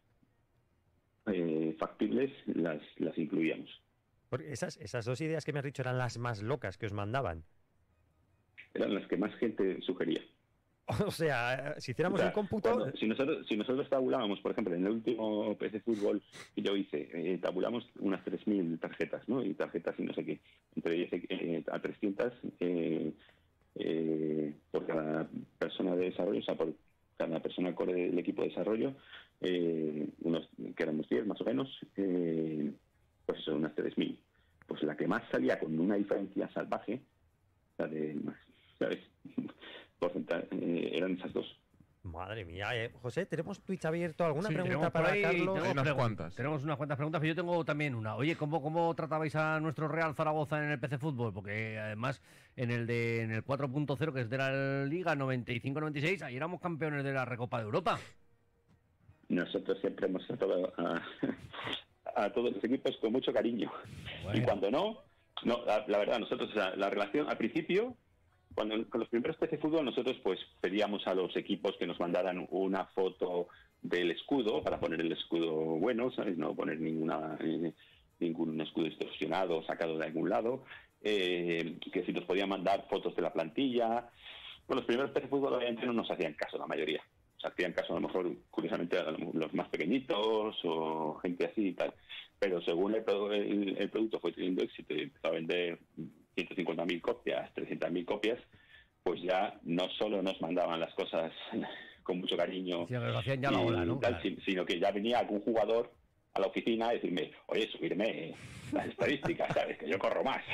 eh, factibles las, las incluíamos. Porque esas, esas dos ideas que me has dicho eran las más locas que os mandaban. Eran las que más gente sugería. O sea, si hiciéramos O sea, un cómputo... cuando- si, nosotros, si nosotros tabulábamos, por ejemplo, en el último P C Fútbol que yo hice, eh, tabulamos unas tres mil tarjetas, ¿no? Y tarjetas y no sé qué, entre diez eh, a trescientas eh, eh, por cada persona de desarrollo, o sea, por cada persona core del equipo de desarrollo, eh, unos que éramos diez más o menos, eh, pues eso, unas tres mil. Pues la que más salía con una diferencia salvaje, la de más, ¿sabes? Porcentaje, eh, eran esas dos. Madre mía, eh. José, ¿tenemos Twitch abierto? ¿Alguna Sí, pregunta tenemos por para ahí- Carlos? tenemos unas pregun- cuantas. Tenemos unas cuantas preguntas, pero yo tengo también una. Oye, ¿cómo, cómo tratabais a nuestro Real Zaragoza en el P C Fútbol? Porque además en el de en el cuatro punto cero, que es de la Liga noventa y cinco noventa y seis, ahí éramos campeones de la Recopa de Europa. Nosotros siempre hemos tratado a, a todos los equipos con mucho cariño. Bueno. Y cuando no, no la, la verdad, nosotros, o sea, la relación al principio, cuando con los primeros P C Fútbol, nosotros pues pedíamos a los equipos que nos mandaran una foto del escudo para poner el escudo bueno, ¿sabes? No poner ninguna eh, ningún escudo distorsionado o sacado de algún lado. Eh, que si nos podían mandar fotos de la plantilla. Bueno, los primeros P C Fútbol obviamente no nos hacían caso la mayoría. Nos hacían caso a lo mejor, curiosamente, a los más pequeñitos o gente así y tal. Pero según el, pro- el, el producto fue teniendo éxito y empezó a vender ciento cincuenta mil copias, trescientas mil copias, pues ya no solo nos mandaban las cosas con mucho cariño, Sí, que lo hacían ya a la y ola, ¿no? tal, Claro. si- sino que ya venía algún jugador a la oficina a decirme, oye, subirme las estadísticas, ¿sabes? Que yo corro más.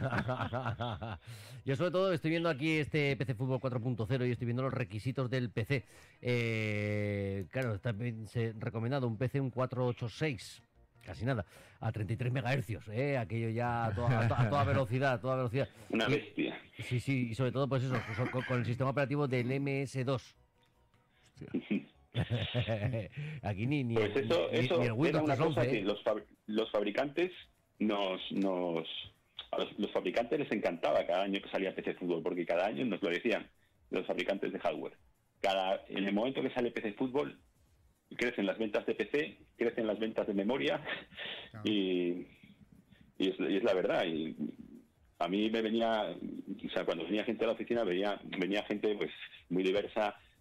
Yo sobre todo estoy viendo aquí este P C Fútbol cuatro punto cero y estoy viendo los requisitos del P C. Eh, claro, está bien, se- recomendado un P C un cuatrocientos ochenta y seis, casi nada, a treinta y tres megahercios, ¿eh? Aquello ya a toda, a to- a toda velocidad, a toda velocidad. Una Y- bestia. Sí, sí, y sobre todo pues eso, pues, con, con el sistema operativo del M S dos. Aquí ni, ni, Pues eso, ni- eso ni el era Windows una cosa trescientos once, que ¿eh? los, fab- los fabricantes nos... nos a los, los fabricantes les encantaba cada año que salía P C Fútbol, porque cada año nos lo decían los fabricantes de hardware. Cada, en el momento que sale P C Fútbol, crecen las ventas de P C, crecen las ventas de memoria, y, y, es, y es la verdad. Y a mí me venía, o sea, cuando venía gente a la oficina, venía, venía gente pues muy diversa,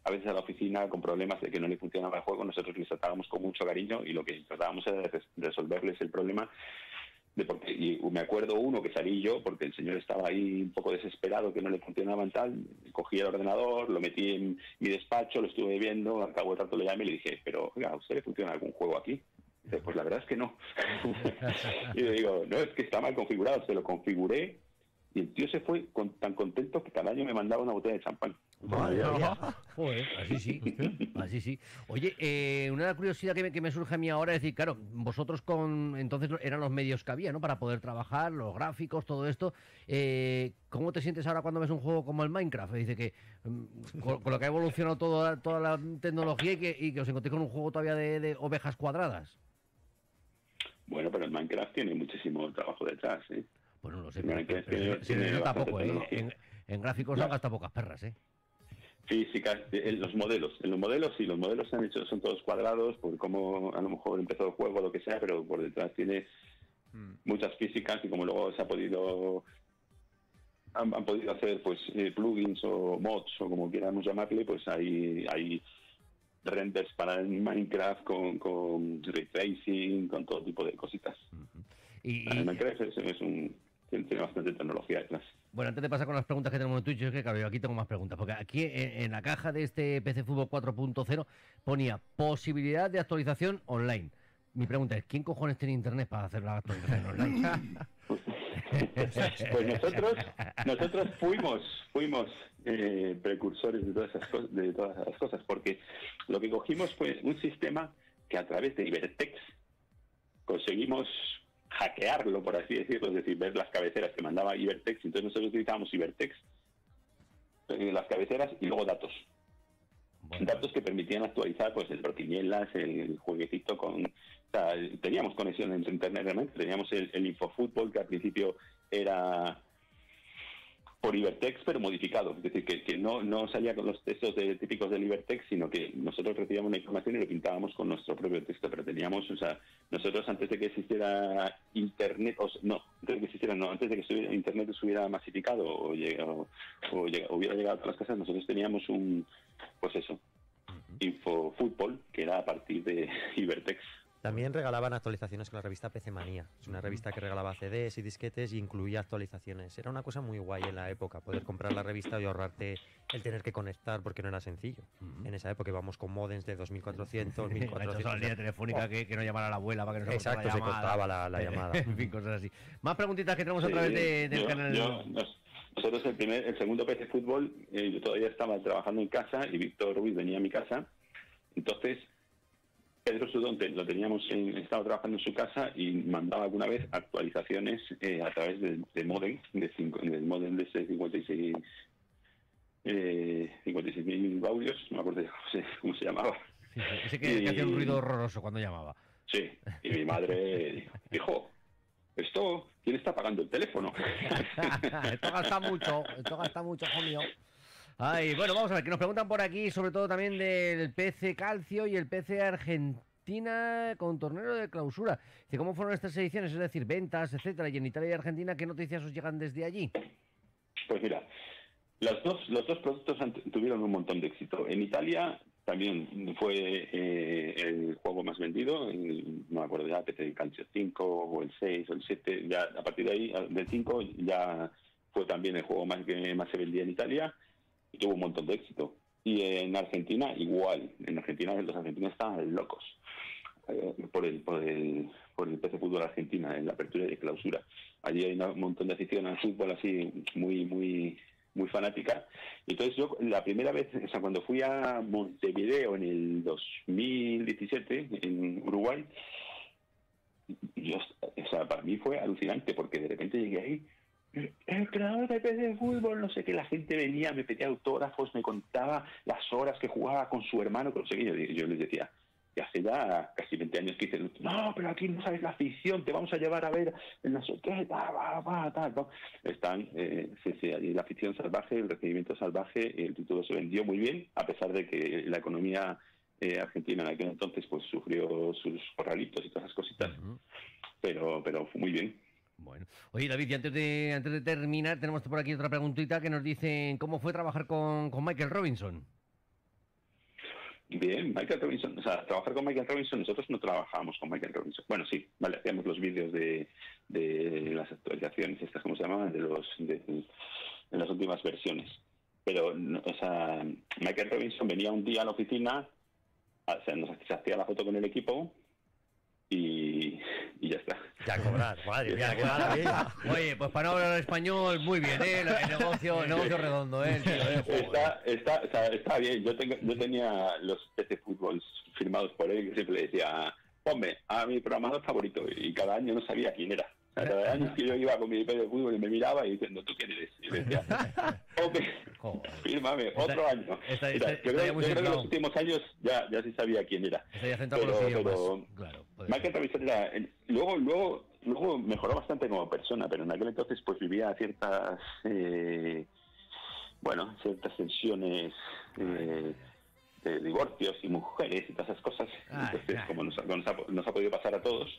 a veces a la oficina con problemas de que no le funcionaba el juego, nosotros les tratábamos con mucho cariño y lo que tratábamos era de res- resolverles el problema. De porque, y me acuerdo uno que salí yo, porque el señor estaba ahí un poco desesperado, que no le funcionaban tal, cogí el ordenador, lo metí en mi despacho, lo estuve viendo, al cabo de rato le llamé y le dije, pero oiga, ¿a usted le funciona algún juego aquí? Y dice, pues la verdad es que no. Y le digo, no, es que está mal configurado, se lo configuré, y el tío se fue con, tan contento que cada año me mandaba una botella de champán. Madre mía. Joder, así sí, así sí. Oye, eh, una curiosidad que me, que me surge a mí ahora es decir, claro, vosotros con entonces eran los medios que había, ¿no? Para poder trabajar, los gráficos, todo esto. Eh, ¿Cómo te sientes ahora cuando ves un juego como el Minecraft? Dice que mm, con, con lo que ha evolucionado toda, toda la tecnología y que, y que os encontréis con un juego todavía de, de ovejas cuadradas. Bueno, pero el Minecraft tiene muchísimo trabajo detrás, ¿eh? Bueno, no sé, El pero, Minecraft pero, tiene- pero se tiene necesita bastante poco, ¿eh? tecnología. En, en gráficos Ya. han gastado pocas perras, ¿eh? Físicas, en los modelos, en los modelos sí, los modelos se han hecho, son todos cuadrados por cómo a lo mejor empezó el juego o lo que sea, pero por detrás tiene muchas físicas y como luego se ha podido han, han podido hacer pues eh, plugins o mods o como quieramos llamarle, pues hay hay renders para el Minecraft con, con ray tracing, con todo tipo de cositas. Y, El Minecraft es, es un tiene, tiene bastante tecnología detrás. Bueno, antes de pasar con las preguntas que tenemos en Twitch, es que claro, yo aquí tengo más preguntas, porque aquí en, en la caja de este P C Fútbol cuatro punto cero ponía posibilidad de actualización online. Mi pregunta es, ¿quién cojones tiene internet para hacer la actualización online? Pues nosotros nosotros fuimos fuimos eh, precursores de todas esas cosas, de todas esas cosas, porque lo que cogimos fue un sistema que a través de Ibertex conseguimos hackearlo, por así decirlo, es decir, ver las cabeceras que mandaba Ibertex. Entonces nosotros utilizábamos Ibertex, eh, las cabeceras y luego datos. Bueno. Datos que permitían actualizar pues el Proquinielas, el jueguecito con... O sea, teníamos conexión entre internet realmente, teníamos el, el InfoFútbol, que al principio era por Ibertex, pero modificado. Es decir, que, que no, no salía con los textos de, típicos del Ibertex, sino que nosotros recibíamos la información y lo pintábamos con nuestro propio texto. Pero teníamos, o sea, nosotros antes de que existiera Internet, o, no, antes de que existiera, no, antes de que estuviera, Internet estuviera masificado o, llega, o, o llega, hubiera llegado a todas las casas, nosotros teníamos un, pues eso, InfoFútbol, que era a partir de Ibertex. También regalaban actualizaciones con la revista P C Manía. Es una revista que regalaba C Ds y disquetes y incluía actualizaciones. Era una cosa muy guay en la época, poder comprar la revista y ahorrarte el tener que conectar, porque no era sencillo. Uh-huh. En esa época íbamos con modems de dos mil cuatrocientos, mil cuatrocientos. La línea telefónica oh. que, que no llamara a la abuela para que no se Exacto, se cortaba la, la llamada. En fin, cosas así. Más preguntitas que tenemos sí, a través de, del yo, canal. Yo, nosotros el primer, el segundo P C Fútbol, eh, yo todavía estaba trabajando en casa y Víctor Ruiz venía a mi casa. Entonces Pedro Sudón lo teníamos en, estaba trabajando en su casa y mandaba alguna vez actualizaciones eh, a través del de modem, de cinco, del modem de ese cincuenta y seis mil baudios, no me acuerdo cómo se, cómo se llamaba. Sí, ese que, y, que hacía un ruido horroroso cuando llamaba. Sí, y mi madre dijo, hijo, esto, ¿quién está pagando el teléfono? Esto gasta mucho, esto gasta mucho, hijo mío. Ay, bueno, vamos a ver, que nos preguntan por aquí, sobre todo también del P C Calcio y el P C Argentina con torneo de clausura. Dice, ¿cómo fueron estas ediciones? Es decir, ventas, etcétera. Y en Italia y Argentina, ¿qué noticias os llegan desde allí? Pues mira, los dos, los dos productos han, tuvieron un montón de éxito. En Italia también fue eh, el juego más vendido, el, no me acuerdo ya, P C Calcio cinco o el seis o el siete, ya a partir de ahí, del cinco, ya fue también el juego más que más se vendía en Italia. Y tuvo un montón de éxito. Y en Argentina igual. En Argentina los argentinos estaban locos eh, por el por el por el P C Fútbol Argentina en la apertura y clausura. Allí hay un montón de afición al fútbol así muy muy muy fanática. Y entonces yo la primera vez, o sea, cuando fui a Montevideo en el dos mil diecisiete en Uruguay, yo, o sea, para mí fue alucinante porque de repente llegué ahí. El creador de P C Fútbol, no sé qué, la gente venía, me pedía autógrafos, me contaba las horas que jugaba con su hermano, con su yo, yo les decía, que hace ya casi veinte años que dicen, no, pero aquí no sabes la afición, te vamos a llevar a ver no sé qué, ta, va, va, ta, ta. Están, eh, sí, sí, allí la afición salvaje, el recibimiento salvaje, el título se vendió muy bien, a pesar de que la economía eh, argentina en aquel entonces pues sufrió sus corralitos y todas esas cositas, uh-huh. pero, pero fue muy bien. Bueno, oye David, y antes de antes de terminar, tenemos por aquí otra preguntita que nos dicen cómo fue trabajar con, con Michael Robinson. Bien, Michael Robinson, o sea, trabajar con Michael Robinson, nosotros no trabajábamos con Michael Robinson. Bueno, sí, vale, hacíamos los vídeos de, de las actualizaciones, estas, ¿cómo se llamaban? De los de, de las últimas versiones. Pero, no, o sea, Michael Robinson venía un día a la oficina, o sea, nos se hacía la foto con el equipo y, y ya está. Ya cobrar, madre mía, qué maravilla. Oye, pues para no hablar español, muy bien, ¿eh? El negocio, el negocio redondo, ¿eh? Tío, ¿eh? Está, está, o sea, está bien. Yo, tengo, yo tenía los P C Fútbol firmados por él, que siempre le decía, ponme a mi programador favorito, y cada año no sabía quién era. O sea, cada año que yo iba con mi P C de fútbol y me miraba y diciendo, ¿tú quién eres? Y le decía, ok, fírmame, otro año. Está, Mira, está, yo creo, yo creo que en los últimos años ya, ya sí sabía quién era. Estaría centrado con los Pero, idiomas. pero Claro, Michael Robinson era, luego, luego, luego mejoró bastante como persona, pero en aquel entonces pues vivía ciertas, eh, bueno, ciertas tensiones eh, de divorcios y mujeres y todas esas cosas. Ay, entonces, ay. como nos, nos, ha, nos ha podido pasar a todos.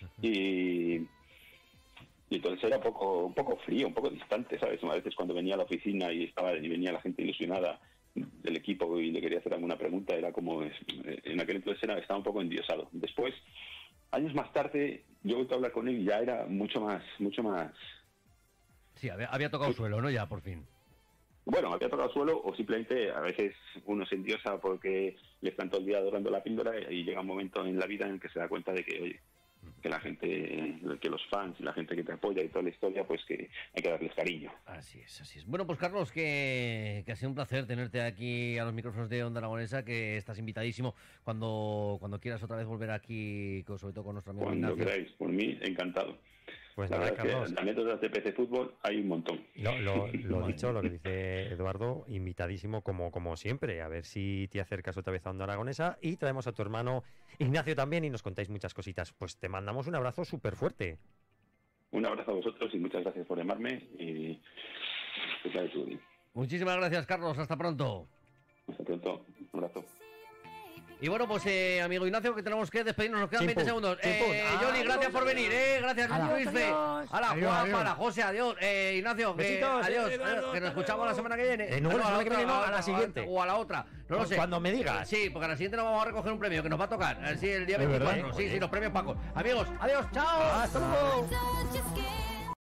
y Y entonces era un poco, un poco frío, un poco distante, ¿sabes? A veces cuando venía a la oficina y estaba y venía la gente ilusionada del equipo y le quería hacer alguna pregunta, era como, en aquel entonces era, estaba un poco endiosado. Después, años más tarde, yo he vuelto a hablar con él y ya era mucho más, mucho más... Sí, había, había tocado suelo, ¿no? Ya, por fin. Bueno, había tocado suelo o simplemente a veces uno se endiosa porque le están todo el día dorando la píldora y llega un momento en la vida en el que se da cuenta de que, oye, que la gente, que los fans y la gente que te apoya y toda la historia, pues que hay que darles cariño. Así es, así es. Bueno, pues Carlos, que, que ha sido un placer tenerte aquí a los micrófonos de Onda Aragonesa, que estás invitadísimo cuando, cuando quieras otra vez volver aquí, sobre todo con nuestro amigo Cuando Ignacio. queráis, por mí, encantado. Pues la nada, verdad es Carlos. que anécdotas de P C Fútbol hay un montón. Lo, lo, lo dicho, lo que dice Eduardo, invitadísimo como, como siempre, a ver si te acercas otra vez a Onda Aragonesa y traemos a tu hermano Ignacio también y nos contáis muchas cositas. Pues te mandamos un abrazo súper fuerte. Un abrazo a vosotros y muchas gracias por llamarme y que sea de tu día. Muchísimas gracias, Carlos. Hasta pronto. Hasta pronto. Un abrazo. Y bueno, pues eh, amigo Ignacio, que tenemos que despedirnos, nos quedan Chimpún, veinte segundos. chimpún. Eh, Johnny, gracias por venir, eh, gracias Ala. Luis Fe. Hala, Adiós, Juan, adiós. para José, adiós. Eh, Ignacio, que, Besitos. adiós, Eduardo, adiós, que nos hasta escuchamos luego. la semana que viene. Eh, no, la semana que viene no, a la otra, siguiente. O a la otra, no lo Pues sé. cuando me digas. Sí, porque a la siguiente nos vamos a recoger un premio que nos va a tocar. eh, Sí, el día Es verdad. veinticuatro. Sí, sí, los premios Paco. Amigos, adiós, chao. Hasta luego. Just get